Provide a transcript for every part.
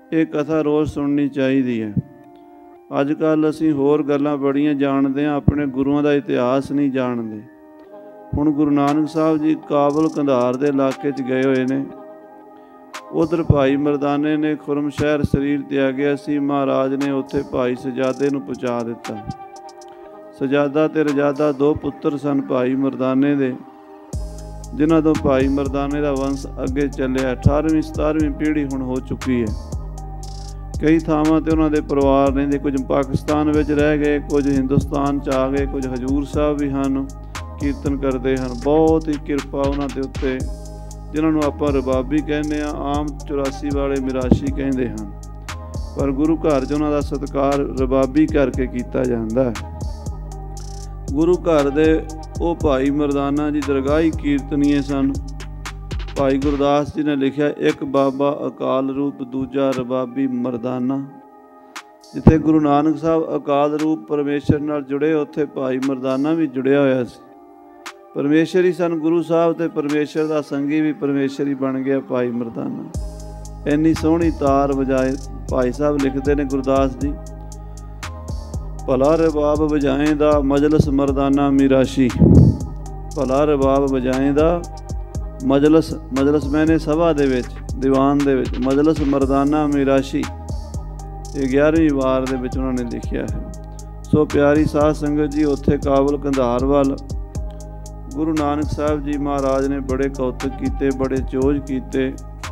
ਇਹ ਕਥਾ ਰੋਜ਼ ਸੁਣਨੀ ਚਾਹੀਦੀ ਹੈ। ਅੱਜ ਕੱਲ੍ਹ ਅਸੀਂ ਹੋਰ ਗੱਲਾਂ ਬੜੀਆਂ ਜਾਣਦੇ ਹਾਂ, ਆਪਣੇ ਗੁਰੂਆਂ ਦਾ ਇਤਿਹਾਸ ਨਹੀਂ ਜਾਣਦੇ। ਹੁਣ ਗੁਰੂ ਨਾਨਕ ਸਾਹਿਬ ਜੀ ਕਾਬਲ ਕੰਧਾਰ ਦੇ ਇਲਾਕੇ 'ਚ ਗਏ ਹੋਏ ਨੇ। ਉੱਧਰ ਭਾਈ ਮਰਦਾਨੇ ਨੇ ਖੁਰਮ ਸ਼ਹਿਰ ਸਰੀਰ ਤਿਆਗਿਆ ਸੀ। ਮਹਾਰਾਜ ਨੇ ਉੱਥੇ ਭਾਈ ਸਜਾਦੇ ਨੂੰ ਪਹੁੰਚਾ ਦਿੱਤਾ। ਸਜਾਦਾ ਤੇ ਰਜਾਦਾ ਦੋ ਪੁੱਤਰ ਸਨ ਭਾਈ ਮਰਦਾਨੇ ਦੇ, ਜਿਨ੍ਹਾਂ ਤੋਂ ਭਾਈ ਮਰਦਾਨੇ ਦਾ ਵੰਸ਼ ਅੱਗੇ ਚੱਲਿਆ। 18ਵੀਂ 17ਵੀਂ ਪੀੜ੍ਹੀ ਹੁਣ ਹੋ ਚੁੱਕੀ ਹੈ। ਕਈ ਥਾਵਾਂ 'ਤੇ ਉਹਨਾਂ ਦੇ ਪਰਿਵਾਰ ਰਹਿੰਦੇ, ਕੁਝ ਪਾਕਿਸਤਾਨ ਵਿੱਚ ਰਹਿ ਗਏ, ਕੁਝ ਹਿੰਦੁਸਤਾਨ 'ਚ ਆ ਗਏ, ਕੁਝ ਹਜ਼ੂਰ ਸਾਹਿਬ ਵੀ ਹਨ, ਕੀਰਤਨ ਕਰਦੇ ਹਨ। ਬਹੁਤ ਹੀ ਕਿਰਪਾ ਉਹਨਾਂ ਦੇ ਉੱਤੇ, ਜਿਨ੍ਹਾਂ ਨੂੰ ਆਪਾਂ ਰਬਾਬੀ ਕਹਿੰਦੇ ਹਾਂ, ਆਮ 84 ਵਾਲੇ ਮਿਰਾਸ਼ੀ ਕਹਿੰਦੇ ਹਨ, ਪਰ ਗੁਰੂ ਘਰ 'ਚ ਉਹਨਾਂ ਦਾ ਸਤਿਕਾਰ ਰਬਾਬੀ ਕਰਕੇ ਕੀਤਾ ਜਾਂਦਾ ਹੈ। ਗੁਰੂ ਘਰ ਦੇ ਉਹ ਭਾਈ ਮਰਦਾਨਾ ਜੀ ਦਰਗਾਹੀ ਕੀਰਤਨੀਏ ਸਨ। ਭਾਈ ਗੁਰਦਾਸ ਜੀ ਨੇ ਲਿਖਿਆ, ਇੱਕ ਬਾਬਾ ਅਕਾਲ ਰੂਪ, ਦੂਜਾ ਰਬਾਬੀ ਮਰਦਾਨਾ। ਜਿੱਥੇ ਗੁਰੂ ਨਾਨਕ ਸਾਹਿਬ ਅਕਾਲ ਰੂਪ ਪਰਮੇਸ਼ਰ ਨਾਲ ਜੁੜੇ, ਉੱਥੇ ਭਾਈ ਮਰਦਾਨਾ ਵੀ ਜੁੜਿਆ ਹੋਇਆ ਸੀ। ਪਰਮੇਸ਼ਰ ਹੀ ਸਨ ਗੁਰੂ ਸਾਹਿਬ, ਤੇ ਪਰਮੇਸ਼ਰ ਦਾ ਸੰਗੀ ਵੀ ਪਰਮੇਸ਼ਰ ਹੀ ਬਣ ਗਿਆ ਭਾਈ ਮਰਦਾਨਾ। ਇੰਨੀ ਸੋਹਣੀ ਤਾਰ ਵਜਾਏ। ਭਾਈ ਸਾਹਿਬ ਲਿਖਦੇ ਨੇ ਗੁਰਦਾਸ ਜੀ, ਭਲਾ ਰਬਾਬ ਵਜਾਏਂਦਾ ਮਜਲਸ ਮਰਦਾਨਾ ਮਿਰਾਸ਼ੀ। ਭਲਾ ਰਬਾਬ ਵਜਾਏਂਦਾ ਮਜਲਸ, ਮਜਲਸ ਮੈਨੇ ਸਭਾ ਦੇ ਵਿੱਚ, ਦੀਵਾਨ ਦੇ ਵਿੱਚ, ਮਜਲਸ ਮਰਦਾਨਾ ਮਿਰਾਸ਼ੀ। ਇਹ 11ਵੀਂ ਵਾਰ ਦੇ ਵਿੱਚ ਉਹਨਾਂ ਨੇ ਲਿਖਿਆ ਹੈ। ਸੋ ਪਿਆਰੀ ਸਾਧ ਸੰਗਤ ਜੀ, ਉੱਥੇ ਕਾਬਲ ਕੰਧਾਰ ਵੱਲ ਗੁਰੂ ਨਾਨਕ ਸਾਹਿਬ ਜੀ ਮਹਾਰਾਜ ਨੇ ਬੜੇ ਕੌਤਕ ਕੀਤੇ, ਬੜੇ ਚੋਜ ਕੀਤੇ।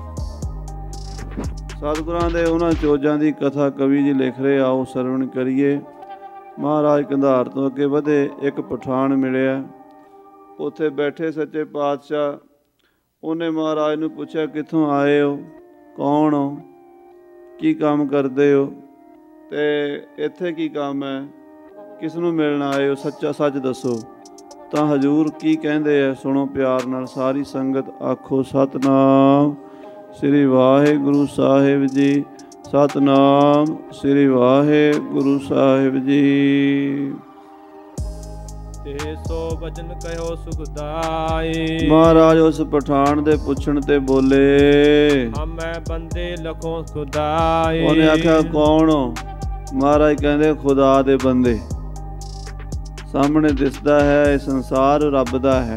ਸਤਿਗੁਰਾਂ ਦੇ ਉਹਨਾਂ ਚੋਜਾਂ ਦੀ ਕਥਾ ਕਵੀ ਜੀ ਲਿਖ ਰਹੇ, ਆਓ ਸਰਵਣ ਕਰੀਏ। ਮਹਾਰਾਜ ਕੰਧਾਰ ਤੋਂ ਅੱਗੇ ਵਧੇ, ਇੱਕ ਪਠਾਨ ਮਿਲਿਆ। ਉੱਥੇ ਬੈਠੇ ਸੱਚੇ ਪਾਤਸ਼ਾਹ, ਉਹਨੇ ਮਹਾਰਾਜ ਨੂੰ ਪੁੱਛਿਆ, ਕਿੱਥੋਂ ਆਏ ਹੋ, ਕੌਣ ਹੋ, ਕੀ ਕੰਮ ਕਰਦੇ ਹੋ, ਤੇ ਇੱਥੇ ਕੀ ਕੰਮ ਹੈ, ਕਿਸ ਨੂੰ ਮਿਲਣ ਆਏ ਹੋ, ਸੱਚਾ ਸੱਚ ਦੱਸੋ। ਤਾਂ ਹਜ਼ੂਰ ਕੀ ਕਹਿੰਦੇ ਆ, ਸੁਣੋ ਪਿਆਰ ਨਾਲ। ਸਾਰੀ ਸੰਗਤ ਆਖੋ ਸਤਿਨਾਮ ਸ੍ਰੀ ਵਾਹਿਗੁਰੂ ਸਾਹਿਬ ਜੀ, ਸਤਿਨਾਮ ਸ੍ਰੀ ਵਾਹਿਗੁਰੂ ਸਾਹਿਬ ਜੀ। ਤੇ ਸੋ ਬਚਨ ਕਹਿਓ ਸੁਖਦਾਈ। ਮਹਾਰਾਜ ਉਸ ਪਠਾਨ ਦੇ ਪੁੱਛਣ ਤੇ ਬੋਲੇ, ਹਮੈ ਬੰਦੇ ਲਖੋ ਖੁਦਾਈ। ਉਹਨੇ ਆਖਿਆ, ਕੌਣ ਹੋ? ਮਹਾਰਾਜ ਕਹਿੰਦੇ, ਖੁਦਾ ਦੇ ਬੰਦੇ। ਸਾਹਮਣੇ ਦਿਸਦਾ ਹੈ ਇਹ ਸੰਸਾਰ ਰੱਬ ਦਾ ਹੈ।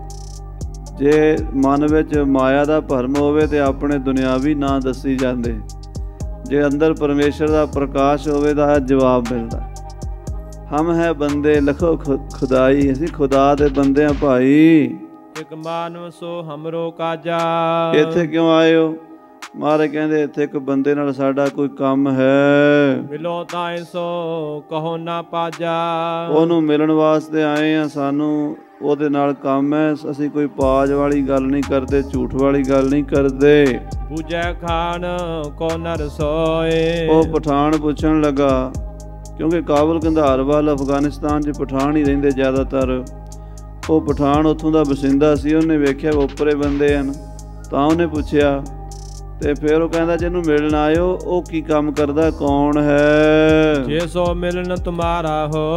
ਜੇ ਮਨ ਵਿੱਚ ਮਾਇਆ ਦਾ ਭਰਮ ਹੋਵੇ ਤੇ ਆਪਣੇ ਦੁਨਿਆਵੀ ਨਾਂ ਦੱਸੀ ਜਾਂਦੇ। ਜੇ ਅੰਦਰ ਪਰਮੇਸ਼ਰ ਦਾ ਪ੍ਰਕਾਸ਼ ਹੋਵੇ ਤਾਂ ਜਵਾਬ ਮਿਲਦਾ, ਹਮ ਹੈ ਬੰਦੇ ਲਖੋ ਖੁਦਾਈ। ਅਸੀਂ ਖੁਦਾ ਦੇ ਬੰਦੇ ਹਾਂ ਭਾਈ। ਇਕ ਮਾਨਵ ਸੋ ਹਮਰੋ ਕਾਜਾ। ਇੱਥੇ ਕਿਉਂ ਆਏ ਹੋ? ਮਹਾਰਾਜ ਕਹਿੰਦੇ, ਇੱਥੇ ਇੱਕ ਬੰਦੇ ਨਾਲ ਸਾਡਾ ਕੋਈ ਕੰਮ ਹੈ। ਮਿਲੋ ਤਾਂ ਸੋ ਕਹੋ ਨਾ ਪਾਜਾ। ਉਹਨੂੰ ਮਿਲਣ ਵਾਸਤੇ ਆਏ ਹਾਂ, ਸਾਨੂੰ ਉਹਦੇ ਨਾਲ ਕੰਮ ਹੈ। ਅਸੀਂ ਕੋਈ ਪਾਜ ਵਾਲੀ ਗੱਲ ਨਹੀਂ ਕਰਦੇ, ਝੂਠ ਵਾਲੀ ਗੱਲ ਨਹੀਂ ਕਰਦੇ। ਬੂਝੈ ਖਾਨ ਕੋ ਨਰ ਸੋਏ। ਉਹ ਪਠਾਨ ਪੁੱਛਣ ਲੱਗਾ, ਕਿਉਂਕਿ ਕਾਬਲ ਕੰਧਾਰ ਵੱਲ ਅਫਗਾਨਿਸਤਾਨ 'ਚ ਪਠਾਨ ਹੀ ਰਹਿੰਦੇ ਜ਼ਿਆਦਾਤਰ। ਉਹ ਪਠਾਨ ਉੱਥੋਂ ਦਾ ਬਸਿੰਦਾ ਸੀ। ਉਹਨੇ ਵੇਖਿਆ ਓਪਰੇ ਬੰਦੇ ਹਨ, ਤਾਂ ਉਹਨੇ ਪੁੱਛਿਆ। ਤੇ ਫਿਰ ਉਹ ਕਹਿੰਦਾ, ਜਿਹਨੂੰ ਮਿਲਣ ਆਇਓ ਉਹ ਕੀ ਕੰਮ ਕਰਦਾ, ਕੌਣ ਹੈ? ਜੇ ਸੋ ਮਿਲਣ ਤੁਮਾਰਾ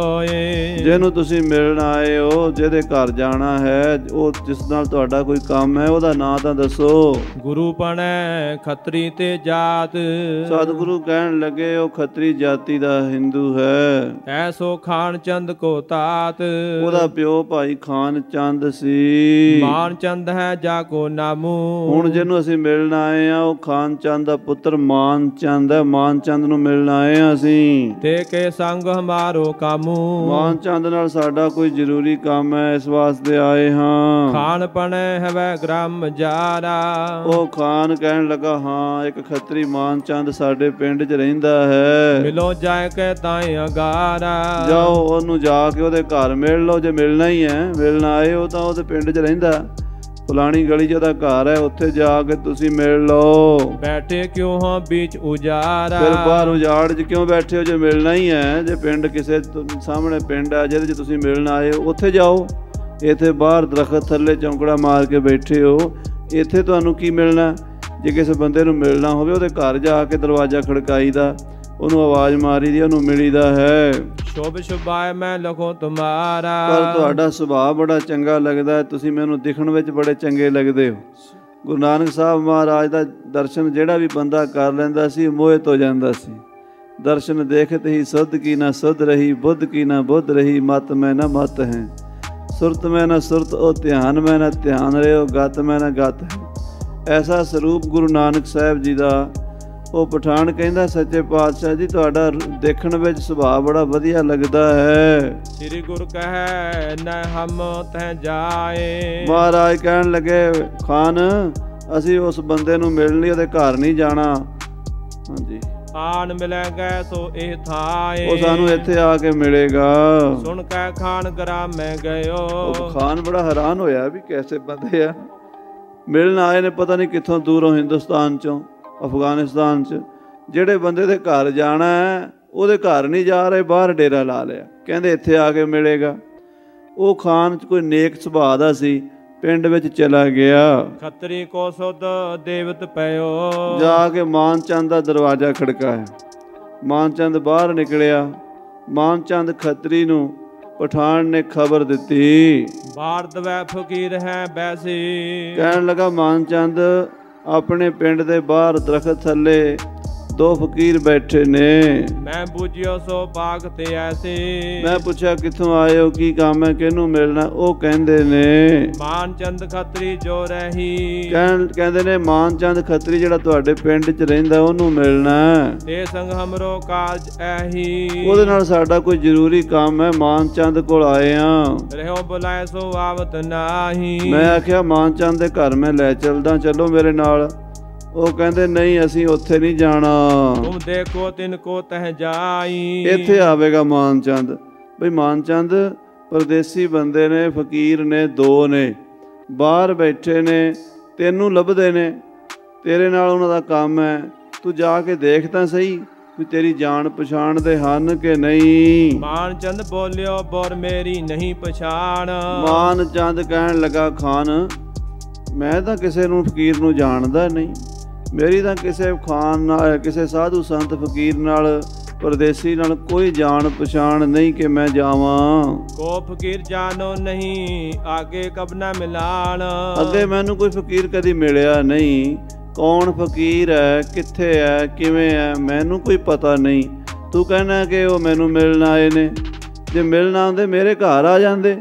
ਹੋਏ। ਜਿਹਨੂੰ ਤੁਸੀਂ ਮਿਲਣ ਆਏ ਹੋ, ਜਿਹਦੇ ਘਰ ਜਾਣਾ ਹੈ, ਉਹ ਜਿਸ ਨਾਲ ਤੁਹਾਡਾ ਕੋਈ ਕੰਮ ਹੈ, ਉਹਦਾ ਨਾਂ ਤਾਂ ਦੱਸੋ। ਗੁਰੂ ਪਣੈ ਖੱਤਰੀ ਤੇ ਜਾਤ। ਸਤਿਗੁਰੂ ਕਹਿਣ ਲੱਗੇ, ਉਹ ਖੱਤਰੀ ਜਾਤੀ ਦਾ ਹਿੰਦੂ ਹੈ। ਐਸੋ ਖਾਨ ਚੰਦ ਕੋ ਤਾਤ। ਉਹਦਾ ਪਿਓ ਭਾਈ ਖਾਨ ਚੰਦ ਸੀ। ਮਾਨ ਚੰਦ ਹੈ ਜਾ ਕੋ ਨਾਮੂ। ਹੁਣ ਜਿਹਨੂੰ ਅਸੀਂ ਮਿਲਣ ਆਏ ਆ, ਉਹ ਖਾਨ ਚੰਦ ਦਾ ਪੁੱਤਰ ਮਾਨ ਚੰਦ ਹੈ। ਮਾਨ ਚੰਦ ਨੂੰ ਮਿਲਣ ਆਏ ਹਾਂ ਅਸੀਂ। ਤੇ ਕੇ ਸੰਗ ਹਮਾਰੋ ਕਾਮੂ। ਮਾਨ ਚੰਦ ਨਾਲ ਸਾਡਾ ਕੋਈ ਜ਼ਰੂਰੀ ਕੰਮ ਹੈ, ਇਸ ਵਾਸਤੇ ਆਏ ਹਾਂ। ਖਾਨ ਪਣੈ ਹਵੈ ਗ੍ਰਾਮ ਜਾਰਾ। ਉਹ ਖਾਨ ਕਹਿਣ ਲੱਗਾ, ਹਾਂ ਇੱਕ ਖੱਤਰੀ ਮਾਨ ਚੰਦ ਸਾਡੇ ਪਿੰਡ 'ਚ ਰਹਿੰਦਾ ਹੈ। ਮਿਲੋ ਜਾਏ ਕੇ ਤਾਏ ਅਗਾਰਾ। ਜਾਓ ਉਹਨੂੰ ਜਾ ਕੇ ਉਹਦੇ ਘਰ ਮਿਲ ਲਓ, ਜੇ ਮਿਲਣਾ ਹੀ ਹੈ, ਮਿਲਣ ਆਏ ਹੋ ਤਾਂ ਉਹਦੇ ਪਿੰਡ 'ਚ ਰਹਿੰਦਾ। ਫਲਾਣੀ ਗਲੀ 'ਚ ਉਹਦਾ ਘਰ ਹੈ, ਉੱਥੇ ਜਾ ਕੇ ਤੁਸੀਂ ਮਿਲ ਲਓ। ਬੈਠੇ ਕਿਉਂ ਹਾਂ ਵਿੱਚ ਉਜਾੜਾ। ਫਿਰ ਬਾਹਰ ਉਜਾੜ 'ਚ ਕਿਉਂ ਬੈਠੇ ਹੋ, ਜੇ ਮਿਲਣਾ ਹੀ ਹੈ? ਜੇ ਪਿੰਡ ਕਿਸੇ ਸਾਹਮਣੇ ਪਿੰਡ ਹੈ ਜਿਹਦੇ 'ਚ ਤੁਸੀਂ ਮਿਲਣ ਆਏ ਹੋ, ਉੱਥੇ ਜਾਓ। ਇੱਥੇ ਬਾਹਰ ਦਰਖਤ ਥੱਲੇ ਚੌਂਕੜਾ ਮਾਰ ਕੇ ਬੈਠੇ ਹੋ, ਇੱਥੇ ਤੁਹਾਨੂੰ ਕੀ ਮਿਲਣਾ? ਜੇ ਕਿਸੇ ਬੰਦੇ ਨੂੰ ਮਿਲਣਾ ਹੋਵੇ, ਉਹਦੇ ਘਰ ਜਾ ਕੇ ਦਰਵਾਜ਼ਾ ਖੜਕਾਈਦਾ, ਉਹਨੂੰ ਆਵਾਜ਼ ਮਾਰੀ ਦੀ, ਉਹਨੂੰ ਮਿਲੀਦਾ ਹੈ। ਸ਼ੁਭ ਸ਼ੁਭਾਏ ਮੈਂ ਲਖੋ ਤੁਮਾਰਾ। ਪਰ ਤੁਹਾਡਾ ਸੁਭਾਅ ਬੜਾ ਚੰਗਾ ਲੱਗਦਾ ਹੈ, ਤੁਸੀਂ ਮੈਨੂੰ ਦਿਖਣ ਵਿੱਚ ਬੜੇ ਚੰਗੇ ਲੱਗਦੇ ਹੋ। ਗੁਰੂ ਨਾਨਕ ਸਾਹਿਬ ਮਹਾਰਾਜ ਦਾ ਦਰਸ਼ਨ ਜਿਹੜਾ ਵੀ ਬੰਦਾ ਕਰ ਲੈਂਦਾ ਸੀ ਮੋਹਿਤ ਹੋ ਜਾਂਦਾ ਸੀ। ਦਰਸ਼ਨ ਦੇਖਤ ਹੀ ਸੁਧ ਕੀ ਨਾ ਸੁਧ ਰਹੀ, ਬੁੱਧ ਕੀ ਨਾ ਬੁੱਧ ਰਹੀ, ਮਤ ਮੈਂ ਨਾ ਮਤ ਹੈ, ਸੁਰਤ ਮੈਂ ਨਾ ਸੁਰਤ, ਉਹ ਧਿਆਨ ਮੈਂ ਨਾ ਧਿਆਨ ਰਿਓ, ਗਤ ਮੈਂ ਨਾ ਗਤ ਹੈ। ਐਸਾ ਸਰੂਪ ਗੁਰੂ ਨਾਨਕ ਸਾਹਿਬ ਜੀ ਦਾ। ਉਹ ਪਠਾਨ ਕਹਿੰਦਾ ਸੱਚੇ ਪਾਤਸ਼ਾਹ ਜੀ ਤੁਹਾਡਾ ਦੇਖਣ ਵਿੱਚ ਸੁਭਾਅ ਬੜਾ ਵਧੀਆ ਲੱਗਦਾ ਹੈ। ਸ੍ਰੀ ਗੁਰ ਕਹੈ ਨ ਹਮ ਤਹਿ ਜਾਏ। ਮਹਾਰਾਜ ਕਹਿਣ ਲੱਗੇ ਖਾਨ ਅਸੀਂ ਉਸ ਬੰਦੇ ਨੂੰ ਮਿਲਣ ਲਈ ਉਹਦੇ ਘਰ ਨਹੀਂ ਜਾਣਾ। ਹਾਂਜੀ, ਆਣ ਮਿਲੈ ਗਏ ਸੋ ਇਹ ਥਾਏ। ਉਹ ਸਾਨੂੰ ਇੱਥੇ ਆ ਕੇ ਮਿਲੇਗਾ। ਸੁਣ ਕੈ ਖਾਨ ਗ੍ਰਾਮ ਮੈਂ ਗਇਓ। ਖਾਨ ਬੜਾ ਹੈਰਾਨ ਹੋਇਆ ਵੀ ਕੈਸੇ ਬੰਦੇ ਆ, ਮਿਲਣ ਆਏ ਨੇ ਪਤਾ ਨਹੀਂ ਕਿੱਥੋਂ ਦੂਰੋਂ, ਹਿੰਦੁਸਤਾਨ ਚੋਂ, ਅਫਗਾਨਿਸਤਾਨ 'ਚ। ਜਿਹੜੇ ਬੰਦੇ ਦੇ ਘਰ ਜਾਣਾ ਹੈ ਉਹਦੇ ਘਰ ਨਹੀਂ ਜਾ ਰਹੇ, ਬਾਹਰ ਡੇਰਾ ਲਾ ਲਿਆ, ਕਹਿੰਦੇ ਇੱਥੇ ਆ ਕੇ ਮਿਲੇਗਾ। ਉਹ ਖਾਨ 'ਚ ਕੋਈ ਨੇਕ ਸੁਭਾਅ ਦਾ ਸੀ, ਪਿੰਡ ਵਿੱਚ ਚਲਾ ਗਿਆ। ਖੱਤਰੀ ਕੋ ਸੁਧ ਦੇਵਤ ਪਇਓ। ਜਾ ਕੇ ਮਾਨ ਚੰਦ ਦਾ ਦਰਵਾਜ਼ਾ ਖੜਕਾਇਆ। ਮਾਨ ਚੰਦ ਬਾਹਰ ਨਿਕਲਿਆ। ਮਾਨ ਚੰਦ ਖੱਤਰੀ ਨੂੰ ਪਠਾਨ ਨੇ ਖਬਰ ਦਿੱਤੀ। ਬਾਹਰ ਦਵੈ ਫਕੀਰ ਹੈ ਬੈਸੀ। ਕਹਿਣ ਲੱਗਾ ਮਾਨ ਚੰਦ ਆਪਣੇ ਪਿੰਡ ਦੇ ਬਾਹਰ ਦਰਖਤ ਥੱਲੇ ਦੋ ਫਕੀਰ ਬੈਠੇ ਨੇ। ਮੈਂ ਬੁਝਿਓ ਸੋ ਬਾਗ ਤੇ ਐਸੀ। ਮੈਂ ਪੁੱਛਿਆ ਕਿੱਥੋਂ ਆਏ ਹੋ, ਕੀ ਕੰਮ ਹੈ, ਕਿਹਨੂੰ ਮਿਲਣਾ? ਉਹ ਕਹਿੰਦੇ ਨੇ ਮਾਨ ਚੰਦ ਖੱਤਰੀ ਜੋ ਰਹੀ। ਕਹਿੰਦੇ ਨੇ ਮਾਨ ਚੰਦ ਖੱਤਰੀ ਜਿਹੜਾ ਤੁਹਾਡੇ ਪਿੰਡ 'ਚ ਰਹਿੰਦਾ ਉਹਨੂੰ ਮਿਲਣਾ। ਤੇ ਸੰਗ ਹਮਰੋ ਕਾਜ ਐਹੀ। ਉਹਦੇ ਨਾਲ ਸਾਡਾ ਕੋਈ ਜ਼ਰੂਰੀ ਕੰਮ ਹੈ, ਮਾਨ ਚੰਦ ਕੋਲ ਆਏ ਆ। ਰਹਿਓ ਬੁਲਾਏ ਸੋ ਆਵਤ ਨਾਹੀ। ਮੈਂ ਆਖਿਆ ਮਾਨ ਚੰਦ ਦੇ ਘਰ ਮੈਂ ਲੈ ਚੱਲਦਾ, ਚਲੋ ਮੇਰੇ ਨਾਲ। ਉਹ ਕਹਿੰਦੇ ਨਹੀਂ ਅਸੀਂ ਉੱਥੇ ਨਹੀਂ ਜਾਣਾ। ਤੁਮ ਦੇਖੋ ਤਿਨ ਕੋ ਤਹਿ ਜਾਈ। ਇੱਥੇ ਆਵੇਗਾ ਮਾਨ ਚੰਦ। ਬਈ ਮਾਨ ਚੰਦ ਪਰਦੇਸੀ ਬੰਦੇ ਨੇ, ਫਕੀਰ ਨੇ, ਦੋ ਨੇ, ਬਾਹਰ ਬੈਠੇ ਨੇ, ਤੈਨੂੰ ਲੱਭਦੇ ਨੇ, ਤੇਰੇ ਨਾਲ ਉਹਨਾਂ ਦਾ ਕੰਮ ਹੈ, ਤੂੰ ਜਾ ਕੇ ਦੇਖ ਤਾਂ ਸਹੀ ਵੀ ਤੇਰੀ ਜਾਣ ਪਛਾਣ ਦੇ ਹਨ ਕਿ ਨਹੀਂ। ਮਾਨ ਚੰਦ ਬੋਲਿਓ ਬੋਰ ਮੇਰੀ ਨਹੀਂ ਪਛਾਣ। ਮਾਨ ਚੰਦ ਕਹਿਣ ਲੱਗਾ ਖਾਨ ਮੈਂ ਤਾਂ ਕਿਸੇ ਨੂੰ ਫਕੀਰ ਨੂੰ ਜਾਣਦਾ ਨਹੀਂ, ਮੇਰੀ ਤਾਂ ਕਿਸੇ ਖਾਨ ਨਾਲ, ਕਿਸੇ ਸਾਧੂ ਸੰਤ ਫਕੀਰ ਨਾਲ, ਪਰਦੇਸੀ ਨਾਲ ਕੋਈ ਜਾਣ ਪਛਾਣ ਨਹੀਂ ਕਿ ਮੈਂ ਜਾਵਾਂ। ਕੋ ਫਕੀਰ ਜਾਣੋ ਨਹੀਂ ਆਗੇ ਕਬ ਨਾ ਮਿਲਾਣ। ਅੱਗੇ ਮੈਨੂੰ ਕੋਈ ਫਕੀਰ ਕਦੀ ਮਿਲਿਆ ਨਹੀਂ। ਕੌਣ ਫਕੀਰ ਹੈ, ਕਿੱਥੇ ਹੈ, ਕਿਵੇਂ ਹੈ, ਮੈਨੂੰ ਕੋਈ ਪਤਾ ਨਹੀਂ। ਤੂੰ ਕਹਿਣਾ ਕਿ ਉਹ ਮੈਨੂੰ ਮਿਲਣ ਆਏ ਨੇ। ਜੇ ਮਿਲਣ ਆਉਂਦੇ ਮੇਰੇ ਘਰ ਆ ਜਾਂਦੇ।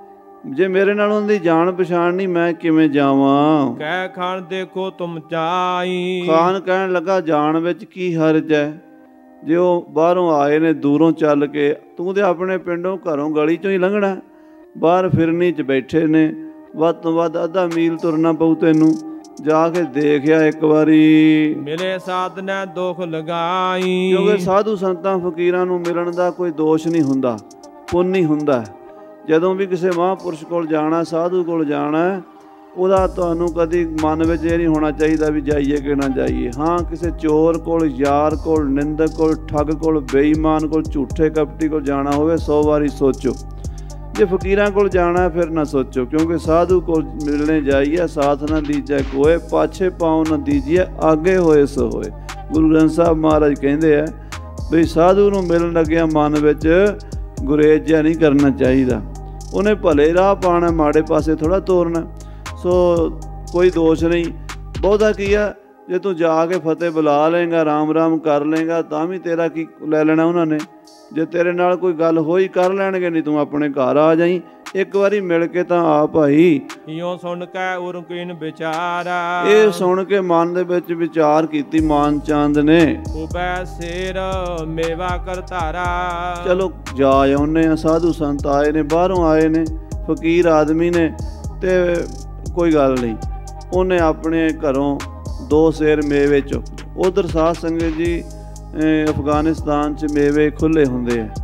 ਜੇ ਮੇਰੇ ਨਾਲ ਉਹਨਾਂ ਦੀ ਜਾਣ ਪਛਾਣ ਨਹੀਂ ਮੈਂ ਕਿਵੇਂ ਜਾਵਾਂ। ਕਹਿ ਖਾਨ ਦੇਖੋ ਤੁਮ ਜਾਈ। ਖਾਨ ਕਹਿਣ ਲੱਗਾ ਜਾਣ ਵਿੱਚ ਕੀ ਹਰਜ ਹੈ, ਜੇ ਉਹ ਬਾਹਰੋਂ ਆਏ ਨੇ ਦੂਰੋਂ ਚੱਲ ਕੇ, ਤੂੰ ਤੇ ਆਪਣੇ ਪਿੰਡੋਂ ਘਰੋਂ ਗਲੀ ਚੋਂ ਹੀ ਲੰਘਣਾ, ਬਾਹਰ ਫਿਰਨੀ 'ਚ ਬੈਠੇ ਨੇ, ਵੱਧ ਤੋਂ ਵੱਧ ਅੱਧਾ ਮੀਲ ਤੁਰਨਾ ਪਊ ਤੈਨੂੰ। ਜਾ ਕੇ ਦੇਖਿਆ ਇੱਕ ਵਾਰੀ। ਮਿਲੇ ਸਾਧਨਾ ਦੁੱਖ ਲਗਾਈ। ਕਿਉਂਕਿ ਸਾਧੂ ਸੰਤਾਂ ਫਕੀਰਾਂ ਨੂੰ ਮਿਲਣ ਦਾ ਕੋਈ ਦੋਸ਼ ਨਹੀਂ ਹੁੰਦਾ, ਪੁੰਨ ਹੀ ਹੁੰਦਾ। ਜਦੋਂ ਵੀ ਕਿਸੇ ਮਹਾਂਪੁਰਸ਼ ਕੋਲ ਜਾਣਾ, ਸਾਧੂ ਕੋਲ ਜਾਣਾ, ਉਹਦਾ ਤੁਹਾਨੂੰ ਕਦੀ ਮਨ ਵਿੱਚ ਇਹ ਨਹੀਂ ਹੋਣਾ ਚਾਹੀਦਾ ਵੀ ਜਾਈਏ ਕਿ ਨਾ ਜਾਈਏ। ਹਾਂ, ਕਿਸੇ ਚੋਰ ਕੋਲ, ਯਾਰ ਕੋਲ, ਨਿੰਦਕ ਕੋਲ, ਠੱਗ ਕੋਲ, ਬੇਈਮਾਨ ਕੋਲ, ਝੂਠੇ ਕਪਟੀ ਕੋਲ ਜਾਣਾ ਹੋਵੇ 100 ਵਾਰੀ ਸੋਚੋ। ਜੇ ਫਕੀਰਾਂ ਕੋਲ ਜਾਣਾ ਫਿਰ ਨਾ ਸੋਚੋ, ਕਿਉਂਕਿ ਸਾਧੂ ਕੋਲ ਮਿਲਣੇ ਜਾਈਏ ਸਾਥ ਨਾ ਦੀਜੈ ਕੋਏ, ਪਾਛੇ ਪਾਉ ਨਾ ਦੀਜੀਏ ਆਗੇ ਹੋਏ ਸੋ ਹੋਏ। ਗੁਰੂ ਗ੍ਰੰਥ ਸਾਹਿਬ ਮਹਾਰਾਜ ਕਹਿੰਦੇ ਆ ਵੀ ਸਾਧੂ ਨੂੰ ਮਿਲਣ ਲੱਗਿਆ ਮਨ ਵਿੱਚ ਗੁਰੇਜ਼ ਜਿਹਾ ਨਹੀਂ ਕਰਨਾ ਚਾਹੀਦਾ। ਉਹਨੇ ਭਲੇ ਰਾਹ ਪਾਉਣਾ, ਮਾੜੇ ਪਾਸੇ ਥੋੜ੍ਹਾ ਤੋਰਨਾ। ਸੋ ਕੋਈ ਦੋਸ਼ ਨਹੀਂ। ਬਹੁਤਾ ਕੀ ਆ, ਜੇ ਤੂੰ ਜਾ ਕੇ ਫਤਿਹ ਬੁਲਾ ਲਏਗਾ, ਰਾਮ ਰਾਮ ਕਰ ਲਏਗਾ, ਤਾਂ ਵੀ ਤੇਰਾ ਕੀ ਲੈ ਲੈਣਾ ਉਹਨਾਂ ਨੇ। ਜੇ ਤੇਰੇ ਨਾਲ ਕੋਈ ਗੱਲ ਹੋਈ ਕਰ ਲੈਣਗੇ, ਨਹੀਂ ਤੂੰ ਆਪਣੇ ਘਰ ਆ ਜਾਈਂ। ਇੱਕ ਵਾਰੀ ਮਿਲ ਕੇ ਤਾਂ ਆ ਭਾਈ। ਇਉਂ ਸੁਣ ਕੇ ਉਰਕੀਨ ਵਿਚਾਰਾ। ਇਹ ਸੁਣ ਕੇ ਮਨ ਦੇ ਵਿੱਚ ਵਿਚਾਰ ਕੀਤੀ ਮਾਨ ਚੰਦ ਨੇ। ਉਬੈ ਸੇਰ ਮੇਵਾ ਕਰ ਧਾਰਾ। ਚਲੋ ਜਾ ਆਉਂਦੇ ਆ, ਸਾਧੂ ਸੰਤ ਆਏ ਨੇ, ਬਾਹਰੋਂ ਆਏ ਨੇ, ਫਕੀਰ ਆਦਮੀ ਨੇ, ਤੇ ਕੋਈ ਗੱਲ ਨਹੀਂ। ਉਹਨੇ ਆਪਣੇ ਘਰੋਂ 2 ਸੇਰ ਮੇਵੇ ਚੁੱਕ। ਉਧਰ ਸਾਧ ਸੰਗਤ ਜੀ ਅਫਗਾਨਿਸਤਾਨ 'ਚ ਮੇਵੇ ਖੁੱਲ੍ਹੇ ਹੁੰਦੇ ਆ,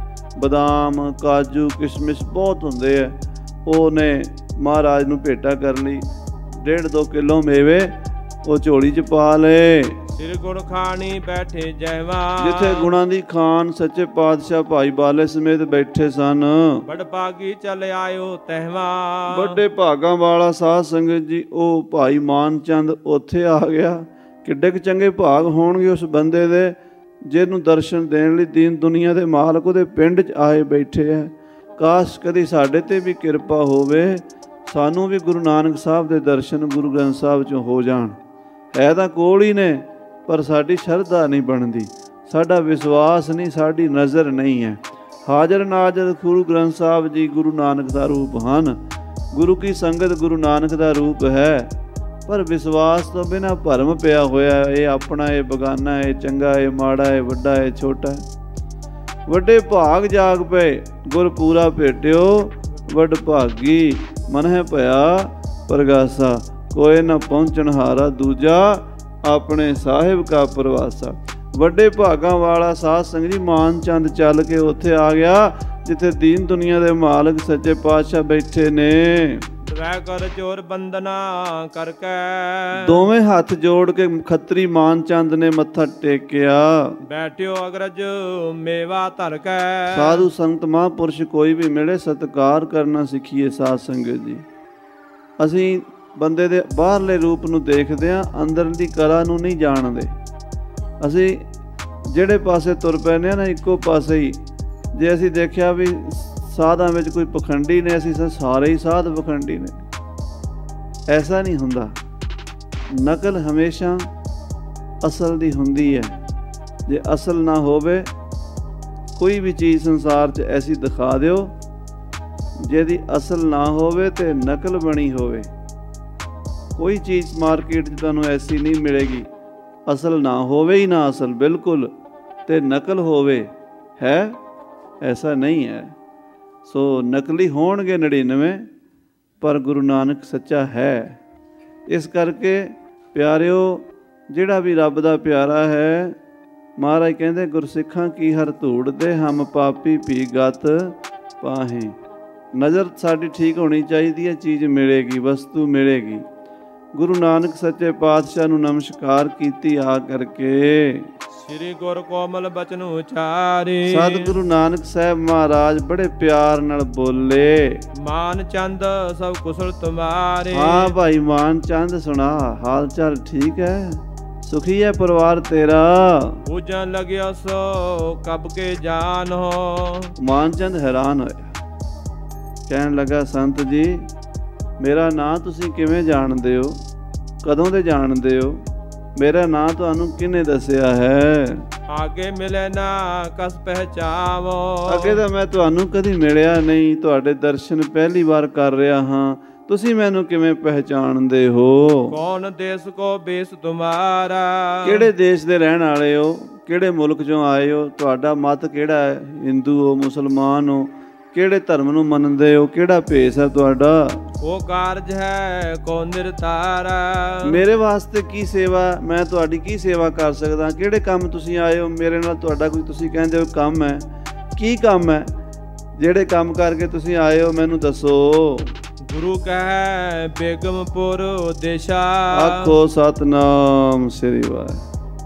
ਬਦਾਮ, ਕਾਜੂ, ਕਿਸ਼ਮਿਸ਼ ਬਹੁਤ ਹੁੰਦੇ ਆ। ਉਹਨੇ ਮਹਾਰਾਜ ਨੂੰ ਭੇਟਾ ਕਰਨ ਲਈ 1.5-2 ਕਿਲੋ ਮੇਵੇ ਉਹ ਝੋਲੀ 'ਚ ਪਾ ਲਏ। ਸਿਰ ਗੁਣ ਖਾਣੀ ਬੈਠੇ ਜੈਵਾ। ਜਿੱਥੇ ਗੁਣਾਂ ਦੀ ਖਾਨ ਸੱਚੇ ਪਾਤਸ਼ਾਹ ਭਾਈ ਬਾਲੇ ਸਮੇਤ ਬੈਠੇ ਸਨ। ਬੜ ਭਾਗੀ ਚੱਲ ਆਇਓ ਤਹਿਵਾ। ਵੱਡੇ ਭਾਗਾਂ ਵਾਲਾ ਸਾਧ ਸੰਗਤ ਜੀ ਉਹ ਭਾਈ ਮਾਨ ਚੰਦ ਉੱਥੇ ਆ ਗਿਆ। ਕਿੱਡੇ ਕੁ ਚੰਗੇ ਭਾਗ ਹੋਣਗੇ ਉਸ ਬੰਦੇ ਦੇ ਜਿਹਨੂੰ ਦਰਸ਼ਨ ਦੇਣ ਲਈ ਦੀਨ ਦੁਨੀਆ ਦੇ ਮਾਲਕ ਉਹਦੇ ਪਿੰਡ 'ਚ ਆਏ ਬੈਠੇ ਆ। ਕਾਸ਼ ਕਦੀ ਸਾਡੇ 'ਤੇ ਵੀ ਕਿਰਪਾ ਹੋਵੇ, ਸਾਨੂੰ ਵੀ ਗੁਰੂ ਨਾਨਕ ਸਾਹਿਬ ਦੇ ਦਰਸ਼ਨ ਗੁਰੂ ਗ੍ਰੰਥ ਸਾਹਿਬ 'ਚੋਂ ਹੋ ਜਾਣ। ਹੈ ਤਾਂ ਕੋਲ ਹੀ ਨੇ, ਪਰ ਸਾਡੀ ਸ਼ਰਧਾ ਨਹੀਂ ਬਣਦੀ, ਸਾਡਾ ਵਿਸ਼ਵਾਸ ਨਹੀਂ, ਸਾਡੀ ਨਜ਼ਰ ਨਹੀਂ ਹੈ। ਹਾਜ਼ਰ ਨਾਜ਼ਰ ਗੁਰੂ ਗ੍ਰੰਥ ਸਾਹਿਬ ਜੀ ਗੁਰੂ ਨਾਨਕ ਦਾ ਰੂਪ ਹਨ। ਗੁਰੂ ਕੀ ਸੰਗਤ ਗੁਰੂ ਨਾਨਕ ਦਾ ਰੂਪ ਹੈ, ਪਰ ਵਿਸ਼ਵਾਸ ਤੋਂ ਬਿਨਾਂ ਭਰਮ ਪਿਆ ਹੋਇਆ। ਇਹ ਆਪਣਾ, ਇਹ ਬਗਾਨਾ, ਇਹ ਚੰਗਾ, ਇਹ ਮਾੜਾ, ਇਹ ਵੱਡਾ, ਇਹ ਛੋਟਾ। ਵੱਡੇ ਭਾਗ ਜਾਗ ਪਏ ਗੁਰ ਪੂਰਾ ਭੇਟਿਓ, ਵੱਡ ਭਾਗੀ ਮਨ ਹੈ ਭਇਆ ਪ੍ਰਗਾਸਾ। ਕੋਏ ਨਾ ਪਹੁੰਚਣ ਹਾਰਾ ਦੂਜਾ, ਆਪਣੇ ਸਾਹਿਬ ਕਾ ਪ੍ਰਵਾਸਾ। ਵੱਡੇ ਭਾਗਾਂ ਵਾਲਾ ਸਾਧ ਸੰਗਤ ਜੀ ਮਾਨ ਚੰਦ ਚੱਲ ਕੇ ਉੱਥੇ ਆ ਗਿਆ ਜਿੱਥੇ ਦੀਨ ਦੁਨੀਆ ਦੇ ਮਾਲਕ ਸੱਚੇ ਪਾਤਸ਼ਾਹ ਬੈਠੇ ਨੇ। ਵੈ ਕਰ ਚੋਰ ਬੰਦਨਾ ਕਰਕੇ, ਦੋਵੇਂ ਹੱਥ ਜੋੜ ਕੇ ਖੱਤਰੀ ਮਾਨ ਚੰਦ ਨੇ ਮੱਥਾ ਟੇਕਿਆ। ਬੈਠਿਓ ਅਗਰਜ ਮੇਵਾ ਧਰ ਕੇ। ਸਾਧੂ ਸੰਤ ਮਹਾਂਪੁਰਸ਼ ਕੋਈ ਵੀ ਮਿਲੇ ਸਤਿਕਾਰ ਕਰਨਾ ਸਿੱਖੀਏ ਸਾਧ ਸੰਗਤ ਜੀ। ਅਸੀਂ ਬੰਦੇ ਦੇ ਬਾਹਰਲੇ ਰੂਪ ਨੂੰ ਦੇਖਦੇ ਹਾਂ, ਅੰਦਰਲੀ ਕਲਾ ਨੂੰ ਨਹੀਂ ਜਾਣਦੇ। ਅਸੀਂ ਜਿਹੜੇ ਪਾਸੇ ਤੁਰ ਪੈਂਦੇ ਹਾਂ ਨਾ, ਇੱਕੋ ਪਾਸੇ ਹੀ। ਜੇ ਅਸੀਂ ਦੇਖਿਆ ਵੀ ਸਾਧਾਂ ਵਿੱਚ ਕੋਈ ਪਖੰਡੀ ਨੇ, ਅਸੀਂ ਸਾਰੇ ਹੀ ਸਾਧ ਪਖੰਡੀ ਨੇ, ਐਸਾ ਨਹੀਂ ਹੁੰਦਾ। ਨਕਲ ਹਮੇਸ਼ਾ ਅਸਲ ਦੀ ਹੁੰਦੀ ਹੈ। ਜੇ ਅਸਲ ਨਾ ਹੋਵੇ, ਕੋਈ ਵੀ ਚੀਜ਼ ਸੰਸਾਰ 'ਚ ਐਸੀ ਦਿਖਾ ਦਿਓ ਜਿਹਦੀ ਅਸਲ ਨਾ ਹੋਵੇ ਤੇ ਨਕਲ ਬਣੀ ਹੋਵੇ। ਕੋਈ ਚੀਜ਼ ਮਾਰਕੀਟ 'ਚ ਤੁਹਾਨੂੰ ਐਸੀ ਨਹੀਂ ਮਿਲੇਗੀ, ਅਸਲ ਨਾ ਹੋਵੇ ਹੀ ਨਾ ਅਸਲ ਬਿਲਕੁਲ, ਤੇ ਨਕਲ ਹੋਵੇ। ਹੈ ਐਸਾ ਨਹੀਂ ਹੈ। ਸੋ ਨਕਲੀ ਹੋਣਗੇ 99, ਪਰ ਗੁਰੂ ਨਾਨਕ ਸੱਚਾ ਹੈ। ਇਸ ਕਰਕੇ ਪਿਆਰਿਓ, ਜਿਹੜਾ ਵੀ ਰੱਬ ਦਾ ਪਿਆਰਾ ਹੈ, ਮਹਾਰਾਜ ਕਹਿੰਦੇ ਗੁਰਸਿੱਖਾਂ ਕੀ ਹਰ ਧੂੜਦੇ ਹਮ ਪਾਪੀ ਭੀ ਗਤ ਪਾਹੇ। ਨਜ਼ਰ ਸਾਡੀ ਠੀਕ ਹੋਣੀ ਚਾਹੀਦੀ ਹੈ, ਚੀਜ਼ ਮਿਲੇਗੀ, ਵਸਤੂ ਮਿਲੇਗੀ। ਗੁਰੂ ਨਾਨਕ ਸੱਚੇ ਪਾਤਸ਼ਾਹ ਨੂੰ ਨਮਸਕਾਰ ਕੀਤੀ ਆ ਕਰਕੇ। ਸ੍ਰੀ ਗੁਰ ਕੋਮਲ ਬਚਨ ਉਚਾਰੇ, ਸਤਿਗੁਰੂ ਨਾਨਕ ਸਾਹਿਬ ਮਹਾਰਾਜ ਬੜੇ ਪਿਆਰ ਨਾਲ ਬੋਲੇ। ਮਾਨ ਚੰਦ ਸਭ ਕੁਸ਼ਲ ਤੁਮਾਰੇ। ਹਾਂ ਭਾਈ ਮਾਨ ਚੰਦ, ਸੁਣਾ ਹਾਲ ਚਾਲ ਠੀਕ ਹੈ? ਸੁਖੀ ਹੈ ਪਰਿਵਾਰ ਤੇਰਾ? ਪੂਜਨ ਲਗਿਆ ਸੋ ਕਬ ਕੇ ਜਾਨ ਹੋ। ਮਾਨ ਚੰਦ ਹੈਰਾਨ ਹੋਇਆ, ਕਹਿਣ ਲੱਗਾ ਸੰਤ ਜੀ, ਮੇਰਾ ਨਾਂ ਤੁਸੀਂ ਕਿਵੇਂ ਜਾਣਦੇ ਹੋ? ਕਦੋਂ ਦੇ ਜਾਣਦੇ ਹੋ? ਮੇਰਾ ਨਾਂ ਤੁਹਾਨੂੰ ਕਿਹਨੇ ਦੱਸਿਆ ਹੈ? ਆਗੇ ਮਿਲੇ ਨਾ ਕਸ ਪਹਿਚਾਵੋ। ਅੱਗੇ ਤਾਂ ਮੈਂ ਤੁਹਾਨੂੰ ਕਦੀ ਮਿਲਿਆ ਨਹੀਂ, ਤੁਹਾਡੇ ਦਰਸ਼ਨ ਪਹਿਲੀ ਵਾਰ ਕਰ ਰਿਹਾ ਹਾਂ, ਤੁਸੀਂ ਮੈਨੂੰ ਕਿਵੇਂ ਪਹਿਚਾਣਦੇ ਹੋ? ਕੌਣ ਦੇਸ ਕੋ ਬੇਸ ਤੁਮਾਰਾ। ਕਿਹੜੇ ਦੇਸ਼ ਦੇ ਰਹਿਣ ਵਾਲੇ ਹੋ? ਕਿਹੜੇ ਮੁਲਕ ਚੋਂ ਆਏ ਹੋ? ਤੁਹਾਡਾ ਮਤ ਕਿਹੜਾ ਹੈ? ਹਿੰਦੂ ਹੋ, ਮੁਸਲਮਾਨ ਹੋ? ਕਿਹੜੇ ਧਰਮ ਨੂੰ ਮੰਨਦੇ ਹੋ? ਕਿਹੜਾ ਭੇਸ ਹੈ ਤੁਹਾਡਾ? ਉਹ ਕਾਰਜ ਹੈ ਕੋ ਨਿਰਤਾਰਾ। ਮੇਰੇ ਵਾਸਤੇ ਕੀ ਸੇਵਾ? ਮੈਂ ਤੁਹਾਡੀ ਕੀ ਸੇਵਾ ਕਰ ਸਕਦਾ? ਕਿਹੜੇ ਕੰਮ ਤੁਸੀਂ ਆਏ ਹੋ ਮੇਰੇ ਨਾਲ? ਤੁਹਾਡਾ ਕੋਈ ਤੁਸੀਂ ਕਹਿੰਦੇ ਹੋ ਕੰਮ ਹੈ, ਕੀ ਕੰਮ ਹੈ? ਜਿਹੜੇ ਕੰਮ ਕਰਕੇ ਤੁਸੀਂ ਆਏ ਹੋ ਮੈਨੂੰ ਦੱਸੋ। ਗੁਰੂ ਕਹੈ ਬੇਗਮਪੁਰ ਦੇਸ਼ਾ। ਆਖੋ ਸਤਨਾਮ ਸ੍ਰੀ ਵਾਹਿਗੁਰੂ।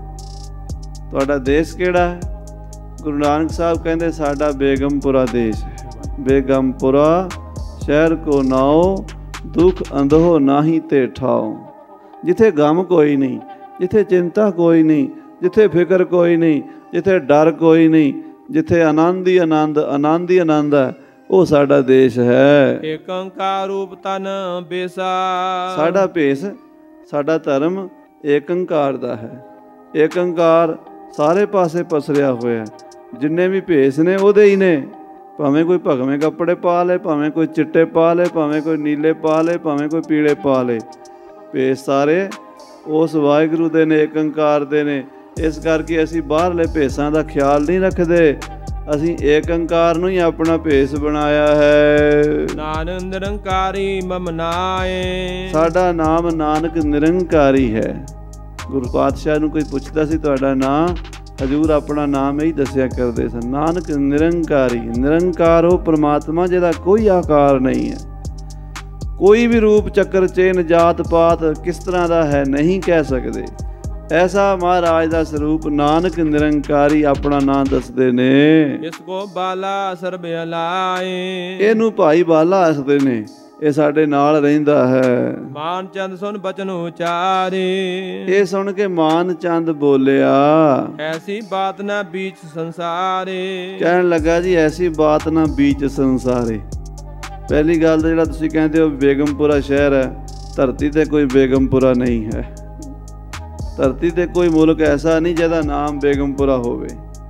ਤੁਹਾਡਾ ਦੇਸ਼ ਕਿਹੜਾ ਹੈ? ਗੁਰੂ ਨਾਨਕ ਸਾਹਿਬ ਕਹਿੰਦੇ ਸਾਡਾ ਬੇਗਮਪੁਰਾ ਦੇਸ਼ ਹੈ। ਬੇਗਮਪੁਰਾ ਸ਼ਹਿਰ ਕੋ ਨਾਉ, ਦੁੱਖ ਅੰਧੋ ਨਾਹੀ ਤੇ ਠਾਓ। ਜਿੱਥੇ ਗਮ ਕੋਈ ਨਹੀਂ, ਜਿੱਥੇ ਚਿੰਤਾ ਕੋਈ ਨਹੀਂ, ਜਿੱਥੇ ਫਿਕਰ ਕੋਈ ਨਹੀਂ, ਜਿੱਥੇ ਡਰ ਕੋਈ ਨਹੀਂ, ਜਿੱਥੇ ਆਨੰਦ ਹੀ ਆਨੰਦ, ਆਨੰਦ ਹੀ ਆਨੰਦ ਹੈ, ਉਹ ਸਾਡਾ ਦੇਸ਼ ਹੈ। ਏਕ ਓੰਕਾਰ ਰੂਪ ਤਨ ਬੇਸਾ। ਸਾਡਾ ਭੇਸ, ਸਾਡਾ ਧਰਮ ਏਕ ਓੰਕਾਰ ਦਾ ਹੈ। ਏਕ ਓੰਕਾਰ ਸਾਰੇ ਪਾਸੇ ਪਸਰਿਆ ਹੋਇਆ। ਜਿੰਨੇ ਵੀ ਭੇਸ ਨੇ ਉਹਦੇ ਹੀ ਨੇ। ਭਾਵੇਂ ਕੋਈ ਭਗਵੇਂ ਕੱਪੜੇ ਪਾ ਲੇ, ਭਾਵੇਂ ਕੋਈ ਚਿੱਟੇ ਪਾ ਲੇ, ਭਾਵੇਂ ਕੋਈ ਨੀਲੇ ਪਾ ਲੇ, ਭਾਵੇਂ ਕੋਈ ਪੀਲੇ ਪਾ ਲੇ, ਭੇਸ ਸਾਰੇ ਉਸ ਵਾਹਿਗੁਰੂ ਦੇ ਨੇ, ਏਕ ਓੰਕਾਰ ਦੇ ਨੇ। ਇਸ ਕਰਕੇ ਅਸੀਂ ਬਾਹਰਲੇ ਭੇਸਾਂ ਦਾ ਖਿਆਲ ਨਹੀਂ ਰੱਖਦੇ, ਅਸੀਂ ਏਕ ਓੰਕਾਰ ਨੂੰ ਹੀ ਆਪਣਾ ਭੇਸ ਬਣਾਇਆ ਹੈ। ਨਾਨਕ ਨਿਰੰਕਾਰੀ ਮਮ ਨਾਏ। ਸਾਡਾ ਨਾਮ ਨਾਨਕ ਨਿਰੰਕਾਰੀ ਹੈ। ਗੁਰੂ ਪਾਤਸ਼ਾਹ ਨੂੰ ਕੋਈ ਪੁੱਛਦਾ ਸੀ ਤੁਹਾਡਾ ਨਾਂ, ਹਜ਼ੂਰ ਆਪਣਾ ਨਾਮ ਹੀ ਦੱਸਿਆ ਕਰਦੇ ਸਨ, ਨਾਨਕ ਨਿਰੰਕਾਰੀ। ਨਿਰੰਕਾਰ ਉਹ ਪ੍ਰਮਾਤਮਾ ਜਿਹਦਾ ਕੋਈ ਆਕਾਰ ਨਹੀਂ ਹੈ, ਕੋਈ ਵੀ ਰੂਪ ਚੱਕਰ ਚੇਨ ਜਾਤ ਪਾਤ ਕਿਸ ਤਰ੍ਹਾਂ ਦਾ ਹੈ ਨਹੀਂ ਕਹਿ ਸਕਦੇ। ਐਸਾ ਮਹਾਰਾਜ ਦਾ ਸਰੂਪ ਨਾਨਕ ਨਿਰੰਕਾਰੀ ਆਪਣਾ ਨਾਂ ਦੱਸਦੇ ਨੇ। ਇਸ ਕੋ ਬਾਲਾ ਸਰਬ ਅਲਾਏ। ਇਹਨੂੰ ਭਾਈ ਬਾਲਾ ਦੱਸਦੇ ਨੇ, ਇਹ ਸਾਡੇ ਨਾਲ ਰਹਿੰਦਾ ਹੈ। ਮਾਨ ਚੰਦ ਸੁਨ ਬਚਨ ਉਚਾਰੇ। ਇਹ ਸੁਣ ਕੇ ਮਾਨ ਚੰਦ ਬੋਲਿਆ, ਐਸੀ ਬਾਤ ਨਾ ਬੀਚ ਸੰਸਾਰੇ। ਕਹਿਣ ਲੱਗਾ ਜੀ ਐਸੀ ਬਾਤ ਨਾ ਬੀਚ ਸੰਸਾਰੇ। ਪਹਿਲੀ ਗੱਲ ਤਾਂ ਜਿਹੜਾ ਤੁਸੀਂ ਕਹਿੰਦੇ ਹੋ ਬੇਗਮਪੁਰਾ ਸ਼ਹਿਰ ਹੈ, ਧਰਤੀ 'ਤੇ ਕੋਈ ਬੇਗਮਪੁਰਾ ਨਹੀਂ ਹੈ। ਧਰਤੀ 'ਤੇ ਕੋਈ ਮੁਲਕ ਐਸਾ ਨਹੀਂ ਜਿਹਦਾ ਨਾਮ ਬੇਗਮਪੁਰਾ ਹੋਵੇ।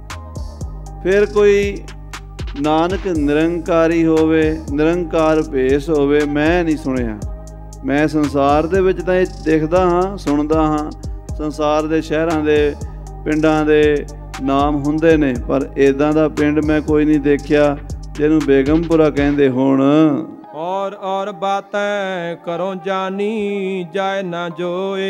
ਫਿਰ ਕੋਈ ਨਾਨਕ ਨਿਰੰਕਾਰੀ ਹੋਵੇ, ਨਿਰੰਕਾਰ ਭੇਸ ਹੋਵੇ, ਮੈਂ ਨਹੀਂ ਸੁਣਿਆ। ਮੈਂ ਸੰਸਾਰ ਦੇ ਵਿੱਚ ਤਾਂ ਇਹ ਦੇਖਦਾ ਹਾਂ, ਸੁਣਦਾ ਹਾਂ, ਸੰਸਾਰ ਦੇ ਸ਼ਹਿਰਾਂ ਦੇ ਪਿੰਡਾਂ ਦੇ ਨਾਮ ਹੁੰਦੇ ਨੇ, ਪਰ ਇੱਦਾਂ ਦਾ ਪਿੰਡ ਮੈਂ ਕੋਈ ਨਹੀਂ ਦੇਖਿਆ ਜਿਹਨੂੰ ਬੇਗਮਪੁਰਾ ਕਹਿੰਦੇ ਹੋਣ। और बातें करो जानी जाए ना जोए।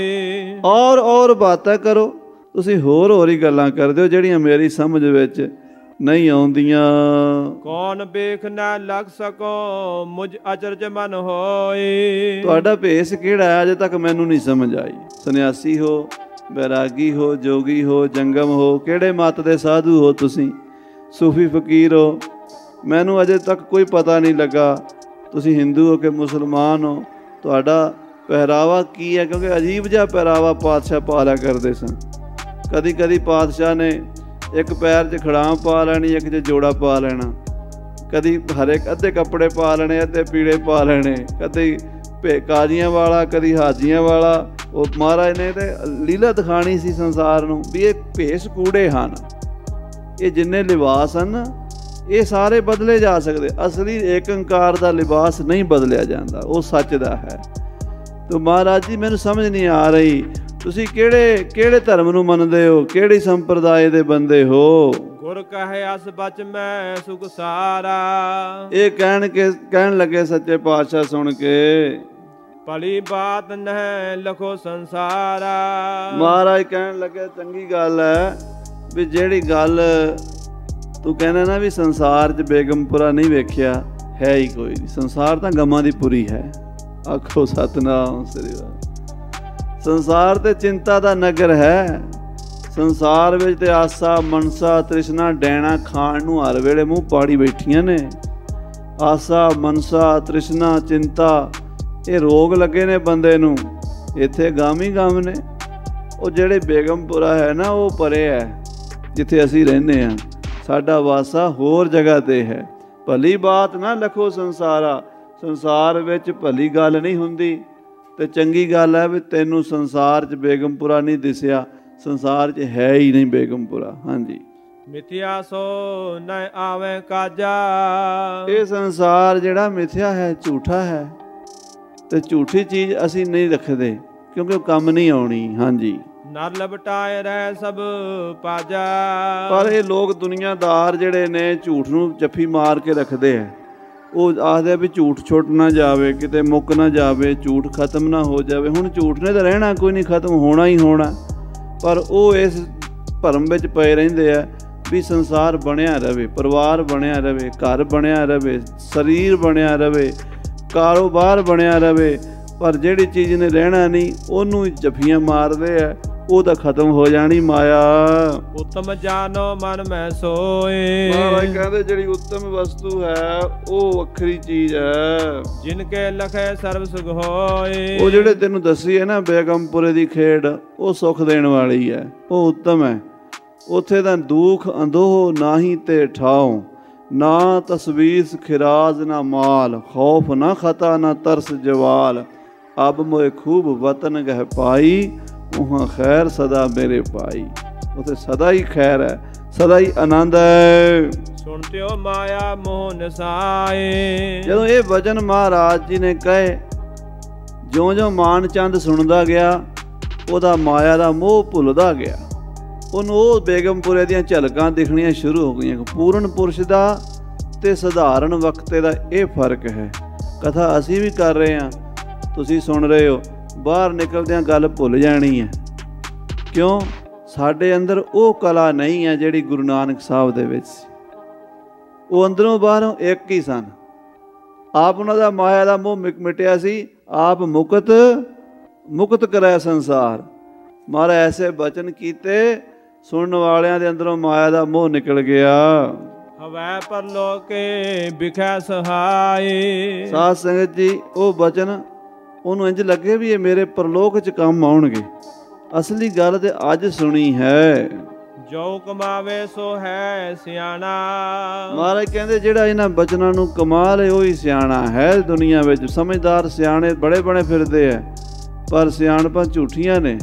और बातें करो, ਤੁਸੀਂ ਹੋਰ ਹੀ ਗੱਲਾਂ ਕਰਦੇ ਹੋ ਜਿਹੜੀਆਂ ਮੇਰੀ ਸਮਝ ਵਿੱਚ ਨਹੀਂ ਆਉਂਦੀਆਂ। ਕੌਣ ਵੇਖ ਨਾ ਲੱਗ ਸਕੋ ਮੁਝ ਅਚਰਜ ਮਨ ਹੋਏ। ਤੁਹਾਡਾ ਭੇਸ ਕਿਹੜਾ ਹੈ ਅਜੇ ਤੱਕ ਮੈਨੂੰ ਨਹੀਂ ਸਮਝ ਆਈ। ਸੰਨਿਆਸੀ ਹੋ, ਬੈਰਾਗੀ ਹੋ, ਜੋਗੀ ਹੋ, ਜੰਗਮ ਹੋ, ਕਿਹੜੇ ਮਤ ਦੇ ਸਾਧੂ ਹੋ ਤੁਸੀਂ, ਸੂਫੀ ਫਕੀਰ ਹੋ, ਮੈਨੂੰ ਅਜੇ ਤੱਕ ਕੋਈ ਪਤਾ ਨਹੀਂ ਲੱਗਾ। ਤੁਸੀਂ ਹਿੰਦੂ ਹੋ ਕਿ ਮੁਸਲਮਾਨ ਹੋ, ਤੁਹਾਡਾ ਪਹਿਰਾਵਾ ਕੀ ਹੈ? ਕਿਉਂਕਿ ਅਜੀਬ ਜਿਹਾ ਪਹਿਰਾਵਾ ਪਾਤਸ਼ਾਹ ਪਾ ਲਿਆ ਕਰਦੇ ਸਨ। ਕਦੀ ਕਦੀ ਪਾਤਸ਼ਾਹ ਨੇ ਇੱਕ ਪੈਰ 'ਚ ਖੜਾਮ ਪਾ ਲੈਣੀ, ਇੱਕ 'ਚ ਜੋੜਾ ਪਾ ਲੈਣਾ, ਕਦੀ ਹਰੇ ਅੱਧੇ ਕੱਪੜੇ ਪਾ ਲੈਣੇ, ਅੱਧੇ ਪੀਲੇ ਪਾ ਲੈਣੇ, ਕਦੀ ਕਾਜ਼ੀਆਂ ਵਾਲਾ, ਕਦੀ ਹਾਜੀਆਂ ਵਾਲਾ। ਉਹ ਮਹਾਰਾਜ ਨੇ ਤੇ ਲੀਲਾ ਦਿਖਾਣੀ ਸੀ ਸੰਸਾਰ ਨੂੰ ਵੀ ਇਹ ਭੇਸ ਕੂੜੇ ਹਨ। ਇਹ ਜਿੰਨੇ ਲਿਬਾਸ ਹਨ ਇਹ ਸਾਰੇ ਬਦਲੇ ਜਾ ਸਕਦੇ, ਅਸਲੀ ਏਕ ਓਂਕਾਰ ਦਾ ਲਿਬਾਸ ਨਹੀਂ ਬਦਲਿਆ ਜਾਂਦਾ, ਉਹ ਸੱਚ ਦਾ ਹੈ। ਤੋ ਮਹਾਰਾਜ ਜੀ ਮੈਨੂੰ ਸਮਝ ਨਹੀਂ ਆ ਰਹੀ ਤੁਸੀਂ ਕਿਹੜੇ ਧਰਮ ਨੂੰ ਮੰਨਦੇ ਹੋ, ਕਿਹੜੀ ਸੰਪਰਦਾਇ ਦੇ ਬੰਦੇ ਹੋ? ਗੁਰ ਕਹੇ ਅਸ ਬਚ ਮੈਂ ਸੁਖ ਸਾਰਾ। ਇਹ ਕਹਿਣ ਲੱਗੇ ਸੱਚੇ ਪਾਤਸ਼ਾਹ ਸੁਣ ਕੇ, ਭਲੀ ਬਾਤ ਨਹਿ ਲਖੋ ਸੰਸਾਰਾ। ਮਹਾਰਾਜ ਕਹਿਣ ਲੱਗੇ ਚੰਗੀ ਗੱਲ ਹੈ ਵੀ ਜਿਹੜੀ ਗੱਲ ਤੂੰ ਕਹਿੰਦਾ ਨਾ ਵੀ ਸੰਸਾਰ 'ਚ ਬੇਗਮਪੁਰਾ ਨਹੀਂ ਵੇਖਿਆ, ਹੈ ਹੀ ਕੋਈ ਨਹੀਂ। ਸੰਸਾਰ ਤਾਂ ਗਮਾਂ ਦੀ ਪੁਰੀ ਹੈ। ਆਖੋ ਸਤਿਨਾਮ ਸ੍ਰੀ ਵਾਹਿਗੁਰੂ। ਸੰਸਾਰ ਤੇ ਚਿੰਤਾ ਦਾ ਨਗਰ ਹੈ। ਸੰਸਾਰ ਵਿੱਚ ਤੇ ਆਸਾ, ਮਨਸਾ, ਤ੍ਰਿਸ਼ਨਾ, ਡੈਣਾ ਖਾਣ ਨੂੰ ਹਰ ਵੇਲੇ ਮੂੰਹ ਪਾੜੀ ਬੈਠੀਆਂ ਨੇ। ਆਸਾ, ਮਨਸਾ, ਤ੍ਰਿਸ਼ਨਾ, ਚਿੰਤਾ, ਇਹ ਰੋਗ ਲੱਗੇ ਨੇ ਬੰਦੇ ਨੂੰ। ਇੱਥੇ ਗਮ ਹੀ ਗਮ ਨੇ। ਉਹ ਜਿਹੜੇ ਬੇਗਮਪੁਰਾ ਹੈ ਨਾ, ਉਹ ਪਰੇ ਹੈ ਜਿੱਥੇ ਅਸੀਂ ਰਹਿੰਦੇ ਹਾਂ। ਸਾਡਾ ਵਾਸਾ ਹੋਰ ਜਗ੍ਹਾ 'ਤੇ ਹੈ। ਭਲੀ ਬਾਤ ਨਾ ਲਖੋ ਸੰਸਾਰਾ। ਸੰਸਾਰ ਵਿੱਚ ਭਲੀ ਗੱਲ ਨਹੀਂ ਹੁੰਦੀ, ਅਤੇ ਚੰਗੀ ਗੱਲ ਹੈ ਵੀ ਤੈਨੂੰ ਸੰਸਾਰ 'ਚ ਬੇਗਮਪੁਰਾ ਨਹੀਂ ਦਿਸਿਆ। ਸੰਸਾਰ 'ਚ ਹੈ ਹੀ ਨਹੀਂ ਬੇਗਮਪੁਰਾ। ਹਾਂਜੀ, ਮਿਥਿਆ ਸੋ ਨ ਆਵੇ ਕਾਜਾ। ਇਹ ਸੰਸਾਰ ਜਿਹੜਾ ਮਿਥਿਆ ਹੈ, ਝੂਠਾ ਹੈ, ਅਤੇ ਝੂਠੀ ਚੀਜ਼ ਅਸੀਂ ਨਹੀਂ ਰੱਖਦੇ ਕਿਉਂਕਿ ਉਹ ਕੰਮ ਨਹੀਂ ਆਉਣੀ। ਹਾਂਜੀ, ਨਰ ਲਪਟਾਏ ਰਹਿ ਸਭ ਪਾਜਾ। ਪਰ ਇਹ ਲੋਕ ਦੁਨੀਆਦਾਰ ਜਿਹੜੇ ਨੇ ਝੂਠ ਨੂੰ ਜੱਫੀ ਮਾਰ ਕੇ ਰੱਖਦੇ ਹੈ। ਉਹ ਆਖਦੇ ਵੀ ਝੂਠ ਛੁੱਟ ਨਾ ਜਾਵੇ, ਕਿਤੇ ਮੁੱਕ ਨਾ ਜਾਵੇ, ਝੂਠ ਖਤਮ ਨਾ ਹੋ ਜਾਵੇ। ਹੁਣ ਝੂਠ ਨੇ ਤਾਂ ਰਹਿਣਾ ਕੋਈ ਨਹੀਂ, ਖਤਮ ਹੋਣਾ ਹੀ ਹੋਣਾ। ਪਰ ਉਹ ਇਸ ਭਰਮ ਵਿੱਚ ਪਏ ਰਹਿੰਦੇ ਆ ਵੀ ਸੰਸਾਰ ਬਣਿਆ ਰਹੇ, ਪਰਿਵਾਰ ਬਣਿਆ ਰਹੇ, ਘਰ ਬਣਿਆ ਰਹੇ, ਸਰੀਰ ਬਣਿਆ ਰਹੇ, ਕਾਰੋਬਾਰ ਬਣਿਆ ਰਹੇ, ਪਰ ਜਿਹੜੀ ਚੀਜ਼ ਨੇ ਰਹਿਣਾ ਨਹੀਂ ਉਹਨੂੰ ਜੱਫੀਆਂ ਮਾਰਦੇ ਆ। ਉਹ ਤਾਂ ਖਤਮ ਹੋ ਜਾਣੀ ਮਾਇਆ। ਉੱਤਮ ਜਾਨੋ ਮਨ ਮੈਂ ਸੋਏ। ਮਹਾਰਾਜ ਕਹਿੰਦੇ ਜਿਹੜੀ ਉੱਤਮ ਵਸਤੂ ਹੈ ਉਹ ਵੱਖਰੀ ਚੀਜ਼ ਹੈ। ਜਿਨ ਕੇ ਲਖੇ ਸਰਬ ਸੁਖ ਹੋਏ। ਉਹ ਜਿਹੜੇ ਤੈਨੂੰ ਦੱਸੀ ਹੈ ਨਾ ਬੇਗਮਪੁਰੇ ਦੀ ਖੇਡ, ਉਹ ਸੁੱਖ ਦੇਣ ਵਾਲੀ ਹੈ, ਉਹ ਉੱਤਮ ਹੈ। ਉੱਥੇ ਤਾਂ ਦੁੱਖ ਅੰਦੋਹ ਨਾਹੀ ਤੇ ਠਾਓ, ਨਾ ਤਸਵੀਰ ਖਿਰਾਜ ਨਾ ਮਾਲ, ਖੌਫ ਨਾ ਖਤਾ ਨਾ ਤਰਸ ਜਵਾਲ, ਅਬ ਮੋਏ ਖੂਬ ਵਤਨ ਗਹਿ ਪਾਈ, ਉਹਾਂ ਖੈਰ ਸਦਾ ਮੇਰੇ ਪਾਈ। ਉੱਥੇ ਸਦਾ ਹੀ ਖੈਰ ਹੈ, ਸਦਾ ਹੀ ਆਨੰਦ ਹੈ। ਸੁਣਤਿਓ ਮਾਇਆ ਮੋਹ ਨਸਾਏ। ਜਦੋਂ ਇਹ ਵਚਨ ਮਹਾਰਾਜ ਜੀ ਨੇ ਕਹੇ, ਜਿਉਂ-ਜਿਉਂ ਮਾਨ ਚੰਦ ਸੁਣਦਾ ਗਿਆ ਉਹਦਾ ਮਾਇਆ ਦਾ ਮੋਹ ਭੁੱਲਦਾ ਗਿਆ। ਉਹਨੂੰ ਉਹ ਬੇਗਮਪੁਰੇ ਦੀਆਂ ਝਲਕਾਂ ਦਿਖਣੀਆਂ ਸ਼ੁਰੂ ਹੋ ਗਈਆਂ। ਪੂਰਨ ਪੁਰਸ਼ ਦਾ ਤੇ ਸਧਾਰਨ ਵਕਤੇ ਦਾ ਇਹ ਫਰਕ ਹੈ। ਕਥਾ ਅਸੀਂ ਵੀ ਕਰ ਰਹੇ ਹਾਂ, ਤੁਸੀਂ ਸੁਣ ਰਹੇ ਹੋ, ਬਾਹਰ ਨਿਕਲਦਿਆਂ ਗੱਲ ਭੁੱਲ ਜਾਣੀ ਹੈ। ਕਿਉਂ? ਸਾਡੇ ਅੰਦਰ ਉਹ ਕਲਾ ਨਹੀਂ ਹੈ ਜਿਹੜੀ ਗੁਰੂ ਨਾਨਕ ਸਾਹਿਬ ਦੇ ਵਿੱਚ ਸੀ। ਉਹ ਅੰਦਰੋਂ ਬਾਹਰੋਂ ਇੱਕ ਹੀ ਸਨ। ਆਪ ਉਹਨਾਂ ਦਾ ਮਾਇਆ ਦਾ ਮੋਹ ਮਿਟਿਆ ਸੀ। ਆਪ ਮੁਕਤ ਕਰੈ ਸੰਸਾਰ। ਮਹਾਰਾਜ ਐਸੇ ਬਚਨ ਕੀਤੇ, ਸੁਣਨ ਵਾਲਿਆਂ ਦੇ ਅੰਦਰੋਂ ਮਾਇਆ ਦਾ ਮੋਹ ਨਿਕਲ ਗਿਆ। ਹਵੈ ਪਰਲੋਕੇ ਬਿਖੈ ਸਹਾਈ। ਸਾਧ ਸੰਗਤ ਜੀ, ਉਹ ਬਚਨ ਉਹਨੂੰ ਇੰਝ ਲੱਗੇ ਵੀ ਇਹ ਮੇਰੇ ਪਰਲੋਕ 'ਚ ਕੰਮ ਆਉਣਗੇ। ਅਸਲੀ ਗੱਲ ਤੇ ਅੱਜ ਸੁਣੀ ਹੈ। ਜੋ ਕਮਾਵੇ ਸੋ ਹੈ ਸਿਆਣਾ। ਮਹਾਰਾਜ ਕਹਿੰਦੇ ਜਿਹੜਾ ਇਹਨਾਂ ਬਚਨਾਂ ਨੂੰ ਕਮਾਲ ਹੈ ਉਹੀ ਸਿਆਣਾ ਹੈ ਦੁਨੀਆ ਵਿੱਚ। ਸਮਝਦਾਰ ਸਿਆਣੇ ਬੜੇ ਬਣੇ ਫਿਰਦੇ ਆ, ਪਰ ਸਿਆਣਪਾਂ ਝੂਠੀਆਂ ਨੇ।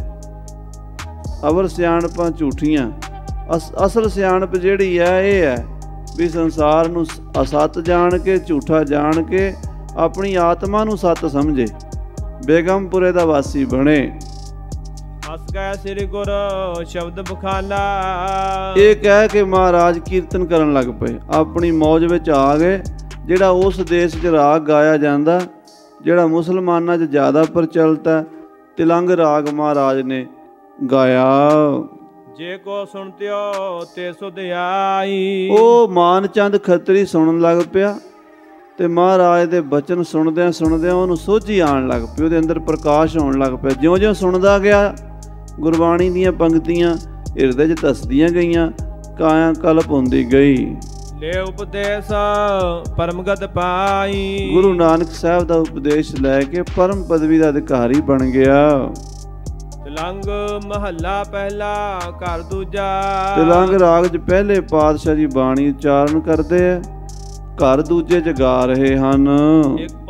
ਅਵਰ ਸਿਆਣਪਾਂ ਝੂਠੀਆਂ। ਅਸਲ ਸਿਆਣਪ ਜਿਹੜੀ ਹੈ ਇਹ ਹੈ ਵੀ ਸੰਸਾਰ ਨੂੰ ਅਸਤ ਜਾਣ ਕੇ, ਝੂਠਾ ਜਾਣ ਕੇ ਆਪਣੀ ਆਤਮਾ ਨੂੰ ਸੱਤ ਸਮਝੇ, ਬੇਗਮਪੁਰੇ ਦਾ ਵਾਸੀ ਬਣੇ। ਅਸ ਕਹਿ ਸ੍ਰੀ ਗੁਰ ਸ਼ਬਦ ਬਖਾਨਾ। ਇਹ ਕਹਿ ਕੇ ਮਹਾਰਾਜ ਕੀਰਤਨ ਕਰਨ ਲੱਗ ਪਏ, ਆਪਣੀ ਮੌਜ ਵਿੱਚ ਆ ਗਏ। ਜਿਹੜਾ ਉਸ ਦੇਸ਼ 'ਚ ਰਾਗ ਗਾਇਆ ਜਾਂਦਾ, ਜਿਹੜਾ ਮੁਸਲਮਾਨਾਂ 'ਚ ਜ਼ਿਆਦਾ ਪ੍ਰਚਲਿਤ ਹੈ, ਤਿਲੰਗ ਰਾਗ ਮਹਾਰਾਜ ਨੇ ਗਾਇਆ। ਜੇ ਕੋ ਸੁਣਤਿਓ ਤੇ ਸੁਧ ਆਈ। ਉਹ ਮਾਨ ਚੰਦ ਖੱਤਰੀ ਸੁਣਨ ਲੱਗ ਪਿਆ ਤੇ ਮਹਾਰਾਜ ਦੇ ਬਚਨ ਸੁਣਦਿਆਂ ਸੁਣਦਿਆਂ ਉਹਨੂੰ ਸੋਝੀ ਆਉਣ ਲੱਗ ਪਈ, ਉਹਦੇ ਅੰਦਰ ਪ੍ਰਕਾਸ਼ ਹੋਣ ਲੱਗ ਪਿਆ। ਜਿਉਂ-ਜਿਉਂ ਸੁਣਦਾ ਗਿਆ ਗੁਰਬਾਣੀ ਦੀਆਂ ਪੰਕਤੀਆਂ ਹਿਰਦੇ 'ਚ ਧਸਦੀਆਂ ਗਈਆਂ, ਕਾਇਆ ਕਲਪ ਹੁੰਦੀ ਗਈ। ਲੈ ਉਪਦੇਸ਼ ਪਰਮਗਤ ਪਾਈ। ਗੁਰੂ ਨਾਨਕ ਸਾਹਿਬ ਦਾ ਉਪਦੇਸ਼ ਲੈ ਕੇ ਪਰਮ ਪਦਵੀ ਦਾ ਅਧਿਕਾਰੀ ਬਣ ਗਿਆ। ਤਿਲੰਗ ਮਹੱਲਾ ਪਹਿਲਾ ਘਰ ਦੂਜਾ। ਤਿਲੰਗ ਰਾਗ 'ਚ ਪਹਿਲੇ ਪਾਤਸ਼ਾਹ ਜੀ ਬਾਣੀ ਉਚਾਰਨ ਕਰਦੇ ਆ, ਘਰ ਦੂਜੇ 'ਚ ਗਾ ਰਹੇ ਹਨ। ਇੱਕ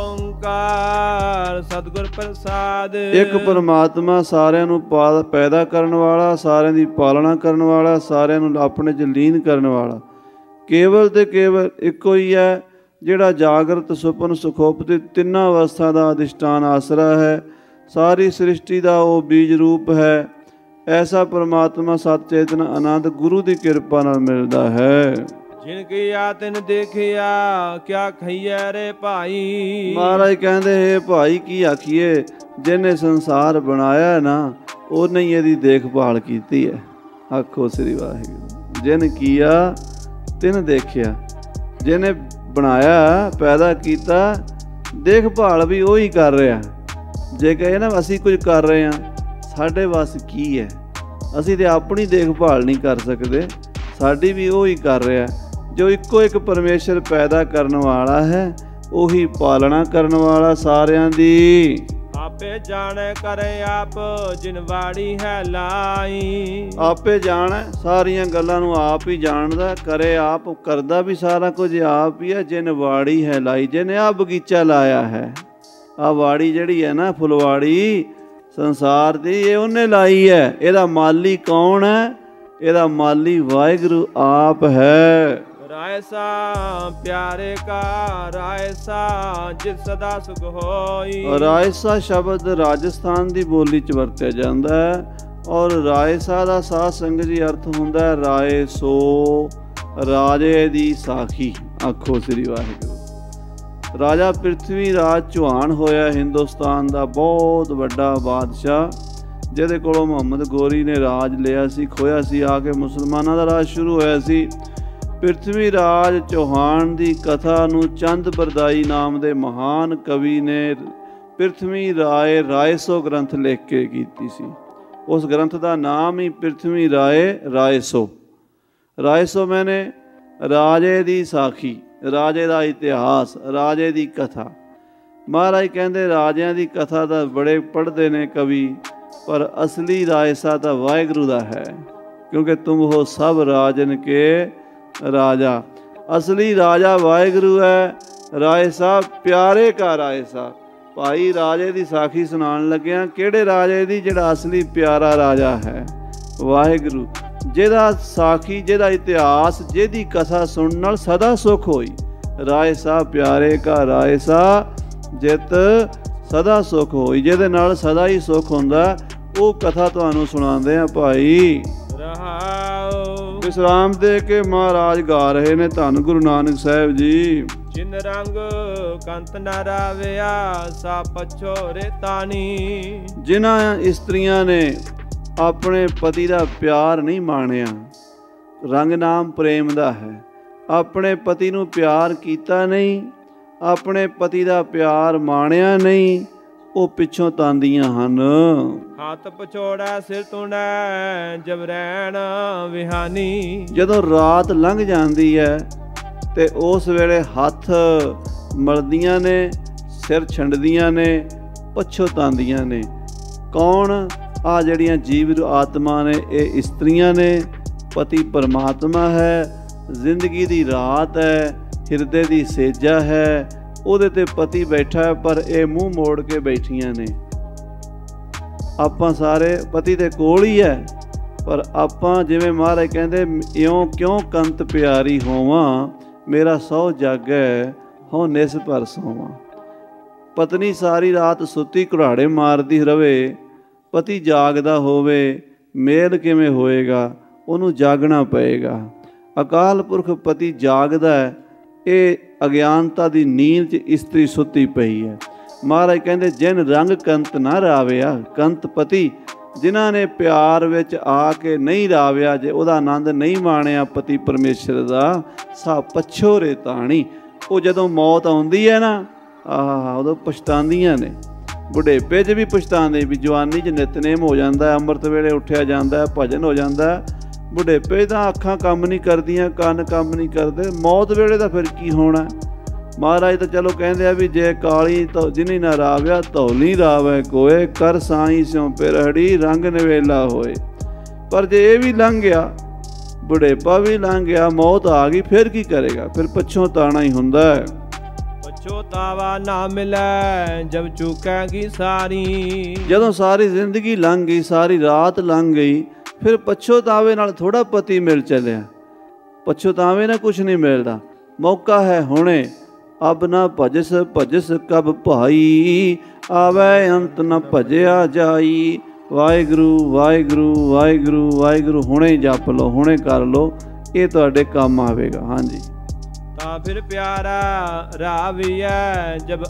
ਓੰਕਾਰ ਸਤਿਗੁਰ ਪ੍ਰਸਾਦ। ਇੱਕ ਪਰਮਾਤਮਾ ਸਾਰਿਆਂ ਨੂੰ ਪੈਦਾ ਕਰਨ ਵਾਲਾ, ਸਾਰਿਆਂ ਦੀ ਪਾਲਣਾ ਕਰਨ ਵਾਲਾ, ਸਾਰਿਆਂ ਨੂੰ ਆਪਣੇ 'ਚ ਲੀਨ ਕਰਨ ਵਾਲਾ, ਕੇਵਲ ਤੇ ਕੇਵਲ ਇੱਕੋ ਹੀ ਹੈ, ਜਿਹੜਾ ਜਾਗਰਤ, ਸੁਪਨ, ਸੁਖੋਪਤੀ ਤਿੰਨਾਂ ਅਵਸਥਾ ਦਾ ਅਧਿਸ਼ਠਾਨ ਆਸਰਾ ਹੈ। ਸਾਰੀ ਸ੍ਰਿਸ਼ਟੀ ਦਾ ਉਹ ਬੀਜ ਰੂਪ ਹੈ। ਐਸਾ ਪਰਮਾਤਮਾ ਸਤ ਚੇਤਨ ਆਨੰਦ ਗੁਰੂ ਦੀ ਕਿਰਪਾ ਨਾਲ ਮਿਲਦਾ ਹੈ। ਜਿਨ ਕੀਆ ਤਿਨ ਦੇਖਿਆ ਕਿਆ ਖਈਐ ਰੇ ਭਾਈ। ਮਹਾਰਾਜ ਕਹਿੰਦੇ ਹੈ ਭਾਈ ਕੀ ਆਖੀਏ, ਜਿਹਨੇ ਸੰਸਾਰ ਬਣਾਇਆ ਨਾ ਉਹਨੇ ਹੀ ਇਹਦੀ ਦੇਖਭਾਲ ਕੀਤੀ ਹੈ। ਆਖੋ ਸ੍ਰੀ ਵਾਹਿਗੁਰੂ। ਜਿਨ ਕੀਆ ਤਿਨ ਦੇਖਿਆ, ਜਿਹਨੇ ਬਣਾਇਆ, ਪੈਦਾ ਕੀਤਾ, ਦੇਖਭਾਲ ਵੀ ਉਹੀ ਕਰ ਰਿਹਾ। ਜੇ ਕਹੇ ਨਾ ਅਸੀਂ ਕੁਝ ਕਰ ਰਹੇ ਹਾਂ, ਸਾਡੇ ਵੱਸ ਕੀ ਹੈ, ਅਸੀਂ ਤੇ ਆਪਣੀ ਦੇਖਭਾਲ ਨਹੀਂ ਕਰ ਸਕਦੇ, ਸਾਡੀ ਵੀ ਉਹੀ ਕਰ ਰਿਹਾ। ਜੋ ਇੱਕੋ ਇੱਕ ਪਰਮੇਸ਼ਰ ਪੈਦਾ ਕਰਨ ਵਾਲਾ ਹੈ, ਉਹੀ ਪਾਲਣਾ ਕਰਨ ਵਾਲਾ ਸਾਰਿਆਂ ਦੀ। ਆਪੇ ਜਾਣੇ ਕਰੇ ਆਪ ਜਿਨ ਵਾੜੀ ਹੈ ਲਾਈ। ਆਪੇ ਜਾਣੇ ਸਾਰੀਆਂ ਗੱਲਾਂ ਨੂੰ ਆਪ ਹੀ ਜਾਣਦਾ, ਕਰੇ ਆਪ, ਕਰਦਾ ਵੀ ਸਾਰਾ ਕੁਝ ਆਪ ਹੀ ਹੈ। ਜਿਨ ਵਾੜੀ ਹੈ ਲਾਈ, ਜਿਹਨੇ ਆ ਬਗੀਚਾ ਲਾਇਆ ਹੈ, ਆ ਵਾੜੀ ਜਿਹੜੀ ਹੈ ਨਾ ਫੁਲਵਾੜੀ ਸੰਸਾਰ ਦੀ, ਇਹ ਉਹਨੇ ਲਾਈ ਹੈ। ਇਹਦਾ ਮਾਲੀ ਕੌਣ ਹੈ? ਇਹਦਾ ਮਾਲੀ ਵਾਹਿਗੁਰੂ ਆਪ ਹੈ। ਰਾਇਸਾ ਪਿਆਰੇ ਕਾ ਰਾਇਸਾ ਜਿਤ ਸਦਾ ਸੁਖ ਹੋਈ। ਰਾਇਸਾ ਸ਼ਬਦ ਰਾਜਸਥਾਨ ਦੀ ਬੋਲੀ 'ਚ ਵਰਤਿਆ ਜਾਂਦਾ ਹੈ, ਔਰ ਰਾਇਸਾ ਦਾ ਸਾਧ ਸੰਗਤ ਜੀ ਅਰਥ ਹੁੰਦਾ ਹੈ ਰਾਏ ਸੋ, ਰਾਜੇ ਦੀ ਸਾਖੀ। ਆਖੋ ਸ੍ਰੀ ਵਾਹਿਗੁਰੂ। ਰਾਜਾ ਪ੍ਰਿਥਵੀ ਰਾਜ ਚੌਹਾਨ ਹੋਇਆ, ਹਿੰਦੁਸਤਾਨ ਦਾ ਬਹੁਤ ਵੱਡਾ ਬਾਦਸ਼ਾਹ, ਜਿਹਦੇ ਕੋਲੋਂ ਮੁਹੰਮਦ ਗੋਰੀ ਨੇ ਰਾਜ ਲਿਆ ਸੀ, ਖੋਇਆ ਸੀ, ਆ ਕੇ ਮੁਸਲਮਾਨਾਂ ਦਾ ਰਾਜ ਸ਼ੁਰੂ ਹੋਇਆ ਸੀ। ਪ੍ਰਿਥਵੀ ਰਾਜ ਚੌਹਾਨ ਦੀ ਕਥਾ ਨੂੰ ਚੰਦ ਬਰਦਾਈ ਨਾਮ ਦੇ ਮਹਾਨ ਕਵੀ ਨੇ ਪ੍ਰਿਥਵੀ ਰਾਏ ਰਾਇਸੋ ਗ੍ਰੰਥ ਲਿਖ ਕੇ ਕੀਤੀ ਸੀ। ਉਸ ਗ੍ਰੰਥ ਦਾ ਨਾਮ ਹੀ ਪ੍ਰਿਥਵੀ ਰਾਏ ਰਾਇਸੋ। ਰਾਇਸੋ ਮੈਨੇ ਰਾਜੇ ਦੀ ਸਾਖੀ, ਰਾਜੇ ਦਾ ਇਤਿਹਾਸ, ਰਾਜੇ ਦੀ ਕਥਾ। ਮਹਾਰਾਜ ਕਹਿੰਦੇ ਰਾਜਿਆਂ ਦੀ ਕਥਾ ਤਾਂ ਬੜੇ ਪੜ੍ਹਦੇ ਨੇ ਕਵੀ, ਪਰ ਅਸਲੀ ਰਾਇਸਾ ਤਾਂ ਵਾਹਿਗੁਰੂ ਦਾ ਹੈ, ਕਿਉਂਕਿ ਤੁਮ ਹੋ ਸਭ ਰਾਜਨ ਕੇ ਰਾਜਾ। ਅਸਲੀ ਰਾਜਾ ਵਾਹਿਗੁਰੂ ਹੈ। ਰਾਇਸਾ ਪਿਆਰੇ ਕਾ ਰਾਇਸਾ। ਭਾਈ ਰਾਜੇ ਦੀ ਸਾਖੀ ਸੁਣਾਉਣ ਲੱਗਿਆ, ਕਿਹੜੇ ਰਾਜੇ ਦੀ? ਜਿਹੜਾ ਅਸਲੀ ਪਿਆਰਾ ਰਾਜਾ ਹੈ, ਵਾਹਿਗੁਰੂ, ਜਿਹਦਾ ਸਾਖੀ, ਜਿਹਦਾ ਇਤਿਹਾਸ, ਜਿਹਦੀ ਕਥਾ ਸੁਣਨ ਨਾਲ ਸਦਾ ਸੁਖ ਹੋਈ। ਰਾਇਸਾ ਪਿਆਰੇ ਕਾ ਰਾਇਸਾ ਜਿਤ ਸਦਾ ਸੁਖ ਹੋਈ, ਜਿਹਦੇ ਨਾਲ ਸਦਾ ਹੀ ਸੁਖ ਹੁੰਦਾ, ਉਹ ਕਥਾ ਤੁਹਾਨੂੰ ਸੁਣਾਉਂਦੇ ਆ ਭਾਈ। ਵਿਸਰਾਮ ਦੇ ਕੇ ਮਹਾਰਾਜ ਗਾ ਰਹੇ ਨੇ ਧੰਨ ਗੁਰੂ ਨਾਨਕ ਸਾਹਿਬ ਜੀ। ਜਿਨ ਰੰਗ ਕੰਤ ਨਾ ਰਾਵਿਆ ਸਾ ਪਛੋ ਰੇਤਾਨੀ। ਜਿਨ੍ਹਾਂ ਇਸਤਰੀਆਂ ਨੇ ਆਪਣੇ ਪਤੀ ਦਾ ਪਿਆਰ ਨਹੀਂ ਮਾਣਿਆ, ਰੰਗ ਨਾਮ ਪ੍ਰੇਮ ਦਾ ਹੈ, ਆਪਣੇ ਪਤੀ ਨੂੰ ਪਿਆਰ ਕੀਤਾ ਨਹੀਂ, ਆਪਣੇ ਪਤੀ ਦਾ ਪਿਆਰ ਮਾਣਿਆ ਨਹੀਂ, ਉਹ ਪਿੱਛੋਂ ਤਾਂਦੀਆਂ ਹਨ। ਹੱਥ ਪਛੋੜਾ ਸਿਰ ਤੁੰਡੈ ਜਬਰੈਣ ਵਿਹਾਨੀ। ਜਦੋਂ ਰਾਤ ਲੰਘ ਜਾਂਦੀ ਹੈ ਤੇ ਉਸ ਵੇਲੇ ਹੱਥ ਮਲਦੀਆਂ ਨੇ, ਸਿਰ ਛੰਡਦੀਆਂ ਨੇ, ਪਛੋਤਾਉਂਦੀਆਂ ਨੇ। ਕੌਣ? ਆ ਜਿਹੜੀਆਂ ਜੀਵ ਆਤਮਾ ਨੇ, ਇਹ ਇਸਤਰੀਆਂ ਨੇ, ਪਤੀ ਪਰਮਾਤਮਾ ਹੈ, ਜ਼ਿੰਦਗੀ ਦੀ ਰਾਤ ਹੈ, ਹਿਰਦੇ ਦੀ ਸੇਜਾ ਹੈ, ਉਹਦੇ ਤੇ ਪਤੀ ਬੈਠਾ ਹੈ, ਪਰ ਇਹ ਮੂੰਹ ਮੋੜ ਕੇ ਬੈਠੀਆਂ ਨੇ। ਆਪਾਂ ਸਾਰੇ ਪਤੀ ਦੇ ਕੋਲ ਹੀ ਹੈ, ਪਰ ਆਪਾਂ ਜਿਵੇਂ ਮਹਾਰਾਜ ਕਹਿੰਦੇ, ਇਉਂ ਕਿਉਂ ਕੰਤ ਪਿਆਰੀ ਹੋਵਾਂ, ਮੇਰਾ ਸਹੁ ਜਾਗੈ ਹਉ ਨਿਸ ਭਰ ਸੋਵਾਂ। ਪਤਨੀ ਸਾਰੀ ਰਾਤ ਸੁੱਤੀ ਘੁਰਾੜੇ ਮਾਰਦੀ ਰਵੇ, ਪਤੀ ਜਾਗਦਾ ਹੋਵੇ, ਮੇਲ ਕਿਵੇਂ ਹੋਏਗਾ? ਉਹਨੂੰ ਜਾਗਣਾ ਪਏਗਾ। ਅਕਾਲ ਪੁਰਖ ਪਤੀ ਜਾਗਦਾ ਹੈ, ਇਹ ਅਗਿਆਨਤਾ ਦੀ ਨੀਂਦ 'ਚ ਇਸਤਰੀ ਸੁੱਤੀ ਪਈ ਹੈ। ਮਹਾਰਾਜ ਕਹਿੰਦੇ, ਜਿਨ ਰੰਗ ਕੰਤ ਨਾ ਰਾਵਿਆ, ਕੰਤ ਪਤੀ ਜਿਨ੍ਹਾਂ ਨੇ ਪਿਆਰ ਵਿੱਚ ਆ ਕੇ ਨਹੀਂ ਰਾਵਿਆ, ਜੇ ਉਹਦਾ ਆਨੰਦ ਨਹੀਂ ਮਾਣਿਆ ਪਤੀ ਪਰਮੇਸ਼ਰ ਦਾ, ਸਾ ਪਛੋ ਰੇ ਤਾਣੀ। ਉਹ ਜਦੋਂ ਮੌਤ ਆਉਂਦੀ ਹੈ ਨਾ, ਆਹ ਉਦੋਂ ਪਛਤਾਉਂਦੀਆਂ ਨੇ। ਬੁਢੇਪੇ 'ਚ ਵੀ ਪਛਤਾਉਂਦੇ, ਵੀ ਜਵਾਨੀ 'ਚ ਨਿਤਨੇਮ ਹੋ ਜਾਂਦਾ, ਅੰਮ੍ਰਿਤ ਵੇਲੇ ਉੱਠਿਆ ਜਾਂਦਾ, ਭਜਨ ਹੋ ਜਾਂਦਾ। ਬੁਢੇਪੇ ਤਾਂ ਅੱਖਾਂ ਕੰਮ ਨਹੀਂ ਕਰਦੀਆਂ, ਕੰਨ ਕੰਮ ਨਹੀਂ ਕਰਦੇ, ਮੌਤ ਵੇਲੇ ਤਾਂ ਫਿਰ ਕੀ ਹੋਣਾ? ਮਹਾਰਾਜ ਤਾਂ ਚਲੋ ਕਹਿੰਦੇ ਆ ਵੀ ਜੇ ਕਾਲੀ ਤਾਂ ਜਿਨੀ ਨਾ ਰਾਵਿਆ, ਧੌਲੀ ਰਾਵੈ ਕੋਏ, ਕਰ ਸਾਈ ਸਿਉ ਪਿਰਹੜੀ, ਰੰਗ ਨਵੇਲਾ ਹੋਏ। ਪਰ ਜੇ ਇਹ ਵੀ ਲੰਘ ਗਿਆ, ਬੁਢੇਪਾ ਵੀ ਲੰਘ ਗਿਆ, ਮੌਤ ਆ ਗਈ, ਫਿਰ ਕੀ ਕਰੇਗਾ? ਫਿਰ ਪਛਤਾਉਣਾ ਹੀ ਹੁੰਦਾ ਹੈ। ਪਛਤਾਵਾ ਨਾ ਮਿਲੈ ਜਬ ਚੁਕੈਗੀ ਸਾਰੀ। ਜਦੋਂ ਸਾਰੀ ਜ਼ਿੰਦਗੀ ਲੰਘ ਗਈ, ਸਾਰੀ ਰਾਤ ਲੰਘ ਗਈ, ਫਿਰ ਪਛਤਾਵੇ ਨਾਲ ਥੋੜਾ ਪਤੀ ਮਿਲ ਚੱਲਿਆ। ਪਛਤਾਵੇ ਨਾਲ ਕੁਛ ਨਹੀਂ ਮਿਲਦਾ। ਮੌਕਾ ਹੈ ਹੁਣੇ, ਅਬ ਨਾ ਭਜਸ ਭਜਸ ਕਬ ਭਾਈ, ਆਵੈ ਅੰਤ ਨਾ ਭਜਿਆ ਜਾਈ। ਵਾਹਿਗੁਰੂ ਵਾਹਿਗੁਰੂ ਵਾਹਿਗੁਰੂ ਵਾਹਿਗੁਰੂ ਹੁਣੇ ਜਪ ਲਓ, ਹੁਣੇ ਕਰ ਲਓ, ਇਹ ਤੁਹਾਡੇ ਕੰਮ ਆਵੇਗਾ। ਹਾਂਜੀ। ਤਾਂ ਫਿਰ ਪਿਆਰਾ ਰਾਵੀਐ ਜਬ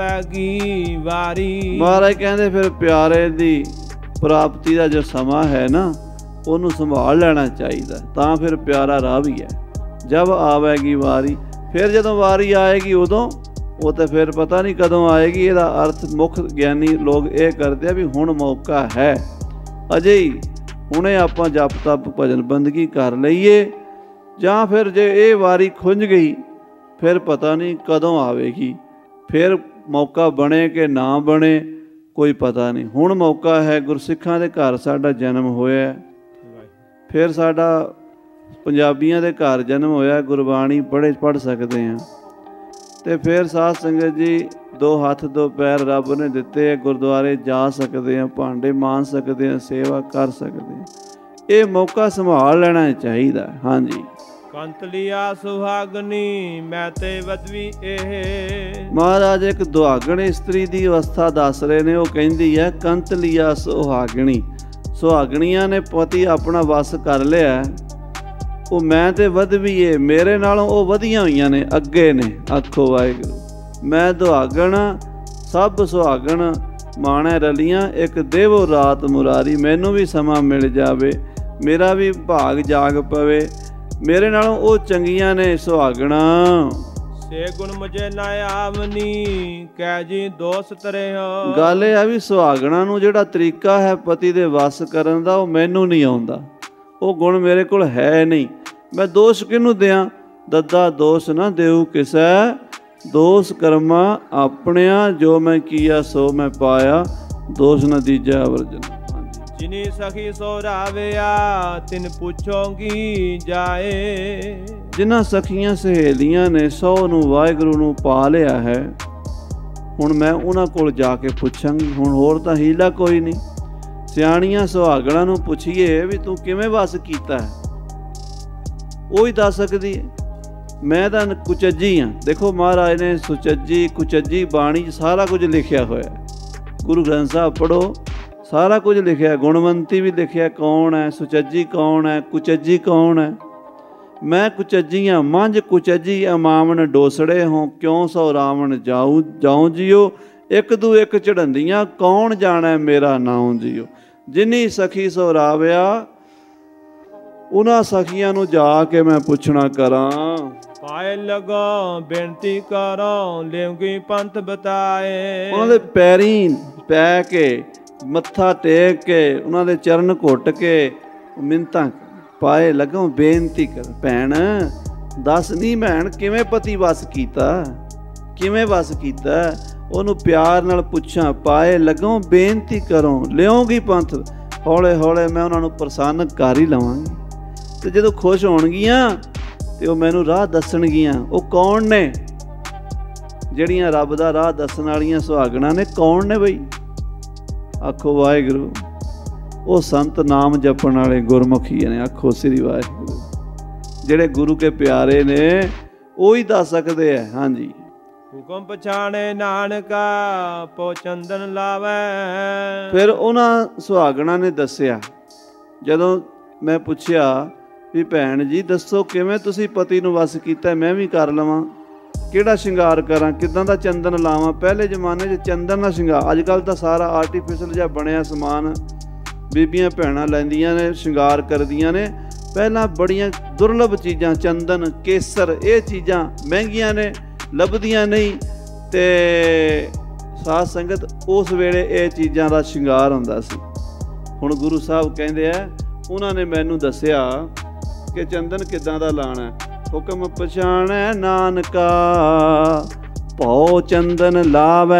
ਆਵੇਗੀ ਵਾਰੀ। ਮਹਾਰਾਜ ਕਹਿੰਦੇ ਫਿਰ ਪਿਆਰੇ ਦੀ ਪ੍ਰਾਪਤੀ ਦਾ ਜੋ ਸਮਾਂ ਹੈ ਨਾ, ਉਹਨੂੰ ਸੰਭਾਲ ਲੈਣਾ ਚਾਹੀਦਾ। ਤਾਂ ਫਿਰ ਪਿਆਰਾ ਰਾਵੀਐ ਜਬ ਆਵੇਗੀ ਵਾਰੀ। ਫਿਰ ਜਦੋਂ ਵਾਰੀ ਆਏਗੀ ਉਦੋਂ, ਉਹ ਤਾਂ ਫਿਰ ਪਤਾ ਨਹੀਂ ਕਦੋਂ ਆਏਗੀ। ਇਹਦਾ ਅਰਥ ਮੁੱਖ ਗਿਆਨੀ ਲੋਕ ਇਹ ਕਰਦੇ ਆ ਵੀ ਹੁਣ ਮੌਕਾ ਹੈ, ਅਜੇ ਹੀ ਹੁਣੇ ਆਪਾਂ ਜਪ ਤਪ ਭਜਨ ਬੰਦਗੀ ਕਰ ਲਈਏ। ਜਾਂ ਫਿਰ ਜੇ ਇਹ ਵਾਰੀ ਖੁੰਝ ਗਈ, ਫਿਰ ਪਤਾ ਨਹੀਂ ਕਦੋਂ ਆਵੇਗੀ, ਫਿਰ ਮੌਕਾ ਬਣੇ ਕਿ ਨਾ ਬਣੇ ਕੋਈ ਪਤਾ ਨਹੀਂ। ਹੁਣ ਮੌਕਾ ਹੈ, ਗੁਰਸਿੱਖਾਂ ਦੇ ਘਰ ਸਾਡਾ ਜਨਮ ਹੋਇਆ, ਫਿਰ ਸਾਡਾ ਪੰਜਾਬੀਆਂ ਦੇ ਘਰ ਜਨਮ ਹੋਇਆ, ਗੁਰਬਾਣੀ ਪੜ੍ਹ ਸਕਦੇ ਹਾਂ। ਅਤੇ ਫਿਰ ਸਾਧ ਸੰਗਤ ਜੀ, ਦੋ ਹੱਥ ਦੋ ਪੈਰ ਰੱਬ ਨੇ ਦਿੱਤੇ ਹੈ, ਗੁਰਦੁਆਰੇ ਜਾ ਸਕਦੇ ਹਾਂ, ਭਾਂਡੇ ਮਾਂਜ ਸਕਦੇ ਹਾਂ, ਸੇਵਾ ਕਰ ਸਕਦੇ ਹਾਂ। ਇਹ ਮੌਕਾ ਸੰਭਾਲ ਲੈਣਾ ਚਾਹੀਦਾ। ਹਾਂਜੀ। ਕੰਤ ਲਿਆ ਸੁਹਾਗਣੀ ਮੈਂ ਤੇ ਵਦਵੀ ਇਹ। ਮਹਾਰਾਜ ਇੱਕ ਦੁਹਾਗਣ ਇਸਤਰੀ ਦੀ ਅਵਸਥਾ ਦੱਸ ਰਹੇ ਨੇ। ਉਹ ਕਹਿੰਦੀ ਹੈ, ਕੰਤ ਲਿਆ ਸੁਹਾਗਣੀ। ਸੁਹਾਗਣੀਆਂ ਨੇ ਪਤੀ ਆਪਣਾ ਵਸ ਕਰ ਲਿਆ, ਉਹ ਮੈਂ ਤੇ ਵਧਵੀ ਏ, ਮੇਰੇ ਨਾਲੋਂ ਉਹ ਵਧੀਆਂ ਹੋਈਆਂ ਨੇ, ਅੱਗੇ ਨੇ। ਆਖੋ ਵਾਹਿਗੁਰੂ। ਮੈਂ ਦੁਹਾਗਣ, ਸਭ ਸੁਹਾਗਣ ਮਾਣੈ ਰਲੀਆਂ, ਇੱਕ ਦੇਵੋ ਰਾਤ ਮੁਰਾਰੀ। ਮੈਨੂੰ ਵੀ ਸਮਾਂ ਮਿਲ ਜਾਵੇ, ਮੇਰਾ ਵੀ ਭਾਗ ਜਾਗ ਪਵੇ, ਮੇਰੇ ਨਾਲੋਂ ਉਹ ਚੰਗੀਆਂ ਨੇ ਸੁਹਾਗਣਾ। ਸੇ ਗੁਣ ਮੁਝੇ ਨਾ ਆਵਨੀ, ਕਹਿ ਜੀ ਦੋਸ ਤਰਿਓ। ਗੱਲ ਇਹ ਆ ਵੀ ਸੁਹਾਗਣਾ ਨੂੰ ਜਿਹੜਾ ਤਰੀਕਾ ਹੈ ਪਤੀ ਦੇ ਵਸ ਕਰਨ ਦਾ, ਉਹ ਮੈਨੂੰ ਨਹੀਂ ਆਉਂਦਾ। ਉਹ ਗੁਣ ਮੇਰੇ ਕੋਲ ਹੈ ਨਹੀਂ। ਮੈਂ ਦੋਸ਼ ਕਿਹਨੂੰ ਦਿਆਂ? ਦੱਦਾ ਦੋਸ਼ ਨਾ ਦੇਊ ਕਿਸੈ, ਦੋਸ਼ ਕਰਮਾ ਆਪਣਿਆਂ, ਜੋ ਮੈਂ ਕੀਆ ਸੋ ਮੈਂ ਪਾਇਆ, ਦੋਸ਼ ਨਾ ਦੀਜਾ ਵਰਜਨ। ਜਿਨੀ ਸਖੀ ਸੋ ਰਾਵਿਆ, ਤਿਨ ਪੁੱਛੋਗੀ ਜਾਏ। ਜਿਨ੍ਹਾਂ ਸਖੀਆਂ ਸਹੇਲੀਆਂ ਨੇ ਸੌ ਨੂੰ ਵਾਹਿਗੁਰੂ ਨੂੰ ਪਾ ਲਿਆ ਹੈ, ਹੁਣ ਮੈਂ ਉਹਨਾਂ ਕੋਲ ਜਾ ਕੇ ਪੁੱਛਾਂਗੀ। ਹੁਣ ਹੋਰ ਤਾਂ ਹੀਲਾ ਕੋਈ ਨਹੀਂ। ਸਿਆਣੀਆਂ ਸੁਹਾਗਣਾਂ ਨੂੰ ਪੁੱਛੀਏ ਵੀ ਤੂੰ ਕਿਵੇਂ ਵਸ ਕੀਤਾ ਹੈ, ਉਹ ਹੀ ਦੱਸ ਸਕਦੀ ਹੈ। ਮੈਂ ਤਾਂ ਕੁਚੱਜੀ ਹਾਂ। ਦੇਖੋ ਮਹਾਰਾਜ ਨੇ ਸੁਚੱਜੀ ਕੁਚੱਜੀ ਬਾਣੀ 'ਚ ਸਾਰਾ ਕੁਝ ਲਿਖਿਆ ਹੋਇਆ। ਗੁਰੂ ਗ੍ਰੰਥ ਸਾਹਿਬ ਪੜ੍ਹੋ, ਸਾਰਾ ਕੁਝ ਲਿਖਿਆ। ਗੁਣਵੰਤੀ ਵੀ ਲਿਖਿਆ, ਕੌਣ ਹੈ ਸੁਚੱਜੀ, ਕੌਣ ਹੈ ਕੁਚੱਜੀ, ਕੌਣ ਹੈ। ਮੈਂ ਕੁਚੱਜੀ ਹਾਂ। ਮੰਝ ਕੁਚੱਜੀ ਅਮਾਵਣ ਡੋਸੜੇ ਹੋਂ, ਕਿਉਂ ਸੋ ਰਾਵਣ ਜਾਉ ਜੀਓ। ਇੱਕ ਦੂ ਇੱਕ ਚੜ੍ਹੰਦੀਆਂ, ਕੌਣ ਜਾਣੈ ਮੇਰਾ ਨਾਉ ਜੀਓ। ਜਿਨੀ ਸਖੀ ਸੋ ਰਾਵਿਆ, ਉਹਨਾਂ ਸਖੀਆਂ ਨੂੰ ਜਾ ਕੇ ਮੈਂ ਪੁੱਛਣਾ ਕਰਾਂ। ਪਾਏ ਲਗੋ ਬੇਨਤੀ ਕਰੋ, ਲਿਵਗੀ ਪੰਥ ਬਤਾਏ। ਉਹਨਾਂ ਦੇ ਪੈਰੀਂ ਪੈ ਕੇ, ਮੱਥਾ ਟੇਕ ਕੇ, ਉਹਨਾਂ ਦੇ ਚਰਨ ਘੁੱਟ ਕੇ ਮਿੰਨਤਾਂ ਪਾਏ ਲੱਗੋ, ਬੇਨਤੀ ਕਰ। ਭੈਣ ਦੱਸ ਨਹੀਂ ਭੈਣ, ਕਿਵੇਂ ਪਤੀ ਵਸ ਕੀਤਾ, ਕਿਵੇਂ ਵਸ ਕੀਤਾ। ਉਹਨੂੰ ਪਿਆਰ ਨਾਲ ਪੁੱਛਾਂ। ਪਾਏ ਲੱਗੋ ਬੇਨਤੀ ਕਰੋ, ਲਿਆਉਂਗੀ ਪੰਥ। ਹੌਲੇ ਹੌਲੇ ਮੈਂ ਉਹਨਾਂ ਨੂੰ ਪ੍ਰਸੰਨ ਕਰ ਹੀ ਲਵਾਂਗੀ। ਤੇ ਜਦੋਂ ਖੁਸ਼ ਹੋਣਗੀਆਂ ਤੇ ਉਹ ਮੈਨੂੰ ਰਾਹ ਦੱਸਣਗੀਆਂ। ਉਹ ਕੌਣ ਨੇ ਜਿਹੜੀਆਂ ਰੱਬ ਦਾ ਰਾਹ ਦੱਸਣ ਵਾਲੀਆਂ ਸੁਹਾਗਣਾਂ ਨੇ? ਕੌਣ ਨੇ ਬਈ? ਆਖੋ ਵਾਹਿਗੁਰੂ। ਉਹ ਸੰਤ ਨਾਮ ਜਪਣ ਵਾਲੇ ਗੁਰਮੁਖੀ ਨੇ। ਆਖੋ ਸ੍ਰੀ ਵਾਹਿਗੁਰੂ। ਜਿਹੜੇ ਗੁਰੂ ਕੇ ਪਿਆਰੇ ਨੇ ਉਹੀ ਦੱਸ ਸਕਦੇ ਹੈ। ਹਾਂਜੀ। ਹੁਕਮ ਪਛਾਣੇ ਨਾਨਕਾ ਪੋ ਚੰਦਨ ਲਾਵੇ। ਫਿਰ ਉਹਨਾਂ ਸੁਹਾਗਣਾਂ ਨੇ ਦੱਸਿਆ, ਜਦੋਂ ਮੈਂ ਪੁੱਛਿਆ ਵੀ ਭੈਣ ਜੀ ਦੱਸੋ ਕਿਵੇਂ ਤੁਸੀਂ ਪਤੀ ਨੂੰ ਵਸ ਕੀਤਾ, ਮੈਂ ਵੀ ਕਰ ਲਵਾਂ, ਕਿਹੜਾ ਸ਼ਿੰਗਾਰ ਕਰਾਂ, ਕਿੱਦਾਂ ਦਾ ਚੰਦਨ ਲਾਵਾਂ। ਪਹਿਲੇ ਜ਼ਮਾਨੇ 'ਚ ਚੰਦਨ ਦਾ ਸ਼ਿੰਗਾਰ, ਅੱਜ ਕੱਲ੍ਹ ਤਾਂ ਸਾਰਾ ਆਰਟੀਫਿਸ਼ਲ ਜਿਹਾ ਬਣਿਆ ਸਮਾਨ ਬੀਬੀਆਂ ਭੈਣਾਂ ਲੈਂਦੀਆਂ ਨੇ, ਸ਼ਿੰਗਾਰ ਕਰਦੀਆਂ ਨੇ। ਪਹਿਲਾਂ ਬੜੀਆਂ ਦੁਰਲਭ ਚੀਜ਼ਾਂ, ਚੰਦਨ, ਕੇਸਰ, ਇਹ ਚੀਜ਼ਾਂ ਮਹਿੰਗੀਆਂ ਨੇ, ਲੱਭਦੀਆਂ ਨਹੀਂ। ਅਤੇ ਸਾਧ ਸੰਗਤ ਉਸ ਵੇਲੇ ਇਹ ਚੀਜ਼ਾਂ ਦਾ ਸ਼ਿੰਗਾਰ ਹੁੰਦਾ ਸੀ। ਹੁਣ ਗੁਰੂ ਸਾਹਿਬ ਕਹਿੰਦੇ ਆ, ਉਹਨਾਂ ਨੇ ਮੈਨੂੰ ਦੱਸਿਆ ਕਿ ਚੰਦਨ ਕਿੱਦਾਂ ਦਾ ਲਾਣਾ। ਹੁਕਮ ਪਛਾਣੈ ਨਾਨਕਾ ਭਉ ਚੰਦਨ ਲਾਵੈ।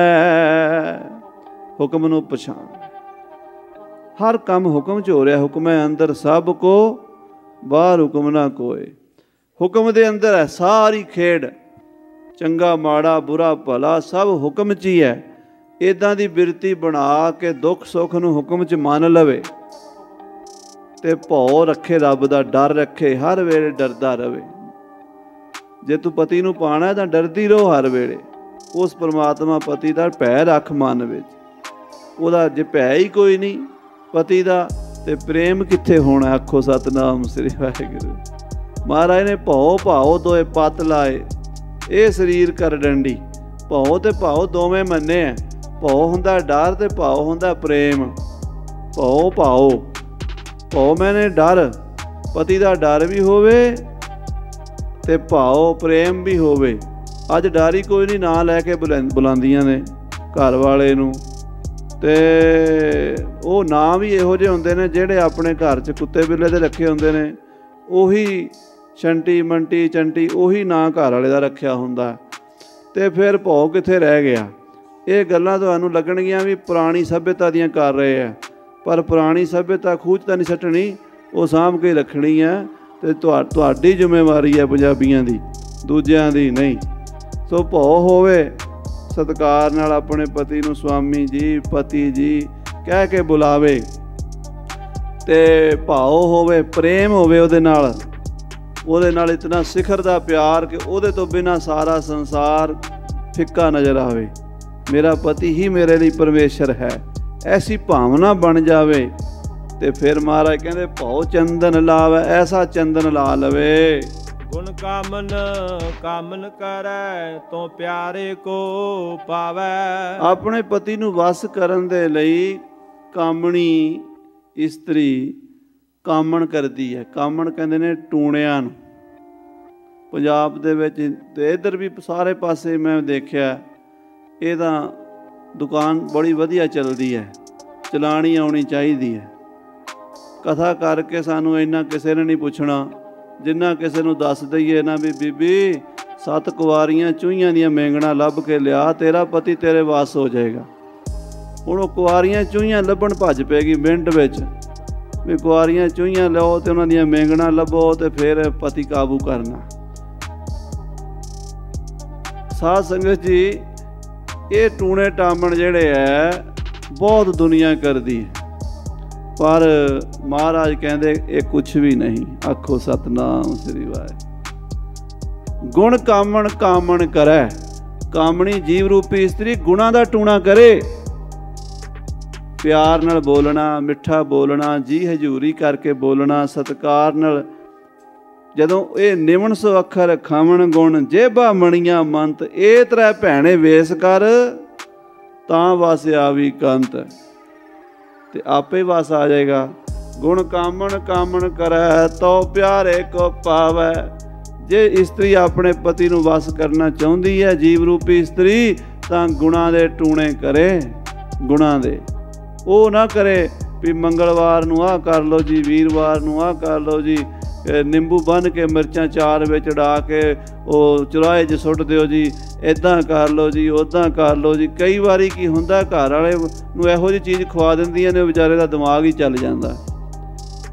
ਹੁਕਮ ਨੂੰ ਪਛਾਣ। ਹਰ ਕੰਮ ਹੁਕਮ 'ਚ ਹੋ ਰਿਹਾ। ਹੁਕਮੈ ਅੰਦਰ ਸਭ ਕੋ ਬਾਹਰ ਹੁਕਮ ਨਾ ਕੋਏ। ਹੁਕਮ ਦੇ ਅੰਦਰ ਹੈ ਸਾਰੀ ਖੇਡ। ਚੰਗਾ ਮਾੜਾ ਬੁਰਾ ਭਲਾ ਸਭ ਹੁਕਮ 'ਚ ਹੀ ਹੈ। ਇੱਦਾਂ ਦੀ ਬਿਰਤੀ ਬਣਾ ਕੇ ਦੁੱਖ ਸੁੱਖ ਨੂੰ ਹੁਕਮ 'ਚ ਮੰਨ ਲਵੇ ਅਤੇ ਭਉ ਰੱਖੇ, ਰੱਬ ਦਾ ਡਰ ਰੱਖੇ, ਹਰ ਵੇਲੇ ਡਰਦਾ ਰਵੇ। ਜੇ ਤੂੰ ਪਤੀ ਨੂੰ ਪਾਉਣਾ ਤਾਂ ਡਰਦੀ ਰਹੋ ਹਰ ਵੇਲੇ। ਉਸ ਪਰਮਾਤਮਾ ਪਤੀ ਦਾ ਭੈ ਰੱਖ ਮਨ ਵਿੱਚ। ਉਹਦਾ ਜੇ ਭੈ ਹੀ ਕੋਈ ਨਹੀਂ ਪਤੀ ਦਾ, ਤੇ ਪ੍ਰੇਮ ਕਿੱਥੇ ਹੋਣਾ। ਆਖੋ ਸਤਿਨਾਮ ਸ੍ਰੀ ਵਾਹਿਗੁਰੂ। ਮਹਾਰਾਜ ਨੇ ਭਉ ਭਾਉ ਦੋਏ ਪਤ ਲਾਏ, ਇਹ ਸਰੀਰ ਕਰ ਡੰਡੀ। ਭਉ ਤੇ ਭਾਉ ਦੋਵੇਂ ਮੰਨੇ ਹੈ। ਭਉ ਹੁੰਦਾ ਡਰ ਤੇ ਭਾਉ ਹੁੰਦਾ ਪ੍ਰੇਮ। ਭਉ ਭਾਉ, ਭਉ ਮੈਨੇ ਡਰ, ਪਤੀ ਦਾ ਡਰ ਵੀ ਹੋਵੇ ਤੇ ਭਾਉ ਪ੍ਰੇਮ ਵੀ ਹੋਵੇ। ਅੱਜ ਡਰ ਹੀ ਕੋਈ ਨਹੀਂ, ਨਾਂ ਲੈ ਕੇ ਬੁਲਾਉਂਦੀਆਂ ਨੇ ਘਰ ਵਾਲੇ ਨੂੰ। ਅਤੇ ਉਹ ਨਾਂ ਵੀ ਇਹੋ ਜਿਹੇ ਹੁੰਦੇ ਨੇ ਜਿਹੜੇ ਆਪਣੇ ਘਰ 'ਚ ਕੁੱਤੇ ਬਿੱਲੇ ਦੇ ਰੱਖੇ ਹੁੰਦੇ ਨੇ। ਉਹੀ ਛੰਟੀ ਮੰਟੀ ਚੰਟੀ, ਉਹੀ ਨਾਂ ਘਰ ਵਾਲੇ ਦਾ ਰੱਖਿਆ ਹੁੰਦਾ। ਅਤੇ ਫਿਰ ਭਉ ਕਿੱਥੇ ਰਹਿ ਗਿਆ। ਇਹ ਗੱਲਾਂ ਤੁਹਾਨੂੰ ਲੱਗਣਗੀਆਂ ਵੀ ਪੁਰਾਣੀ ਸੱਭਿਅਤਾ ਦੀਆਂ ਕਰ ਰਹੇ ਆ, ਪਰ ਪੁਰਾਣੀ ਸੱਭਿਅਤਾ ਖੂਹ 'ਚ ਤਾਂ ਨਹੀਂ ਸੱਟਣੀ, ਉਹ ਸਾਂਭ ਕੇ ਰੱਖਣੀ ਹੈ। ਅਤੇ ਤੁਹਾਡੀ ਜ਼ਿੰਮੇਵਾਰੀ ਹੈ ਪੰਜਾਬੀਆਂ ਦੀ, ਦੂਜਿਆਂ ਦੀ ਨਹੀਂ। ਸੋ ਭਉ ਹੋਵੇ, ਸਤਿਕਾਰ ਨਾਲ ਆਪਣੇ ਪਤੀ ਨੂੰ ਸਵਾਮੀ ਜੀ, ਪਤੀ ਜੀ ਕਹਿ ਕੇ ਬੁਲਾਵੇ। ਅਤੇ ਭਾਉ ਹੋਵੇ, ਪ੍ਰੇਮ ਹੋਵੇ ਉਹਦੇ ਨਾਲ ਇਤਨਾ ਸਿਖਰ ਦਾ ਪਿਆਰ ਕਿ ਉਹਦੇ ਤੋਂ ਬਿਨਾਂ ਸਾਰਾ ਸੰਸਾਰ ਫਿੱਕਾ ਨਜ਼ਰ ਆਵੇ। ਮੇਰਾ ਪਤੀ ਹੀ ਮੇਰੇ ਲਈ ਪਰਮੇਸ਼ਰ ਹੈ, ਐਸੀ ਭਾਵਨਾ ਬਣ ਜਾਵੇ। ਅਤੇ ਫਿਰ ਮਹਾਰਾਜ ਕਹਿੰਦੇ ਭਉ ਚੰਦਨ ਲਾਵੈ। ਐਸਾ ਚੰਦਨ ਲਾ ਲਵੇ। ਗੁਣ ਕਾਮਨ ਕਾਮਨ ਕਰੈ ਤੋ ਪਿਆਰੇ ਕੋ ਪਾਵੈ। ਆਪਣੇ ਪਤੀ ਨੂੰ ਵਸ ਕਰਨ ਦੇ ਲਈ ਕਾਮਣੀ ਇਸਤਰੀ ਕਾਮਣ ਕਰਦੀ ਹੈ। ਕਾਮਣ ਕਹਿੰਦੇ ਨੇ ਟੂਣਿਆਂ ਨੂੰ। ਪੰਜਾਬ ਦੇ ਵਿੱਚ ਅਤੇ ਇੱਧਰ ਵੀ ਸਾਰੇ ਪਾਸੇ ਮੈਂ ਦੇਖਿਆ, ਇਹ ਤਾਂ ਦੁਕਾਨ ਬੜੀ ਵਧੀਆ ਚੱਲਦੀ ਹੈ, ਚਲਾਣੀ ਆਉਣੀ ਚਾਹੀਦੀ ਹੈ। ਕਥਾ ਕਰਕੇ ਸਾਨੂੰ ਇੰਨਾ ਕਿਸੇ ਨੇ ਨਹੀਂ ਪੁੱਛਣਾ ਜਿੰਨਾ ਕਿਸੇ ਨੂੰ ਦੱਸ ਦਈਏ ਨਾ ਵੀ ਬੀਬੀ 7 ਕੁਆਰੀਆਂ ਚੂਹੀਆਂ ਦੀਆਂ ਮੇਂਗਣਾ ਲੱਭ ਕੇ ਲਿਆ, ਤੇਰਾ ਪਤੀ ਤੇਰੇ ਵਾਸ ਹੋ ਜਾਏਗਾ। ਹੁਣ ਉਹ ਕੁਆਰੀਆਂ ਚੂਹੀਆਂ ਲੱਭਣ ਭੱਜ ਪਏਗੀ ਮਿੰਟ ਵਿੱਚ ਵੀ ਕੁਆਰੀਆਂ ਚੂਹੀਆਂ ਲਓ ਅਤੇ ਉਹਨਾਂ ਦੀਆਂ ਮੇਂਗਣਾ ਲੱਭੋ ਅਤੇ ਫਿਰ ਪਤੀ ਕਾਬੂ ਕਰਨਾ। ਸਾਧ ਸੰਗਤ ਜੀ, ਇਹ ਟੂਣੇ ਟਾਮਣ ਜਿਹੜੇ ਹੈ ਬਹੁਤ ਦੁਨੀਆ ਕਰਦੀ ਹੈ, ਪਰ ਮਹਾਰਾਜ ਕਹਿੰਦੇ ਇਹ ਕੁਛ ਵੀ ਨਹੀਂ। ਆਖੋ ਸਤਿਨਾਮ ਸ੍ਰੀ ਵਾਹਿਗੁਰੂ। ਗੁਣ ਕਾਮਣ ਕਾਮਣ ਕਰੈ। ਕਾਮਣੀ ਜੀਵ ਰੂਪੀ ਇਸਤਰੀ ਗੁਣਾਂ ਦਾ ਟੂਣਾ ਕਰੇ। ਪਿਆਰ ਨਾਲ ਬੋਲਣਾ, ਮਿੱਠਾ ਬੋਲਣਾ, ਜੀ ਹਜ਼ੂਰੀ ਕਰਕੇ ਬੋਲਣਾ, ਸਤਿਕਾਰ ਨਾਲ। ਜਦੋਂ ਇਹ ਨਿਮਣ ਸੋ ਅੱਖਰ ਖਾਵਣ ਗੁਣ, ਜੇਬਾ ਮਣੀਆਂ ਮੰਤ, ਇਹ ਤ੍ਰੈ ਭੈਣੇ ਵੇਸ ਕਰ, ਤਾਂ ਵਸ ਆਵੀ ਕੰਤ। ਤੇ ਆਪੇ ਵਸ ਆ ਜਾਏਗਾ। ਗੁਣ ਕਾਮਣ ਕਾਮਣ ਕਰੈ ਤੋ ਪਿਆਰੇ ਕੋ ਪਾਵੈ। ਜੇ ਇਸਤਰੀ ਆਪਣੇ ਪਤੀ ਨੂੰ ਵਸ ਕਰਨਾ ਚਾਹੁੰਦੀ ਹੈ, ਜੀਵ ਰੂਪੀ ਇਸਤਰੀ, ਤਾਂ ਗੁਣਾਂ ਦੇ ਟੂਣੇ ਕਰੇ। ਗੁਣਾਂ ਦੇ ਉਹ ਨਾ ਕਰੇ ਵੀ ਮੰਗਲਵਾਰ ਨੂੰ ਆਹ ਕਰ ਲਓ ਜੀ, ਵੀਰਵਾਰ ਨੂੰ ਆਹ ਕਰ ਲਓ ਜੀ, ਨਿੰਬੂ ਬੰਨ੍ਹ ਕੇ ਮਿਰਚਾਂ 4 ਵਿੱਚ ਉਡਾ ਕੇ ਉਹ ਚੁਰਾਹੇ 'ਚ ਸੁੱਟ ਦਿਓ ਜੀ, ਇੱਦਾਂ ਕਰ ਲਓ ਜੀ, ਉੱਦਾਂ ਕਰ ਲਓ ਜੀ। ਕਈ ਵਾਰੀ ਕੀ ਹੁੰਦਾ, ਘਰ ਵਾਲੇ ਨੂੰ ਇਹੋ ਜਿਹੀ ਚੀਜ਼ ਖਵਾ ਦਿੰਦੀਆਂ ਨੇ, ਵਿਚਾਰੇ ਦਾ ਦਿਮਾਗ ਹੀ ਚੱਲ ਜਾਂਦਾ।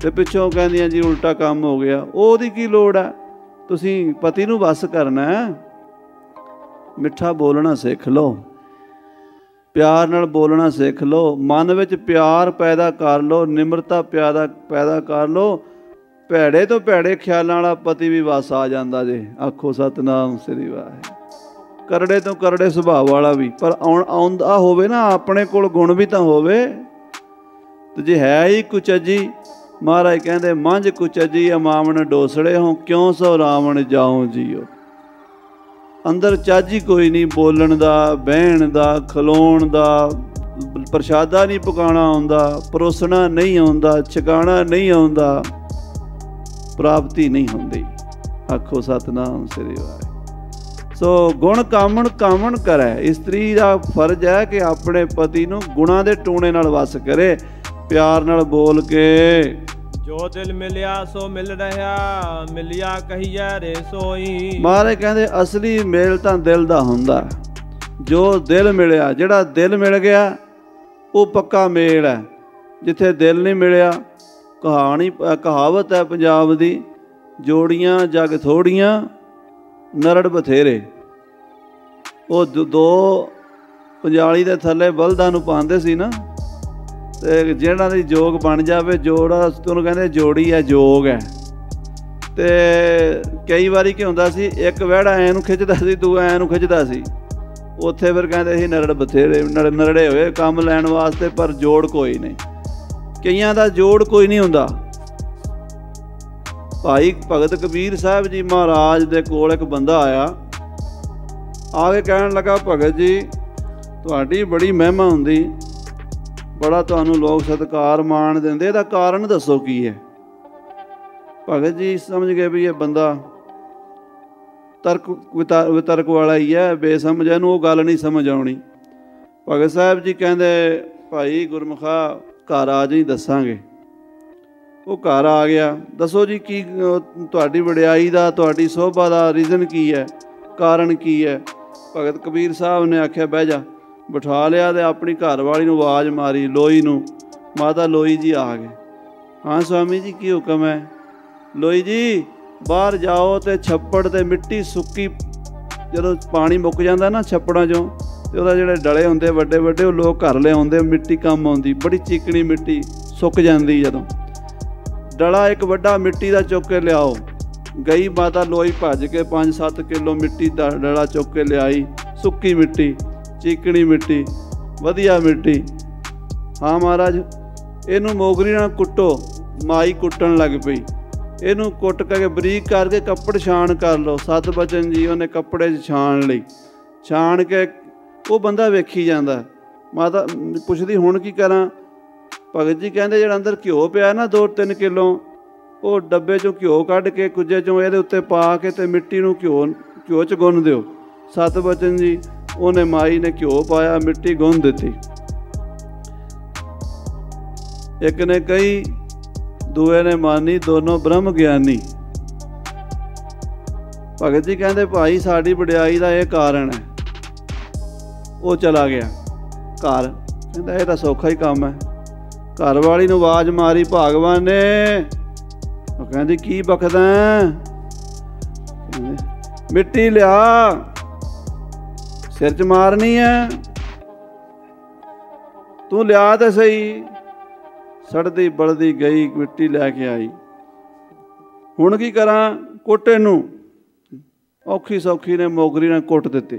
ਤੇ ਪਿੱਛੋਂ ਕਹਿੰਦੀਆਂ ਜੀ ਉਲਟਾ ਕੰਮ ਹੋ ਗਿਆ। ਉਹਦੀ ਕੀ ਲੋੜ ਹੈ? ਤੁਸੀਂ ਪਤੀ ਨੂੰ ਵਸ ਕਰਨਾ ਹੈ। ਮਿੱਠਾ ਬੋਲਣਾ ਸਿੱਖ ਲਓ, ਪਿਆਰ ਨਾਲ ਬੋਲਣਾ ਸਿੱਖ ਲਓ, ਮਨ ਵਿੱਚ ਪਿਆਰ ਪੈਦਾ ਕਰ ਲਓ, ਨਿਮਰਤਾ ਪੈਦਾ ਕਰ ਲਓ। ਭੈੜੇ ਤੋਂ ਭੈੜੇ ਖਿਆਲਾਂ ਵਾਲਾ ਪਤੀ ਵੀ ਵਸ ਆ ਜਾਂਦਾ ਜੇ। ਆਖੋ ਸਤਿਨਾਮ ਸ੍ਰੀ ਵਾਹਿਗੁਰੂ। ਕਰੜੇ ਤੋਂ ਕਰੜੇ ਸੁਭਾਅ ਵਾਲਾ ਵੀ, ਪਰ ਆਉਂਦਾ ਹੋਵੇ ਨਾ, ਆਪਣੇ ਕੋਲ ਗੁਣ ਵੀ ਤਾਂ ਹੋਵੇ। ਤੇ ਜੇ ਹੈ ਹੀ ਕੁਚੱਜੀ, ਮਹਾਰਾਜ ਕਹਿੰਦੇ ਮੰਝ ਕੁਚੱਜੀ ਅਮਾਵਣ ਡੋਸੜੇ ਹੋਂ, ਕਿਉਂ ਸੋ ਰਾਵਣ ਜਾਉ ਜੀਓ। ਅੰਦਰ ਚੱਜ ਹੀ ਕੋਈ ਨਹੀਂ, ਬੋਲਣ ਦਾ, ਬਹਿਣ ਦਾ, ਖਲੋਣ ਦਾ, ਪ੍ਰਸ਼ਾਦਾ ਨਹੀਂ ਪਕਾਉਣਾ ਆਉਂਦਾ, ਪਰੋਸਣਾ ਨਹੀਂ ਆਉਂਦਾ, ਛਕਾਉਣਾ ਨਹੀਂ ਆਉਂਦਾ, ਪ੍ਰਾਪਤੀ ਨਹੀਂ ਹੁੰਦੀ। ਆਖੋ ਸਤਿਨਾਮ ਸ੍ਰੀ ਵਾਹਿਗੁਰੂ। ਸੋ ਗੁਣ ਕਾਮਣ ਕਰੈ। ਇਸਤਰੀ ਦਾ ਫਰਜ਼ ਹੈ ਕਿ ਆਪਣੇ ਪਤੀ ਨੂੰ ਗੁਣਾਂ ਦੇ ਟੂਣੇ ਨਾਲ ਵਸ ਕਰੇ, ਪਿਆਰ ਨਾਲ ਬੋਲ ਕੇ। ਜੋ ਦਿਲ ਮਿਲਿਆ ਸੋ ਮਿਲ ਰਿਹਾ, ਮਿਲਿਆ ਕਹੀਐ ਰੇ ਸੋਈ। ਮਹਾਰਾਜ ਕਹਿੰਦੇ ਅਸਲੀ ਮੇਲ ਤਾਂ ਦਿਲ ਦਾ ਹੁੰਦਾ। ਜੋ ਦਿਲ ਮਿਲਿਆ, ਜਿਹੜਾ ਦਿਲ ਮਿਲ ਗਿਆ ਉਹ ਪੱਕਾ ਮੇਲ ਹੈ। ਜਿੱਥੇ ਦਿਲ ਨਹੀਂ ਮਿਲਿਆ, ਕਹਾਵਤ ਹੈ ਪੰਜਾਬ ਦੀ, ਜੋੜੀਆਂ ਜਗ ਥੋੜੀਆਂ, ਨਰੜ ਬਥੇਰੇ। ਉਹ ਦੋ ਪੰਜਾਲੀ ਦੇ ਥੱਲੇ ਬਲਦਾਂ ਨੂੰ ਪਾਉਂਦੇ ਸੀ ਨਾ, ਤੇ ਜਿਹਨਾਂ ਦੀ ਜੋਗ ਬਣ ਜਾਵੇ, ਜੋੜਾ ਉਹਨੂੰ ਕਹਿੰਦੇ ਜੋੜੀ ਹੈ, ਜੋਗ ਹੈ। ਤੇ ਕਈ ਵਾਰੀ ਕੀ ਹੁੰਦਾ ਸੀ, ਇੱਕ ਵਿਹੜਾ ਐਂ ਨੂੰ ਖਿੱਚਦਾ ਸੀ, ਦੂਆ ਐਂ ਨੂੰ ਖਿੱਚਦਾ ਸੀ। ਉੱਥੇ ਫਿਰ ਕਹਿੰਦੇ ਸੀ ਨਰੜ ਬਥੇਰੇ, ਨਰੜੇ ਹੋਏ ਕੰਮ ਲੈਣ ਵਾਸਤੇ, ਪਰ ਜੋੜ ਕੋਈ ਨਹੀਂ। ਕਈਆਂ ਦਾ ਜੋੜ ਕੋਈ ਨਹੀਂ ਹੁੰਦਾ। ਭਾਈ ਭਗਤ ਕਬੀਰ ਸਾਹਿਬ ਜੀ ਮਹਾਰਾਜ ਦੇ ਕੋਲ ਇੱਕ ਬੰਦਾ ਆਇਆ, ਆ ਕੇ ਕਹਿਣ ਲੱਗਾ, ਭਗਤ ਜੀ ਤੁਹਾਡੀ ਬੜੀ ਮਹਿਮਾ ਹੁੰਦੀ, ਬੜਾ ਤੁਹਾਨੂੰ ਲੋਕ ਸਤਿਕਾਰ ਮਾਣ ਦਿੰਦੇ, ਇਹਦਾ ਕਾਰਨ ਦੱਸੋ ਕੀ ਹੈ। ਭਗਤ ਜੀ ਸਮਝ ਗਏ ਵੀ ਇਹ ਬੰਦਾ ਵਿਤਰਕ ਵਾਲਾ ਹੀ ਹੈ, ਬੇਸਮਝ, ਇਹਨੂੰ ਉਹ ਗੱਲ ਨਹੀਂ ਸਮਝ ਆਉਣੀ। ਭਗਤ ਸਾਹਿਬ ਜੀ ਕਹਿੰਦੇ, ਭਾਈ ਗੁਰਮੁਖਾ ਘਰ ਆ ਜਾਈ, ਦੱਸਾਂਗੇ। ਉਹ ਘਰ ਆ ਗਿਆ। ਦੱਸੋ ਜੀ ਕੀ ਤੁਹਾਡੀ ਵਡਿਆਈ ਦਾ, ਤੁਹਾਡੀ ਸੋਭਾ ਦਾ ਰੀਜ਼ਨ ਕੀ ਹੈ, ਕਾਰਨ ਕੀ ਹੈ। ਭਗਤ ਕਬੀਰ ਸਾਹਿਬ ਨੇ ਆਖਿਆ ਬਹਿ ਜਾ। ਬਿਠਾ ਲਿਆ ਤੇ ਆਪਣੀ ਘਰ ਵਾਲੀ ਨੂੰ ਆਵਾਜ਼ ਮਾਰੀ, ਲੋਈ ਨੂੰ। ਮਾਤਾ ਲੋਈ ਜੀ ਆ ਗਏ। ਹਾਂ ਸਵਾਮੀ ਜੀ ਕੀ ਹੁਕਮ ਹੈ। ਲੋਈ ਜੀ ਬਾਹਰ ਜਾਓ ਤੇ ਛੱਪੜ ਤੇ ਮਿੱਟੀ ਸੁੱਕੀ, ਜਦੋਂ ਪਾਣੀ ਮੁੱਕ ਜਾਂਦਾ ਨਾ ਛੱਪੜਾਂ 'ਚੋਂ, ਤੇ ਉਹਦਾ ਜਿਹੜੇ ਡਲੇ ਹੁੰਦੇ ਵੱਡੇ ਵੱਡੇ, ਉਹ ਲੋਕ ਘਰ ਲਿਆਉਂਦੇ, ਮਿੱਟੀ ਕੰਮ ਆਉਂਦੀ, ਬੜੀ ਚੀਕਣੀ ਮਿੱਟੀ ਸੁੱਕ ਜਾਂਦੀ। ਜਦੋਂ ਡਲਾ ਇੱਕ ਵੱਡਾ ਮਿੱਟੀ ਦਾ ਚੁੱਕ ਕੇ ਲਿਆਓ। ਗਈ ਮਾਤਾ ਲੋਈ ਭੱਜ ਕੇ 5-7 ਕਿਲੋ ਮਿੱਟੀ ਦਾ ਡਲਾ ਚੁੱਕ ਕੇ ਲਿਆਈ। ਸੁੱਕੀ ਮਿੱਟੀ, ਚੀਕਣੀ ਮਿੱਟੀ, ਵਧੀਆ ਮਿੱਟੀ। ਹਾਂ ਮਹਾਰਾਜ ਇਹਨੂੰ ਮੋਗਰੀ ਨਾਲ ਕੁੱਟੋ। ਮਾਈ ਕੁੱਟਣ ਲੱਗ ਪਈ। ਇਹਨੂੰ ਕੁੱਟ ਕੇ ਬਰੀਕ ਕਰਕੇ ਕੱਪੜ ਛਾਣ ਕਰ ਲਓ। ਸਤ ਬਚਨ ਜੀ ਉਹਨੇ ਕੱਪੜੇ 'ਚ ਛਾਣ ਲਈ। ਛਾਣ ਕੇ ਉਹ ਬੰਦਾ ਵੇਖੀ ਜਾਂਦਾ। ਮਾਤਾ ਪੁੱਛਦੀ ਹੁਣ ਕੀ ਕਰਾਂ। ਭਗਤ ਜੀ ਕਹਿੰਦੇ ਜਿਹੜਾ ਅੰਦਰ ਘਿਓ ਪਿਆ ਨਾ 2-3 ਕਿਲੋ, ਉਹ ਡੱਬੇ 'ਚੋਂ ਘਿਓ ਕੱਢ ਕੇ ਕੁੱਜੇ 'ਚੋਂ ਇਹਦੇ ਉੱਤੇ ਪਾ ਕੇ ਤੇ ਮਿੱਟੀ ਨੂੰ ਘਿਓ 'ਚ ਗੁੰਨ ਦਿਓ। ਸਤ ਬਚਨ ਜੀ ਉਹਨੇ ਮਾਈ ਨੇ ਘਿਓ ਪਾਇਆ, ਮਿੱਟੀ ਗੁੰਨ ਦਿੱਤੀ। ਇੱਕ ਨੇ ਕਹੀ, ਦੂਏ ਨੇ ਮਾਨੀ, ਦੋਨੋਂ ਬ੍ਰਹਮ ਗਿਆਨੀ। ਭਗਤ ਜੀ ਕਹਿੰਦੇ ਭਾਈ ਸਾਡੀ ਵਡਿਆਈ ਦਾ ਇਹ ਕਾਰਨ ਹੈ। ਉਹ ਚਲਾ ਗਿਆ ਘਰ। ਕਹਿੰਦਾ ਇਹ ਤਾਂ ਸੌਖਾ ਹੀ ਕੰਮ ਹੈ। ਘਰ ਵਾਲੀ ਨੂੰ ਆਵਾਜ਼ ਮਾਰੀ ਭਗਵਾਨ ਨੇ। ਉਹ ਕਹਿੰਦੀ ਕੀ ਬਕਦਾ, ਮਿੱਟੀ ਲਿਆ, ਸਿਰ 'ਚ ਮਾਰਨੀ ਹੈ, ਤੂੰ ਲਿਆ ਤਾਂ ਸਹੀ। ਸੜਦੀ ਬਲਦੀ ਗਈ, ਮਿੱਟੀ ਲੈ ਕੇ ਆਈ। ਹੁਣ ਕੀ ਕਰਾਂ, ਕੁੱਟ ਇਹਨੂੰ। ਔਖੀ ਸੌਖੀ ਨੇ ਮੋਗਰੀ ਨੇ ਕੁੱਟ ਦਿੱਤੀ।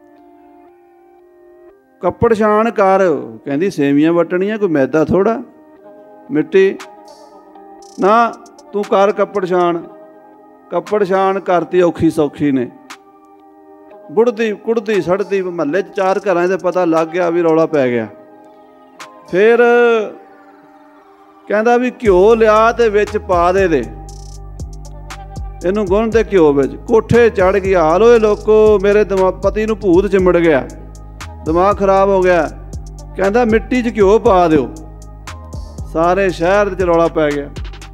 ਕੱਪੜ ਛਾਣ ਕਰ। ਕਹਿੰਦੀ ਸੇਵੀਆਂ ਵੱਟਣੀਆਂ, ਕੋਈ ਮੈਦਾ ਥੋੜਾ, ਮਿੱਟੀ ਨਾ, ਤੂੰ ਕਰ ਕੱਪੜ ਛਾਣ। ਕੱਪੜ ਛਾਣ ਕਰਤੀ ਔਖੀ ਸੌਖੀ ਨੇ। ਬੁੜਦੀ ਕੁੜਦੀ ਸੜਦੀ, ਮਹੱਲੇ 'ਚ 4 ਘਰਾਂ 'ਤੇ ਪਤਾ ਲੱਗ ਗਿਆ ਵੀ ਰੌਲਾ ਪੈ ਗਿਆ। ਫਿਰ ਕਹਿੰਦਾ ਵੀ ਘਿਓ ਲਿਆ ਤੇ ਵਿੱਚ ਪਾ ਦੇ ਇਹਨੂੰ, ਗੁੰਨ ਦੇ ਘਿਓ ਵਿੱਚ। ਕੋਠੇ ਚੜ੍ਹ ਗਈ। ਹਾਲ ਹੋਏ ਲੋਕੋ, ਮੇਰੇ ਪਤੀ ਨੂੰ ਭੂਤ ਚਿੰਬੜ ਗਿਆ, ਦਿਮਾਗ ਖਰਾਬ ਹੋ ਗਿਆ। ਕਹਿੰਦਾ ਮਿੱਟੀ 'ਚ ਘਿਓ ਪਾ ਦਿਓ। ਸਾਰੇ ਸ਼ਹਿਰ 'ਚ ਰੌਲਾ ਪੈ ਗਿਆ।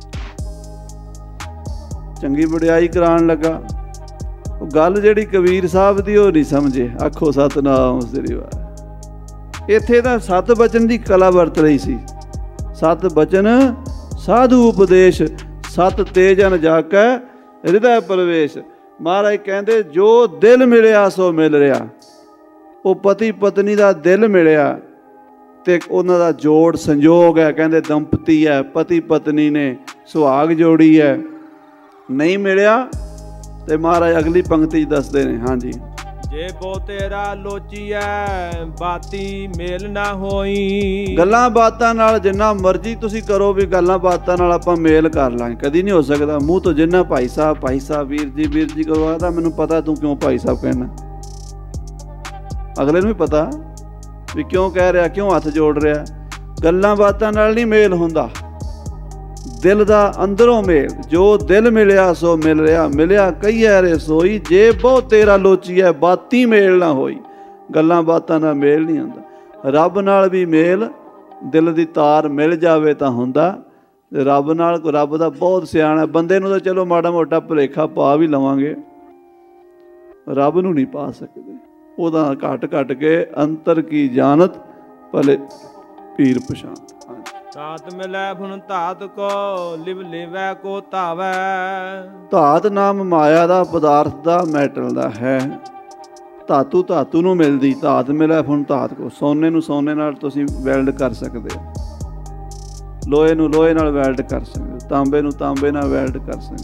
ਚੰਗੀ ਵਡਿਆਈ ਕਰਾਉਣ ਲੱਗਾ। ਉਹ ਗੱਲ ਜਿਹੜੀ ਕਬੀਰ ਸਾਹਿਬ ਦੀ ਉਹ ਨਹੀਂ ਸਮਝੇ। ਆਖੋ ਸਤਿਨਾਮ ਸ੍ਰੀ ਵਾਹਿਗੁਰੂ। ਇੱਥੇ ਤਾਂ ਸਤ ਬਚਨ ਦੀ ਕਲਾ ਵਰਤ ਰਹੀ ਸੀ। ਸਤ ਬਚਨ ਸਾਧੂ ਉਪਦੇਸ਼ ਸਤ ਤੇਜਨ ਜਾਕੈ ਹਿਰਦੈ ਪ੍ਰਵੇਸ਼। ਮਹਾਰਾਜ ਕਹਿੰਦੇ ਜੋ ਦਿਲ ਮਿਲਿਆ ਸੋ ਮਿਲ ਰਿਹਾ। ਉਹ ਪਤੀ ਪਤਨੀ ਦਾ ਦਿਲ ਮਿਲਿਆ ਤੇ ਉਹਨਾਂ ਦਾ ਜੋੜ ਸੰਜੋਗ ਹੈ। ਕਹਿੰਦੇ ਦੰਪਤੀ ਹੈ, ਪਤੀ ਪਤਨੀ ਨੇ ਸੁਹਾਗ ਜੋੜੀ ਹੈ। ਨਹੀਂ ਮਿਲਿਆ ਤੇ ਮਹਾਰਾਜ ਅਗਲੀ ਪੰਕਤੀ 'ਚ ਦੱਸਦੇ ਨੇ, ਹਾਂਜੀ, ਜੇ ਬੋ ਤੇਰਾ ਲੋਚੀਐ ਬਾਤੀ ਮੇਲ ਨਾ ਹੋਈ। ਗੱਲਾਂ ਬਾਤਾਂ ਨਾਲ ਜਿੰਨਾ ਮਰਜ਼ੀ ਤੁਸੀਂ ਕਰੋ ਵੀ ਗੱਲਾਂ ਬਾਤਾਂ ਨਾਲ ਆਪਾਂ ਮੇਲ ਕਰ ਲਾਂਗੇ, ਕਦੀ ਨਹੀਂ ਹੋ ਸਕਦਾ। ਮੂੰਹ ਤੋਂ ਜਿੰਨਾ ਭਾਈ ਸਾਹਿਬ ਵੀਰ ਜੀ ਕਰੋ ਆਦਾ, ਮੈਨੂੰ ਪਤਾ ਤੂੰ ਕਿਉਂ ਭਾਈ ਸਾਹਿਬ ਕਹਿਣਾ। ਅਗਲੇ ਨੂੰ ਵੀ ਪਤਾ ਵੀ ਕਿਉਂ ਕਹਿ ਰਿਹਾ, ਕਿਉਂ ਹੱਥ ਜੋੜ ਰਿਹਾ। ਗੱਲਾਂ ਬਾਤਾਂ ਨਾਲ ਨਹੀਂ ਮੇਲ ਹੁੰਦਾ, ਦਿਲ ਦਾ ਅੰਦਰੋਂ ਮੇਲ। ਜੋ ਦਿਲ ਮਿਲਿਆ ਸੋ ਮਿਲ ਰਿਹਾ। ਮਿਲਿਆ ਕਹੀਐ ਰਸੋਈ, ਜੇ ਬਹੁ ਤੇਰਾ ਲੋਚੀਐ ਬਾਤੀ ਮੇਲ ਨਾ ਹੋਈ। ਗੱਲਾਂ ਬਾਤਾਂ ਨਾਲ ਮੇਲ ਨਹੀਂ ਹੁੰਦਾ। ਰੱਬ ਨਾਲ ਵੀ ਮੇਲ, ਦਿਲ ਦੀ ਤਾਰ ਮਿਲ ਜਾਵੇ ਤਾਂ ਹੁੰਦਾ। ਰੱਬ ਨਾਲ, ਰੱਬ ਦਾ ਬਹੁਤ ਸਿਆਣਾ। ਬੰਦੇ ਨੂੰ ਤਾਂ ਚਲੋ ਮਾੜਾ ਮੋਟਾ ਭੁਲੇਖਾ ਪਾ ਵੀ ਲਵਾਂਗੇ, ਰੱਬ ਨੂੰ ਨਹੀਂ ਪਾ ਸਕਦੇ। ਉਹਦਾ ਘਟ ਕੇ ਅੰਤਰ ਕੀ ਜਾਣਤ ਭਲੇ ਪੀਰ ਪਛਾਣ। ਧਾਤ ਮਿਲੈ ਫੁਨ ਧਾਤ ਕੋ ਲਿਵ ਲਿਵੈ ਕੋ ਧਾਵੈ। ਧਾਤ ਨਾਮ ਮਾਇਆ ਦਾ, ਪਦਾਰਥ ਦਾ, ਮੈਟਲ ਦਾ ਹੈ। ਧਾਤੂ ਧਾਤੂ ਨੂੰ ਮਿਲਦੀ। ਧਾਤ ਮਿਲੈ ਫੁਨ ਧਾਤ ਕੋ। ਸੋਨੇ ਨੂੰ ਸੋਨੇ ਨਾਲ ਤੁਸੀਂ ਵੈਲਡ ਕਰ ਸਕਦੇ ਹੋ, ਲੋਹੇ ਨੂੰ ਲੋਹੇ ਨਾਲ ਵੈਲਡ ਕਰ ਸਕਦੇ ਹੋ, ਤਾਂਬੇ ਨੂੰ ਤਾਂਬੇ ਨਾਲ ਵੈਲਡ ਕਰ ਸਕਦੇ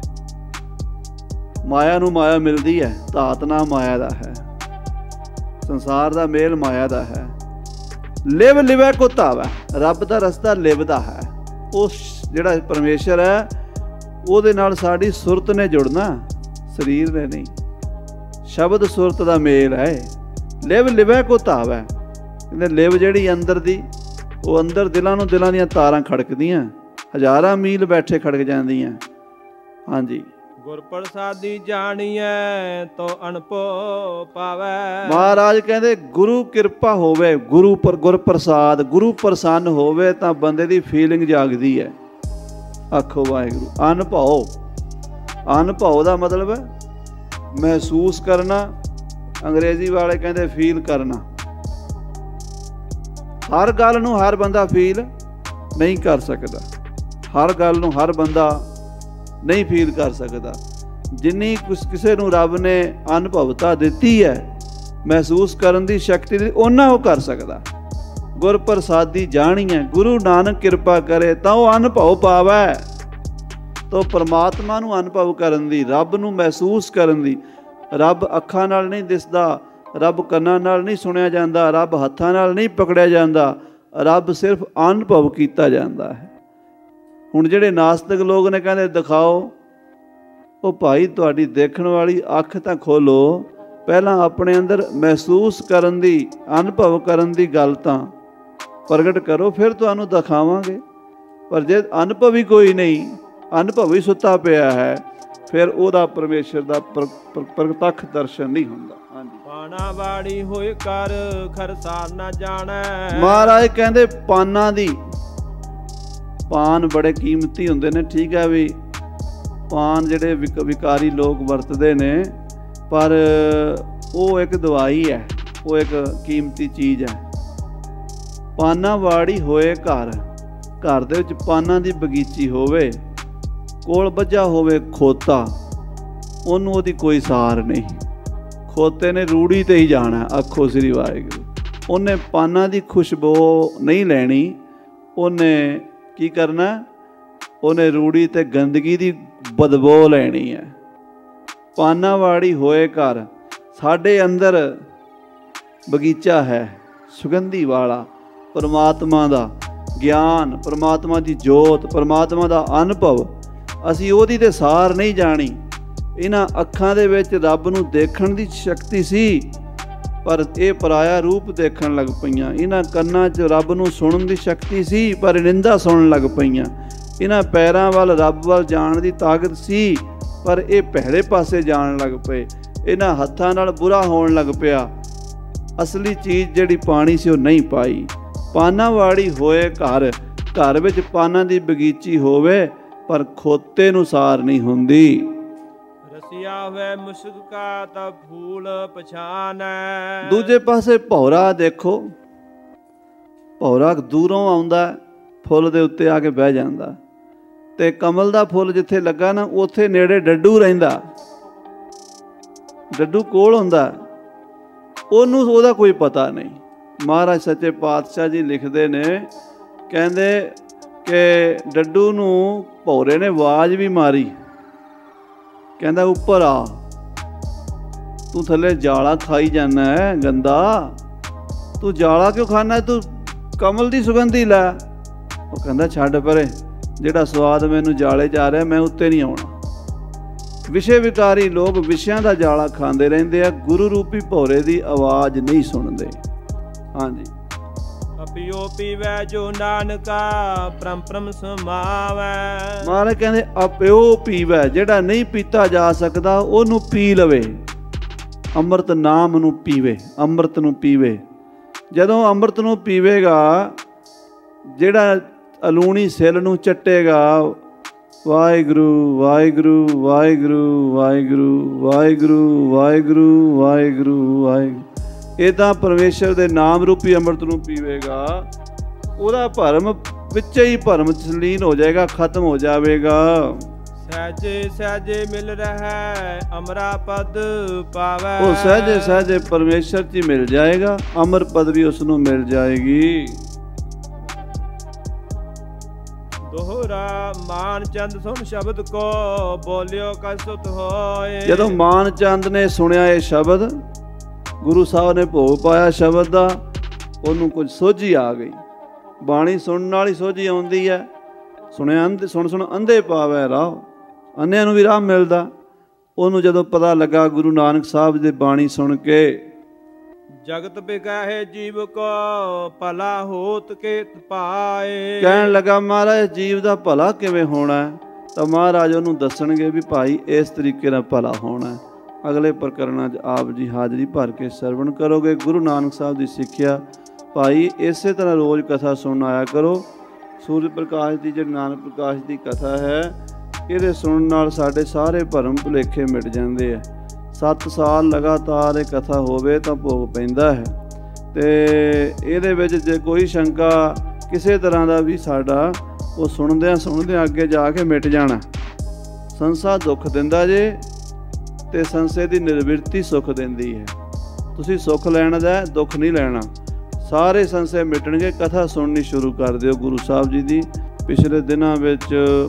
ਹੋ। ਮਾਇਆ ਨੂੰ ਮਾਇਆ ਮਿਲਦੀ ਹੈ। ਧਾਤ ਨਾਮ ਮਾਇਆ ਦਾ ਹੈ। ਸੰਸਾਰ ਦਾ ਮੇਲ ਮਾਇਆ ਦਾ ਹੈ। ਲਿਵ ਲਿਵੈ ਕੋ ਧਾਵੈ। ਰੱਬ ਦਾ ਰਸਤਾ ਲਿਵ ਦਾ ਹੈ। ਉਸ ਜਿਹੜਾ ਪਰਮੇਸ਼ਰ ਹੈ ਉਹਦੇ ਨਾਲ ਸਾਡੀ ਸੁਰਤ ਨੇ ਜੁੜਨਾ, ਸਰੀਰ ਨੇ ਨਹੀਂ। ਸ਼ਬਦ ਸੁਰਤ ਦਾ ਮੇਲ ਹੈ। ਲਿਵ ਲਿਵੈ ਕੋ ਧਾਵੈ। ਕਹਿੰਦੇ ਲਿਵ ਜਿਹੜੀ ਅੰਦਰ ਦੀ, ਉਹ ਅੰਦਰ ਦਿਲਾਂ ਨੂੰ, ਦਿਲਾਂ ਦੀਆਂ ਤਾਰਾਂ ਖੜਕਦੀਆਂ, ਹਜ਼ਾਰਾਂ ਮੀਲ ਬੈਠੇ ਖੜਕ ਜਾਂਦੀਆਂ। ਹਾਂਜੀ, ਗੁਰ ਪ੍ਰਸਾਦੀ ਜਾਣੀਐ ਤੋ ਅਣਪੋ ਪਾਵੈ। ਮਹਾਰਾਜ ਕਹਿੰਦੇ ਗੁਰੂ ਕਿਰਪਾ ਹੋਵੇ, ਗੁਰ ਪ੍ਰਸਾਦ, ਗੁਰੂ ਪ੍ਰਸੰਨ ਹੋਵੇ ਤਾਂ ਬੰਦੇ ਦੀ ਫੀਲਿੰਗ ਜਾਗਦੀ ਹੈ। ਆਖੋ ਵਾਹਿਗੁਰੂ। ਅਨਭਉ, ਅਨਭਉ ਦਾ ਮਤਲਬ ਹੈ ਮਹਿਸੂਸ ਕਰਨਾ। ਅੰਗਰੇਜ਼ੀ ਵਾਲੇ ਕਹਿੰਦੇ ਫੀਲ ਕਰਨਾ। ਹਰ ਗੱਲ ਨੂੰ ਹਰ ਬੰਦਾ ਫੀਲ ਨਹੀਂ ਕਰ ਸਕਦਾ। ਹਰ ਗੱਲ ਨੂੰ ਹਰ ਬੰਦਾ ਨਹੀਂ ਫੀਲ ਕਰ ਸਕਦਾ। ਜਿੰਨੀ ਕਿਸੇ ਨੂੰ ਰੱਬ ਨੇ ਅਨੁਭਵਤਾ ਦਿੱਤੀ ਹੈ, ਮਹਿਸੂਸ ਕਰਨ ਦੀ ਸ਼ਕਤੀ ਦਿੱਤੀ, ਓਨਾ ਉਹ ਕਰ ਸਕਦਾ। ਗੁਰ ਪ੍ਰਸਾਦੀ ਜਾਣੀਐ। ਗੁਰੂ ਨਾਨਕ ਕਿਰਪਾ ਕਰੇ ਤਾਂ ਉਹ ਅਨੁਭਵ ਪਾਵੈ। ਤਾਂ ਪਰਮਾਤਮਾ ਨੂੰ ਅਨੁਭਵ ਕਰਨ ਦੀ, ਰੱਬ ਨੂੰ ਮਹਿਸੂਸ ਕਰਨ ਦੀ। ਰੱਬ ਅੱਖਾਂ ਨਾਲ ਨਹੀਂ ਦਿਸਦਾ, ਰੱਬ ਕੰਨਾਂ ਨਾਲ ਨਹੀਂ ਸੁਣਿਆ ਜਾਂਦਾ, ਰੱਬ ਹੱਥਾਂ ਨਾਲ ਨਹੀਂ ਪਕੜਿਆ ਜਾਂਦਾ। ਰੱਬ ਸਿਰਫ ਅਨੁਭਵ ਕੀਤਾ ਜਾਂਦਾ ਹੈ। ਹੁਣ ਜਿਹੜੇ ਨਾਸਤਿਕ ਲੋਕ ਨੇ ਕਹਿੰਦੇ ਦਿਖਾਓ, ਉਹ ਭਾਈ ਤੁਹਾਡੀ ਦੇਖਣ ਵਾਲੀ ਅੱਖ ਤਾਂ ਖੋਲ੍ਹੋ, ਪਹਿਲਾਂ ਆਪਣੇ ਅੰਦਰ ਮਹਿਸੂਸ ਕਰਨ ਦੀ, ਅਨੁਭਵ ਕਰਨ ਦੀ ਗੱਲ ਤਾਂ ਪ੍ਰਗਟ ਕਰੋ, ਫਿਰ ਤੁਹਾਨੂੰ ਦਿਖਾਵਾਂਗੇ। ਪਰ ਜੇ ਅਨੁਭਵ ਹੀ ਕੋਈ ਨਹੀਂ, ਅਨੁਭਵ ਹੀ ਸੁੱਤਾ ਪਿਆ ਹੈ, ਫਿਰ ਉਹਦਾ ਪਰਮੇਸ਼ਰ ਦਾ ਪ੍ਰਤੱਖ ਦਰਸ਼ਨ ਨਹੀਂ ਹੁੰਦਾ। ਹਾਂਜੀ, ਪਾਣਾ ਵਾੜੀ ਹੋਏ ਕਰ ਖਰਸਾਰ ਨਾ ਜਾਣੈ। ਮਹਾਰਾਜ ਕਹਿੰਦੇ ਪਾਨਾਂ ਦੀ, ਪਾਨ ਬੜੇ ਕੀਮਤੀ ਹੁੰਦੇ ਨੇ। ਠੀਕ ਹੈ ਵੀ ਪਾਨ ਜਿਹੜੇ ਵਿਕਾਰੀ ਲੋਕ ਵਰਤਦੇ ਨੇ, ਪਰ ਉਹ ਇੱਕ ਦਵਾਈ ਹੈ, ਉਹ ਇੱਕ ਕੀਮਤੀ ਚੀਜ਼ ਹੈ। ਪਾਨਾਂ ਵਾੜੀ ਹੋਏ ਘਰ, ਘਰ ਦੇ ਵਿੱਚ ਪਾਨਾਂ ਦੀ ਬਗੀਚੀ ਹੋਵੇ, ਕੋਲ ਬੱਝਾ ਹੋਵੇ ਖੋਤਾ, ਉਹਨੂੰ ਉਹਦੀ ਕੋਈ ਸਾਰ ਨਹੀਂ। ਖੋਤੇ ਨੇ ਰੂੜੀ 'ਤੇ ਹੀ ਜਾਣਾ। ਆਖੋ ਸ੍ਰੀ ਵਾਹਿਗੁਰੂ। ਉਹਨੇ ਪਾਨਾਂ ਦੀ ਖੁਸ਼ਬੂ ਨਹੀਂ ਲੈਣੀ, ਉਹਨੇ ਕੀ ਕਰਨਾ, ਉਹਨੇ ਰੂੜੀ ਤੇ ਗੰਦਗੀ ਦੀ ਬਦਬੂ ਲੈਣੀ ਹੈ। ਪਾਨਾਂ ਵਾੜੀ ਹੋਏ ਘਰ। ਸਾਡੇ ਅੰਦਰ ਬਗੀਚਾ ਹੈ ਸੁਗੰਧੀ ਵਾਲਾ, ਪਰਮਾਤਮਾ ਦਾ ਗਿਆਨ, ਪਰਮਾਤਮਾ ਦੀ ਜੋਤ, ਪਰਮਾਤਮਾ ਦਾ ਅਨੁਭਵ। ਅਸੀਂ ਉਹਦੀ ਤੇ ਸਾਰ ਨਹੀਂ ਜਾਣੀ। ਇਹਨਾਂ ਅੱਖਾਂ ਦੇ ਵਿੱਚ ਰੱਬ ਨੂੰ ਦੇਖਣ ਦੀ ਸ਼ਕਤੀ ਸੀ, ਪਰ ਇਹ ਪਰਾਇਆ ਰੂਪ ਦੇਖਣ ਲੱਗ ਪਈਆਂ। ਇਹਨਾਂ ਕੰਨਾਂ 'ਚ ਰੱਬ ਨੂੰ ਸੁਣਨ ਦੀ ਸ਼ਕਤੀ ਸੀ, ਪਰ ਨਿੰਦਾ ਸੁਣਨ ਲੱਗ ਪਈਆਂ। ਇਹਨਾਂ ਪੈਰਾਂ ਵੱਲ ਰੱਬ ਵੱਲ ਜਾਣ ਦੀ ਤਾਕਤ ਸੀ, ਪਰ ਇਹ ਭੈੜੇ ਪਾਸੇ ਜਾਣ ਲੱਗ ਪਏ। ਇਹਨਾਂ ਹੱਥਾਂ ਨਾਲ ਬੁਰਾ ਹੋਣ ਲੱਗ ਪਿਆ। ਅਸਲੀ ਚੀਜ਼ ਜਿਹੜੀ ਪਾਣੀ ਸੀ ਉਹ ਨਹੀਂ ਪਾਈ। ਪਾਨਾਂ ਵਾੜੀ ਹੋਏ ਘਰ, ਘਰ ਵਿੱਚ ਪਾਨਾਂ ਦੀ ਬਗੀਚੀ ਹੋਵੇ, ਪਰ ਖੋਤੇ ਨੂੰ ਸਾਰ ਨਹੀਂ ਹੁੰਦੀ। ਰਸੀਆ ਹੋਵੇ ਮੁਸਕਾ ਤਾਂ ਫੂਲ ਪਛਾਨੈ। ਦੂਜੇ ਪਾਸੇ ਭੌਰਾ ਦੇਖੋ, ਭੌਰਾ ਦੂਰੋਂ ਆਉਂਦਾ, ਫੁੱਲ ਦੇ ਉੱਤੇ ਆ ਕੇ ਬਹਿ ਜਾਂਦਾ। ਤੇ ਕਮਲ ਦਾ ਫੁੱਲ ਜਿੱਥੇ ਲੱਗਾ ਨਾ ਉੱਥੇ ਨੇੜੇ ਡੱਡੂ ਰਹਿੰਦਾ, ਡੱਡੂ ਕੋਲ ਹੁੰਦਾ, ਉਹਨੂੰ ਉਹਦਾ ਕੋਈ ਪਤਾ ਨਹੀਂ। ਮਹਾਰਾਜ ਸੱਚੇ ਪਾਤਸ਼ਾਹ ਜੀ ਲਿਖਦੇ ਨੇ, ਕਹਿੰਦੇ ਕਿ ਡੱਡੂ ਨੂੰ ਭੌਰੇ ਨੇ ਆਵਾਜ਼ ਵੀ ਮਾਰੀ, ਕਹਿੰਦਾ ਉੱਪਰ ਆ, ਤੂੰ ਥੱਲੇ ਜਾਲਾ ਖਾਈ ਜਾਂਦਾ ਹੈ ਗੰਦਾ, ਤੂੰ ਜਾਲਾ ਕਿਉਂ ਖਾਣਾ, ਤੂੰ ਕਮਲ ਦੀ ਸੁਗੰਧੀ ਲੈ। ਉਹ ਕਹਿੰਦਾ ਛੱਡ ਪਰੇ, ਜਿਹੜਾ ਸਵਾਦ ਮੈਨੂੰ ਜਾਲੇ 'ਚ ਆ ਰਿਹਾ ਮੈਂ ਉੱਤੇ ਨਹੀਂ ਆਉਣਾ। ਵਿਸ਼ੇ ਵਿਕਾਰੀ ਲੋਕ ਵਿਸ਼ਿਆਂ ਦਾ ਜਾਲਾ ਖਾਂਦੇ ਰਹਿੰਦੇ ਆ, ਗੁਰੂ ਰੂਪੀ ਭੌਰੇ ਦੀ ਆਵਾਜ਼ ਨਹੀਂ ਸੁਣਦੇ। ਹਾਂਜੀ, ਅਪਿਓ ਪੀਵੈ ਜੋ ਨਾਨਕਾ ਪਰਮ ਪਰਮ ਸਮਾਵੈ। ਮਹਾਰਾਜ ਕਹਿੰਦੇ ਅਪਿਓ ਪੀਵੈ, ਜਿਹੜਾ ਨਹੀਂ ਪੀਤਾ ਜਾ ਸਕਦਾ ਉਹਨੂੰ ਪੀ ਲਵੇ, ਅੰਮ੍ਰਿਤ ਨਾਮ ਨੂੰ ਪੀਵੇ, ਅੰਮ੍ਰਿਤ ਨੂੰ ਪੀਵੇ। ਜਦੋਂ ਅੰਮ੍ਰਿਤ ਨੂੰ ਪੀਵੇਗਾ, ਜਿਹੜਾ ਅਲੂਣੀ ਸਿਲ ਨੂੰ ਚੱਟੇਗਾ, ਵਾਹਿਗੁਰੂ ਵਾਹਿਗੁਰੂ ਵਾਹਿਗੁਰੂ ਵਾਹਿਗੁਰੂ ਵਾਹਿਗੁਰੂ ਵਾਹਿਗੁਰੂ ਵਾਹਿਗੁਰੂ ਵਾਹਿਗੁਰੂ, ਇੱਦਾਂ ਪਰਮੇਸ਼ਰ ਦੇ ਨਾਮ ਰੂਪੀ ਅੰਮ੍ਰਿਤ ਨੂੰ ਪੀਵੇਗਾ, ਉਹਦਾ ਭਰਮ ਵਿੱਚ ਹੀ ਭਰਮ ਲੀਨ ਹੋ ਜਾਏਗਾ, ਖਤਮ ਹੋ ਜਾਵੇਗਾ। ਸਹਿਜੇ ਸਹਿਜੇ ਮਿਲ ਰਹਿ ਅਮਰਾ ਪਦ ਪਾਵੈ। ਉਹ ਸਹਿਜੇ ਸਹਿਜੇ ਪਰਮੇਸ਼ਰ 'ਚ ਹੀ ਮਿਲ ਜਾਏਗਾ, ਅਮਰ ਪਦ ਵੀ ਉਸ ਨੂੰ ਮਿਲ ਜਾਏਗੀ। ਦੋਹਰਾ ਮਾਨ ਚੰਦ ਸੁਣ ਸ਼ਬਦ ਕੋ ਬੋਲਿਓ ਕਸੁਤ ਹੋਏ। ਜਦੋਂ ਮਾਨ ਚੰਦ ਨੇ ਸੁਣਿਆ ਇਹ ਸ਼ਬਦ, ਗੁਰੂ ਸਾਹਿਬ ਨੇ ਭੋਗ ਪਾਇਆ ਸ਼ਬਦ ਦਾ, ਉਹਨੂੰ ਕੁਝ ਸੋਝੀ ਆ ਗਈ। ਬਾਣੀ ਸੁਣਨ ਨਾਲ ਹੀ ਸੋਝੀ ਆਉਂਦੀ ਹੈ। ਸੁਣਿਆ ਸੁਣ ਅੰਧੇ ਪਾਵੈ ਰਾਹ, ਅੰਨਿਆਂ ਨੂੰ ਵੀ ਰਾਹ ਮਿਲਦਾ। ਉਹਨੂੰ ਜਦੋਂ ਪਤਾ ਲੱਗਾ ਗੁਰੂ ਨਾਨਕ ਸਾਹਿਬ ਦੀ ਬਾਣੀ ਸੁਣ ਕੇ, ਜਗਤ ਬਿਕਹਿ ਜੀਵ ਕੋ ਭਲਾ ਹੋਤ ਕੇਤ ਪਾਏ। ਕਹਿਣ ਲੱਗਾ ਮਹਾਰਾਜ ਜੀਵ ਦਾ ਭਲਾ ਕਿਵੇਂ ਹੋਣਾ ਹੈ? ਤਾਂ ਮਹਾਰਾਜ ਉਹਨੂੰ ਦੱਸਣਗੇ ਵੀ ਭਾਈ ਇਸ ਤਰੀਕੇ ਨਾਲ ਭਲਾ ਹੋਣਾ ਹੈ। ਅਗਲੇ ਪ੍ਰਕਰਨਾਂ 'ਚ ਆਪ ਜੀ ਹਾਜ਼ਰੀ ਭਰ ਕੇ ਸਰਵਣ ਕਰੋਗੇ। ਗੁਰੂ ਨਾਨਕ ਸਾਹਿਬ ਦੀ ਸਿੱਖਿਆ ਭਾਈ ਇਸੇ ਤਰ੍ਹਾਂ ਰੋਜ਼ ਕਥਾ ਸੁਣਨ ਆਇਆ ਕਰੋ। ਸੂਰਜ ਪ੍ਰਕਾਸ਼ ਦੀ ਜਿਹੜੀ ਨਾਨਕ ਪ੍ਰਕਾਸ਼ ਦੀ ਕਥਾ ਹੈ, ਇਹਦੇ ਸੁਣਨ ਨਾਲ ਸਾਡੇ ਸਾਰੇ ਭਰਮ ਭੁਲੇਖੇ ਮਿਟ ਜਾਂਦੇ ਆ। 7 ਸਾਲ ਲਗਾਤਾਰ ਇਹ ਕਥਾ ਹੋਵੇ ਤਾਂ ਭੋਗ ਪੈਂਦਾ ਹੈ। ਅਤੇ ਇਹਦੇ ਵਿੱਚ ਜੇ ਕੋਈ ਸ਼ੰਕਾ ਕਿਸੇ ਤਰ੍ਹਾਂ ਦਾ ਵੀ ਸਾਡਾ, ਉਹ ਸੁਣਦਿਆਂ ਅੱਗੇ ਜਾ ਕੇ ਮਿਟ ਜਾਣਾ। ਸੰਸਾ ਦੁੱਖ ਦਿੰਦਾ ਜੇ, ਅਤੇ ਸੰਸੇ ਦੀ ਨਿਰਵਿਰਤੀ ਸੁੱਖ ਦਿੰਦੀ ਹੈ। ਤੁਸੀਂ ਸੁੱਖ ਲੈਣਾ ਦਾ, ਦੁੱਖ ਨਹੀਂ ਲੈਣਾ। ਸਾਰੇ ਸੰਸੇ ਮਿਟਣਗੇ। ਕਥਾ ਸੁਣਨੀ ਸ਼ੁਰੂ ਕਰ ਦਿਓ ਗੁਰੂ ਸਾਹਿਬ ਜੀ ਦੀ। ਪਿਛਲੇ ਦਿਨਾਂ ਵਿੱਚ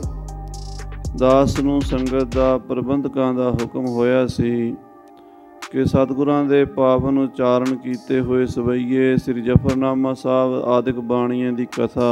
ਦਾਸ ਨੂੰ ਸੰਗਤ ਦਾ, ਪ੍ਰਬੰਧਕਾਂ ਦਾ ਹੁਕਮ ਹੋਇਆ ਸੀ ਕਿ ਸਤਿਗੁਰਾਂ ਦੇ ਪਾਵਨ ਉਚਾਰਨ ਕੀਤੇ ਹੋਏ ਸਵਈਏ ਸ੍ਰੀ ਜਫਰਨਾਮਾ ਸਾਹਿਬ ਆਦਿਕ ਬਾਣੀਆਂ ਦੀ ਕਥਾ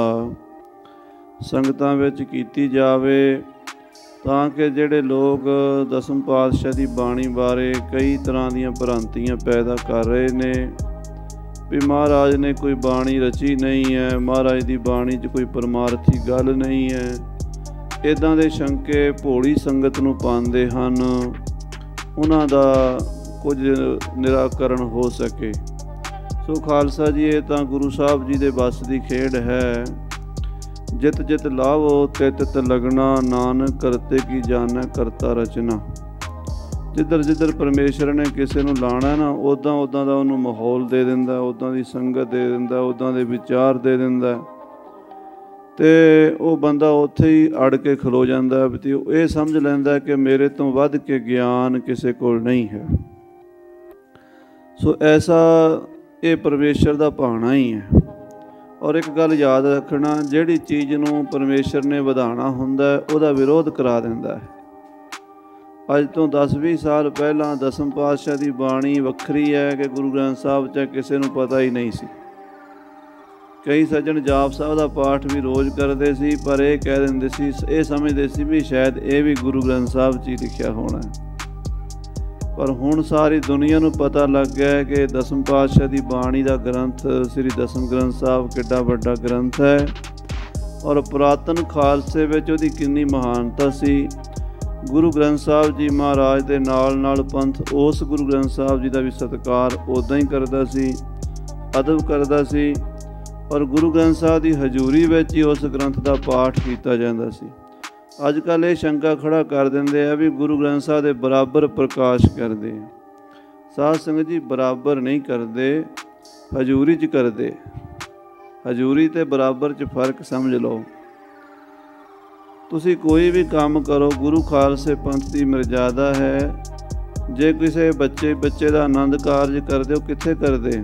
ਸੰਗਤਾਂ ਵਿੱਚ ਕੀਤੀ ਜਾਵੇ, ਤਾਂ ਕਿ ਜਿਹੜੇ ਲੋਕ ਦਸਮ ਪਾਤਸ਼ਾਹ ਦੀ ਬਾਣੀ ਬਾਰੇ ਕਈ ਤਰ੍ਹਾਂ ਦੀਆਂ ਭ੍ਰਾਂਤੀਆਂ ਪੈਦਾ ਕਰ ਰਹੇ ਨੇ ਵੀ ਮਹਾਰਾਜ ਨੇ ਕੋਈ ਬਾਣੀ ਰਚੀ ਨਹੀਂ ਹੈ, ਮਹਾਰਾਜ ਦੀ ਬਾਣੀ 'ਚ ਕੋਈ ਪਰਮਾਰਥੀ ਗੱਲ ਨਹੀਂ ਹੈ, ਇੱਦਾਂ ਦੇ ਸ਼ੰਕੇ ਭੋਲੀ ਸੰਗਤ ਨੂੰ ਪਾਉਂਦੇ ਹਨ। ਉਹਨਾਂ ਦਾ ਕੁਝ ਨਿਰਾਕਰਨ ਹੋ ਸਕੇ। ਸੋ ਖਾਲਸਾ ਜੀ, ਇਹ ਤਾਂ ਗੁਰੂ ਸਾਹਿਬ ਜੀ ਦੇ ਵੱਸ ਦੀ ਖੇਡ ਹੈ। ਜਿਤ ਜਿਤ ਲਾਵੋ ਤਿਤ ਤਿਤ ਲਗਣਾ, ਨਾਨਕ ਕਰਤੇ ਕੀ ਜਾਣੈ ਕਰਤਾ ਰਚਨਾ। ਜਿੱਧਰ ਜਿੱਧਰ ਪਰਮੇਸ਼ਰ ਨੇ ਕਿਸੇ ਨੂੰ ਲਾਣਾ ਨਾ, ਉੱਦਾਂ ਦਾ ਉਹਨੂੰ ਮਾਹੌਲ ਦੇ ਦਿੰਦਾ, ਉੱਦਾਂ ਦੀ ਸੰਗਤ ਦੇ ਦਿੰਦਾ, ਉੱਦਾਂ ਦੇ ਵਿਚਾਰ ਦੇ ਦਿੰਦਾ, ਅਤੇ ਉਹ ਬੰਦਾ ਉੱਥੇ ਹੀ ਅੜ ਕੇ ਖਲੋ ਜਾਂਦਾ ਅਤੇ ਉਹ ਇਹ ਸਮਝ ਲੈਂਦਾ ਕਿ ਮੇਰੇ ਤੋਂ ਵੱਧ ਕੇ ਗਿਆਨ ਕਿਸੇ ਕੋਲ ਨਹੀਂ ਹੈ। ਸੋ ਐਸਾ ਇਹ ਪਰਮੇਸ਼ਰ ਦਾ ਭਾਣਾ ਹੀ ਹੈ। ਔਰ ਇੱਕ ਗੱਲ ਯਾਦ ਰੱਖਣਾ, ਜਿਹੜੀ ਚੀਜ਼ ਨੂੰ ਪਰਮੇਸ਼ਰ ਨੇ ਵਧਾਉਣਾ ਹੁੰਦਾ ਉਹਦਾ ਵਿਰੋਧ ਕਰਾ ਦਿੰਦਾ ਹੈ। ਅੱਜ ਤੋਂ 10-20 ਸਾਲ ਪਹਿਲਾਂ ਦਸਮ ਪਾਤਸ਼ਾਹ ਦੀ ਬਾਣੀ ਵੱਖਰੀ ਹੈ ਕਿ ਗੁਰੂ ਗ੍ਰੰਥ ਸਾਹਿਬ 'ਚ ਕਿਸੇ ਨੂੰ ਪਤਾ ਹੀ ਨਹੀਂ ਸੀ। ਕਈ ਸੱਜਣ ਜਾਪ ਸਾਹਿਬ ਦਾ ਪਾਠ ਵੀ ਰੋਜ਼ ਕਰਦੇ ਸੀ, ਪਰ ਇਹ ਕਹਿ ਦਿੰਦੇ ਸੀ, ਇਹ ਸਮਝਦੇ ਸੀ ਵੀ ਸ਼ਾਇਦ ਇਹ ਵੀ ਗੁਰੂ ਗ੍ਰੰਥ ਸਾਹਿਬ 'ਚ ਹੀ ਲਿਖਿਆ ਹੋਣਾ। ਪਰ ਹੁਣ ਸਾਰੀ ਦੁਨੀਆ ਨੂੰ ਪਤਾ ਲੱਗ ਗਿਆ ਕਿ ਦਸਮ ਪਾਤਸ਼ਾਹ ਦੀ ਬਾਣੀ ਦਾ ਗ੍ਰੰਥ ਸ੍ਰੀ ਦਸਮ ਗ੍ਰੰਥ ਸਾਹਿਬ ਕਿੱਡਾ ਵੱਡਾ ਗ੍ਰੰਥ ਹੈ, ਔਰ ਪੁਰਾਤਨ ਖਾਲਸੇ ਵਿੱਚ ਉਹਦੀ ਕਿੰਨੀ ਮਹਾਨਤਾ ਸੀ। ਗੁਰੂ ਗ੍ਰੰਥ ਸਾਹਿਬ ਜੀ ਮਹਾਰਾਜ ਦੇ ਨਾਲ ਪੰਥ ਉਸ ਗੁਰੂ ਗ੍ਰੰਥ ਸਾਹਿਬ ਜੀ ਦਾ ਵੀ ਸਤਿਕਾਰ ਉੱਦਾਂ ਹੀ ਕਰਦਾ ਸੀ, ਅਦਬ ਕਰਦਾ ਸੀ, ਔਰ ਗੁਰੂ ਗ੍ਰੰਥ ਸਾਹਿਬ ਦੀ ਹਜ਼ੂਰੀ ਵਿੱਚ ਹੀ ਉਸ ਗ੍ਰੰਥ ਦਾ ਪਾਠ ਕੀਤਾ ਜਾਂਦਾ ਸੀ। ਅੱਜ ਕੱਲ੍ਹ ਇਹ ਸ਼ੰਕਾ ਖੜਾ ਕਰ ਦਿੰਦੇ ਆ ਵੀ ਗੁਰੂ ਗ੍ਰੰਥ ਸਾਹਿਬ ਦੇ ਬਰਾਬਰ ਪ੍ਰਕਾਸ਼ ਕਰਦੇ ਆ। ਸਾਧ ਸੰਗਤ ਜੀ, ਬਰਾਬਰ ਨਹੀਂ ਕਰਦੇ, ਹਜ਼ੂਰੀ 'ਚ ਕਰਦੇ। ਹਜ਼ੂਰੀ ਅਤੇ ਬਰਾਬਰ 'ਚ ਫਰਕ ਸਮਝ ਲਓ। ਤੁਸੀਂ ਕੋਈ ਵੀ ਕੰਮ ਕਰੋ, ਗੁਰੂ ਖਾਲਸੇ ਪੰਥ ਦੀ ਮਰਜ਼ਾਦਾ ਹੈ। ਜੇ ਕਿਸੇ ਬੱਚੇ ਦਾ ਆਨੰਦ ਕਾਰਜ ਕਰਦੇ ਹੋ, ਕਿੱਥੇ ਕਰਦੇ?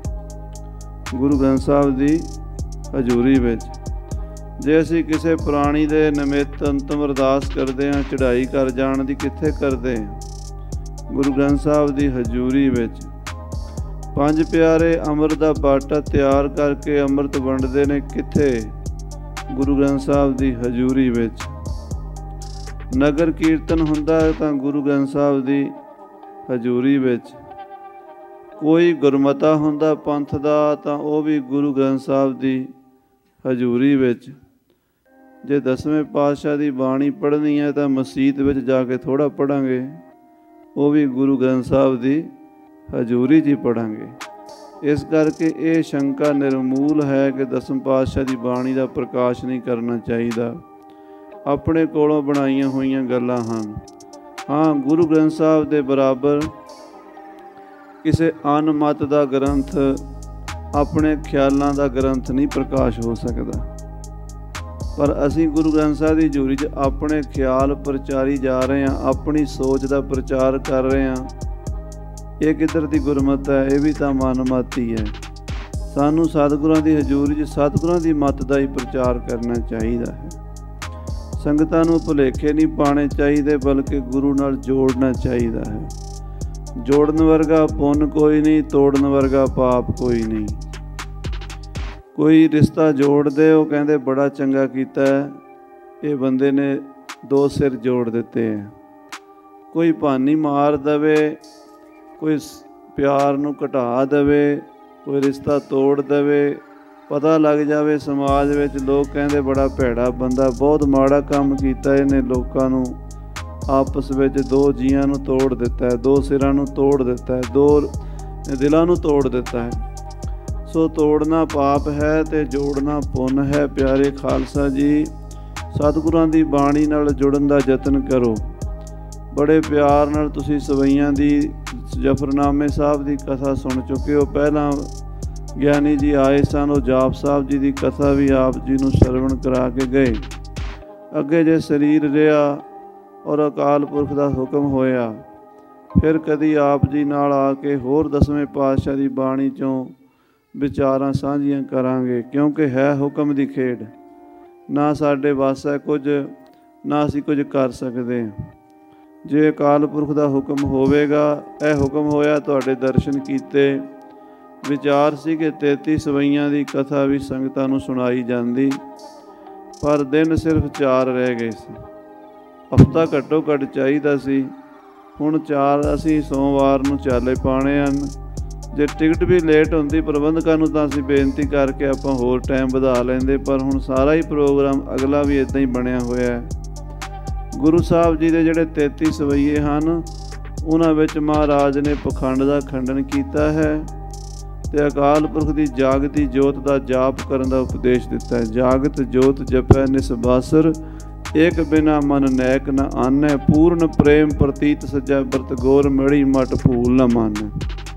ਗੁਰੂ ਗ੍ਰੰਥ ਸਾਹਿਬ ਦੀ ਹਜ਼ੂਰੀ ਵਿੱਚ। ਜੇ ਅਸੀਂ ਕਿਸੇ ਪ੍ਰਾਣੀ ਦੇ ਨਿਮਿਤ ਅੰਤਮ ਅਰਦਾਸ ਕਰਦੇ ਹਾਂ, ਚੜ੍ਹਾਈ ਕਰ ਜਾਣ ਦੀ, ਕਿੱਥੇ ਕਰਦੇ? ਗੁਰੂ ਗ੍ਰੰਥ ਸਾਹਿਬ ਦੀ ਹਜ਼ੂਰੀ ਵਿੱਚ। ਪੰਜ ਪਿਆਰੇ ਅੰਮ੍ਰਿਤ ਦਾ ਬਾਟਾ ਤਿਆਰ ਕਰਕੇ ਅੰਮ੍ਰਿਤ ਵੰਡਦੇ ਨੇ, ਕਿੱਥੇ? ਗੁਰੂ ਗ੍ਰੰਥ ਸਾਹਿਬ ਦੀ ਹਜ਼ੂਰੀ ਵਿੱਚ। ਨਗਰ ਕੀਰਤਨ ਹੁੰਦਾ ਹੈ ਤਾਂ ਗੁਰੂ ਗ੍ਰੰਥ ਸਾਹਿਬ ਦੀ ਹਜ਼ੂਰੀ ਵਿੱਚ। ਕੋਈ ਗੁਰਮਤਾ ਹੁੰਦਾ ਪੰਥ ਦਾ ਤਾਂ ਉਹ ਵੀ ਗੁਰੂ ਗ੍ਰੰਥ ਸਾਹਿਬ ਦੀ ਹਜ਼ੂਰੀ ਵਿੱਚ। ਜੇ ਦਸਵੇਂ ਪਾਤਸ਼ਾਹ ਦੀ ਬਾਣੀ ਪੜ੍ਹਨੀ ਹੈ ਤਾਂ ਮਸੀਤ ਵਿੱਚ ਜਾ ਕੇ ਥੋੜ੍ਹਾ ਪੜ੍ਹਾਂਗੇ, ਉਹ ਵੀ ਗੁਰੂ ਗ੍ਰੰਥ ਸਾਹਿਬ ਦੀ ਹਜ਼ੂਰੀ 'ਚ ਹੀ ਪੜ੍ਹਾਂਗੇ। ਇਸ ਕਰਕੇ ਇਹ ਸ਼ੰਕਾ ਨਿਰਮੂਲ ਹੈ ਕਿ ਦਸਮ ਪਾਤਸ਼ਾਹ ਦੀ ਬਾਣੀ ਦਾ ਪ੍ਰਕਾਸ਼ ਨਹੀਂ ਕਰਨਾ ਚਾਹੀਦਾ। ਆਪਣੇ ਕੋਲੋਂ ਬਣਾਈਆਂ ਹੋਈਆਂ ਗੱਲਾਂ ਹਨ। ਹਾਂ, ਗੁਰੂ ਗ੍ਰੰਥ ਸਾਹਿਬ ਦੇ ਬਰਾਬਰ ਕਿਸੇ ਅਨਮਤ ਦਾ ਗ੍ਰੰਥ, ਆਪਣੇ ਖਿਆਲਾਂ ਦਾ ਗ੍ਰੰਥ ਨਹੀਂ ਪ੍ਰਕਾਸ਼ ਹੋ ਸਕਦਾ। ਪਰ ਅਸੀਂ ਗੁਰੂ ਗ੍ਰੰਥ ਸਾਹਿਬ ਦੀ ਹਜ਼ੂਰੀ 'ਚ ਆਪਣੇ ਖਿਆਲ ਪ੍ਰਚਾਰੀ ਜਾ ਰਹੇ ਹਾਂ, ਆਪਣੀ ਸੋਚ ਦਾ ਪ੍ਰਚਾਰ ਕਰ ਰਹੇ ਹਾਂ। ਇਹ ਕਿੱਧਰ ਦੀ ਗੁਰਮਤਿ ਹੈ? ਇਹ ਵੀ ਤਾਂ ਮਨਮਤ ਹੀ ਹੈ। ਸਾਨੂੰ ਸਤਿਗੁਰਾਂ ਦੀ ਹਜ਼ੂਰੀ 'ਚ ਸਤਿਗੁਰਾਂ ਦੀ ਮੱਤ ਦਾ ਹੀ ਪ੍ਰਚਾਰ ਕਰਨਾ ਚਾਹੀਦਾ ਹੈ। ਸੰਗਤਾਂ ਨੂੰ ਭੁਲੇਖੇ ਨਹੀਂ ਪਾਉਣੇ ਚਾਹੀਦੇ, ਬਲਕਿ ਗੁਰੂ ਨਾਲ ਜੋੜਨਾ ਚਾਹੀਦਾ ਹੈ। ਜੋੜਨ ਵਰਗਾ ਪੁੰਨ ਕੋਈ ਨਹੀਂ, ਤੋੜਨ ਵਰਗਾ ਪਾਪ ਕੋਈ ਨਹੀਂ। ਕੋਈ ਰਿਸ਼ਤਾ ਜੋੜਦੇ, ਉਹ ਕਹਿੰਦੇ ਬੜਾ ਚੰਗਾ ਕੀਤਾ, ਇਹ ਬੰਦੇ ਨੇ ਦੋ ਸਿਰ ਜੋੜ ਦਿੱਤੇ ਹੈ। ਕੋਈ ਭਾਨੀ ਮਾਰ ਦੇਵੇ, ਕੋਈ ਪਿਆਰ ਨੂੰ ਘਟਾ ਦੇਵੇ, ਕੋਈ ਰਿਸ਼ਤਾ ਤੋੜ ਦੇਵੇ, ਪਤਾ ਲੱਗ ਜਾਵੇ ਸਮਾਜ ਵਿੱਚ, ਲੋਕ ਕਹਿੰਦੇ ਬੜਾ ਭੈੜਾ ਬੰਦਾ, ਬਹੁਤ ਮਾੜਾ ਕੰਮ ਕੀਤਾ ਇਹਨੇ, ਲੋਕਾਂ ਨੂੰ ਆਪਸ ਵਿੱਚ ਦੋ ਜੀਆਂ ਨੂੰ ਤੋੜ ਦਿੱਤਾ ਹੈ, ਦੋ ਸਿਰਾਂ ਨੂੰ ਤੋੜ ਦਿੱਤਾ ਹੈ, ਦੋ ਦਿਲਾਂ ਨੂੰ ਤੋੜ ਦਿੱਤਾ ਹੈ। ਸੋ ਤੋੜਨਾ ਪਾਪ ਹੈ ਅਤੇ ਜੋੜਨਾ ਪੁੰਨ ਹੈ। ਪਿਆਰੇ ਖਾਲਸਾ ਜੀ, ਸਤਿਗੁਰਾਂ ਦੀ ਬਾਣੀ ਨਾਲ ਜੁੜਨ ਦਾ ਯਤਨ ਕਰੋ। ਬੜੇ ਪਿਆਰ ਨਾਲ ਤੁਸੀਂ ਸਵਈਆਂ ਦੀ ਜਫਰਨਾਮੇ ਸਾਹਿਬ ਦੀ ਕਥਾ ਸੁਣ ਚੁੱਕੇ ਹੋ। ਪਹਿਲਾਂ ਗਿਆਨੀ ਜੀ ਆਏ ਸਨ, ਉਹ ਜਾਪ ਸਾਹਿਬ ਜੀ ਦੀ ਕਥਾ ਵੀ ਆਪ ਜੀ ਨੂੰ ਸਰਵਣ ਕਰਾ ਕੇ ਗਏ। ਅੱਗੇ ਜੇ ਸਰੀਰ ਰਿਹਾ ਔਰ ਅਕਾਲ ਪੁਰਖ ਦਾ ਹੁਕਮ ਹੋਇਆ, ਫਿਰ ਕਦੀ ਆਪ ਜੀ ਨਾਲ ਆ ਕੇ ਹੋਰ ਦਸਵੇਂ ਪਾਤਸ਼ਾਹ ਦੀ ਬਾਣੀ 'ਚੋਂ ਵਿਚਾਰਾਂ ਸਾਂਝੀਆਂ ਕਰਾਂਗੇ, ਕਿਉਂਕਿ ਹੈ ਹੁਕਮ ਦੀ ਖੇਡ। ਨਾ ਸਾਡੇ ਵੱਸ ਹੈ ਕੁਝ, ਨਾ ਅਸੀਂ ਕੁਝ ਕਰ ਸਕਦੇ ਹਾਂ। ਜੇ ਅਕਾਲ ਪੁਰਖ ਦਾ ਹੁਕਮ ਹੋਵੇਗਾ, ਇਹ ਹੁਕਮ ਹੋਇਆ, ਤੁਹਾਡੇ ਦਰਸ਼ਨ ਕੀਤੇ। ਵਿਚਾਰ ਸੀ ਕਿ 33 ਸਵਈਆਂ ਦੀ ਕਥਾ ਵੀ ਸੰਗਤਾਂ ਨੂੰ ਸੁਣਾਈ ਜਾਂਦੀ, ਪਰ ਦਿਨ ਸਿਰਫ 4 ਰਹਿ ਗਏ ਸੀ। ਹਫ਼ਤਾ ਘੱਟੋ ਘੱਟ ਚਾਹੀਦਾ ਸੀ। ਹੁਣ 4 ਅਸੀਂ ਸੋਮਵਾਰ ਨੂੰ ਚਾਲੇ ਪਾਉਣੇ ਹਨ। ਜੇ ਟਿਕਟ ਵੀ ਲੇਟ ਹੁੰਦੀ ਪ੍ਰਬੰਧਕਾਂ ਨੂੰ ਤਾਂ ਅਸੀਂ ਬੇਨਤੀ ਕਰਕੇ ਆਪਾਂ ਹੋਰ ਟਾਈਮ ਵਧਾ ਲੈਂਦੇ, ਪਰ ਹੁਣ ਸਾਰਾ ਹੀ ਪ੍ਰੋਗਰਾਮ ਅਗਲਾ ਵੀ ਇੱਦਾਂ ਹੀ ਬਣਿਆ ਹੋਇਆ ਹੈ। ਗੁਰੂ ਸਾਹਿਬ ਜੀ ਦੇ ਜਿਹੜੇ 33 ਸਵਈਏ ਹਨ, ਉਹਨਾਂ ਵਿੱਚ ਮਹਾਰਾਜ ਨੇ ਪਖੰਡ ਦਾ ਖੰਡਨ ਕੀਤਾ ਹੈ ਅਤੇ ਅਕਾਲ ਪੁਰਖ ਦੀ ਜਾਗਤੀ ਜੋਤ ਦਾ ਜਾਪ ਕਰਨ ਦਾ ਉਪਦੇਸ਼ ਦਿੱਤਾ ਹੈ। ਜਾਗਤ ਜੋਤ ਜਪੈ ਨਿਸਬਾਸਰ, ਏਕ ਬਿਨਾ ਮਨ ਨੈਕ ਨ ਆਨੈ, ਪੂਰਨ ਪ੍ਰੇਮ ਪ੍ਰਤੀਤ ਸਜੈ ਬਰਤ ਗੌਰ, ਮਿੜੀ ਮਟ ਭੂਲ ਨ ਮਾਨੈ।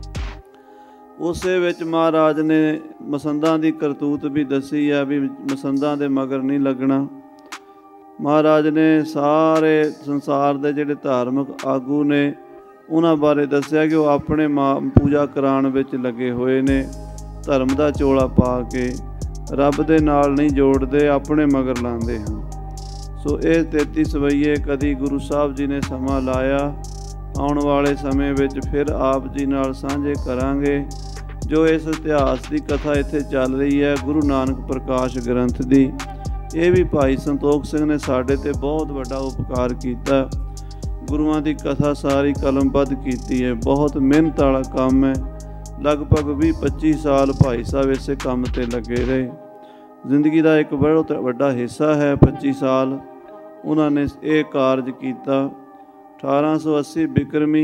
ਉਸੇ ਵਿੱਚ ਮਹਾਰਾਜ ਨੇ ਮਸੰਦਾਂ ਦੀ ਕਰਤੂਤ ਵੀ ਦੱਸੀ ਹੈ, ਵੀ ਮਸੰਦਾਂ ਦੇ ਮਗਰ ਨਹੀਂ ਲੱਗਣਾ। ਮਹਾਰਾਜ ਨੇ ਸਾਰੇ ਸੰਸਾਰ ਦੇ ਜਿਹੜੇ ਧਾਰਮਿਕ ਆਗੂ ਨੇ, ਉਹਨਾਂ ਬਾਰੇ ਦੱਸਿਆ ਕਿ ਉਹ ਆਪਣੇ ਪੂਜਾ ਕਰਾਉਣ ਵਿੱਚ ਲੱਗੇ ਹੋਏ ਨੇ, ਧਰਮ ਦਾ ਚੋਲਾ ਪਾ ਕੇ ਰੱਬ ਦੇ ਨਾਲ ਨਹੀਂ ਜੋੜਦੇ, ਆਪਣੇ ਮਗਰ ਲਾਉਂਦੇ ਹਨ। ਸੋ ਇਹ 33 ਸਵਈਏ ਕਦੀ ਗੁਰੂ ਸਾਹਿਬ ਜੀ ਨੇ ਸਮਾਂ ਲਾਇਆ, ਆਉਣ ਵਾਲੇ ਸਮੇਂ ਵਿੱਚ ਫਿਰ ਆਪ ਜੀ ਨਾਲ ਸਾਂਝੇ ਕਰਾਂਗੇ। ਜੋ ਇਸ ਇਤਿਹਾਸ ਦੀ ਕਥਾ ਇੱਥੇ ਚੱਲ ਰਹੀ ਹੈ, ਗੁਰੂ ਨਾਨਕ ਪ੍ਰਕਾਸ਼ ਗ੍ਰੰਥ ਦੀ, ਇਹ ਵੀ ਭਾਈ ਸੰਤੋਖ ਸਿੰਘ ਨੇ ਸਾਡੇ 'ਤੇ ਬਹੁਤ ਵੱਡਾ ਉਪਕਾਰ ਕੀਤਾ। ਗੁਰੂਆਂ ਦੀ ਕਥਾ ਸਾਰੀ ਕਲਮਬੱਧ ਕੀਤੀ ਹੈ। ਬਹੁਤ ਮਿਹਨਤ ਵਾਲਾ ਕੰਮ ਹੈ। ਲਗਭਗ 20-25 ਸਾਲ ਭਾਈ ਸਾਹਿਬ ਇਸੇ ਕੰਮ 'ਤੇ ਲੱਗੇ ਰਹੇ। ਜ਼ਿੰਦਗੀ ਦਾ ਇੱਕ ਬਹੁਤ ਵੱਡਾ ਹਿੱਸਾ ਹੈ 25 ਸਾਲ ਉਹਨਾਂ ਨੇ ਇਹ ਕਾਰਜ ਕੀਤਾ। 1880 ਬਿਕਰਮੀ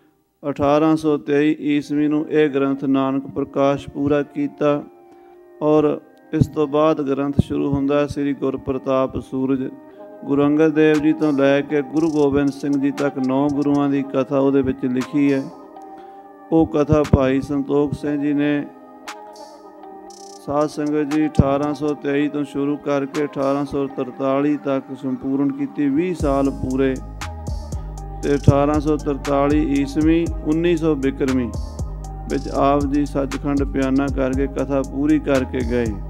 1823 ਈਸਵੀ ਨੂੰ ਇਹ ਗ੍ਰੰਥ ਨਾਨਕ ਪ੍ਰਕਾਸ਼ ਪੂਰਾ ਕੀਤਾ ਔਰ ਇਸ ਤੋਂ ਬਾਅਦ ਗ੍ਰੰਥ ਸ਼ੁਰੂ ਹੁੰਦਾ ਸ੍ਰੀ ਗੁਰਪ੍ਰਤਾਪ ਸੂਰਜ। ਗੁਰੂ ਅੰਗਦ ਦੇਵ ਜੀ ਤੋਂ ਲੈ ਕੇ ਗੁਰੂ ਗੋਬਿੰਦ ਸਿੰਘ ਜੀ ਤੱਕ 9 ਗੁਰੂਆਂ ਦੀ ਕਥਾ ਉਹਦੇ ਵਿੱਚ ਲਿਖੀ ਹੈ। ਉਹ ਕਥਾ ਭਾਈ ਸੰਤੋਖ ਸਿੰਘ ਜੀ ਨੇ ਸਾਧ ਸੰਗਤ ਜੀ 1823 ਤੋਂ ਸ਼ੁਰੂ ਕਰਕੇ 1843 ਤੱਕ ਸੰਪੂਰਨ ਕੀਤੀ। 20 ਸਾਲ ਪੂਰੇ ਤੇ 1843 ਈਸਵੀ 1900 ਬਿਕਰਮੀ ਵਿੱਚ ਆਪ ਜੀ ਸੱਚਖੰਡ ਪਿਆਨਾ ਕਰਕੇ ਕਥਾ ਪੂਰੀ ਕਰਕੇ ਗਏ।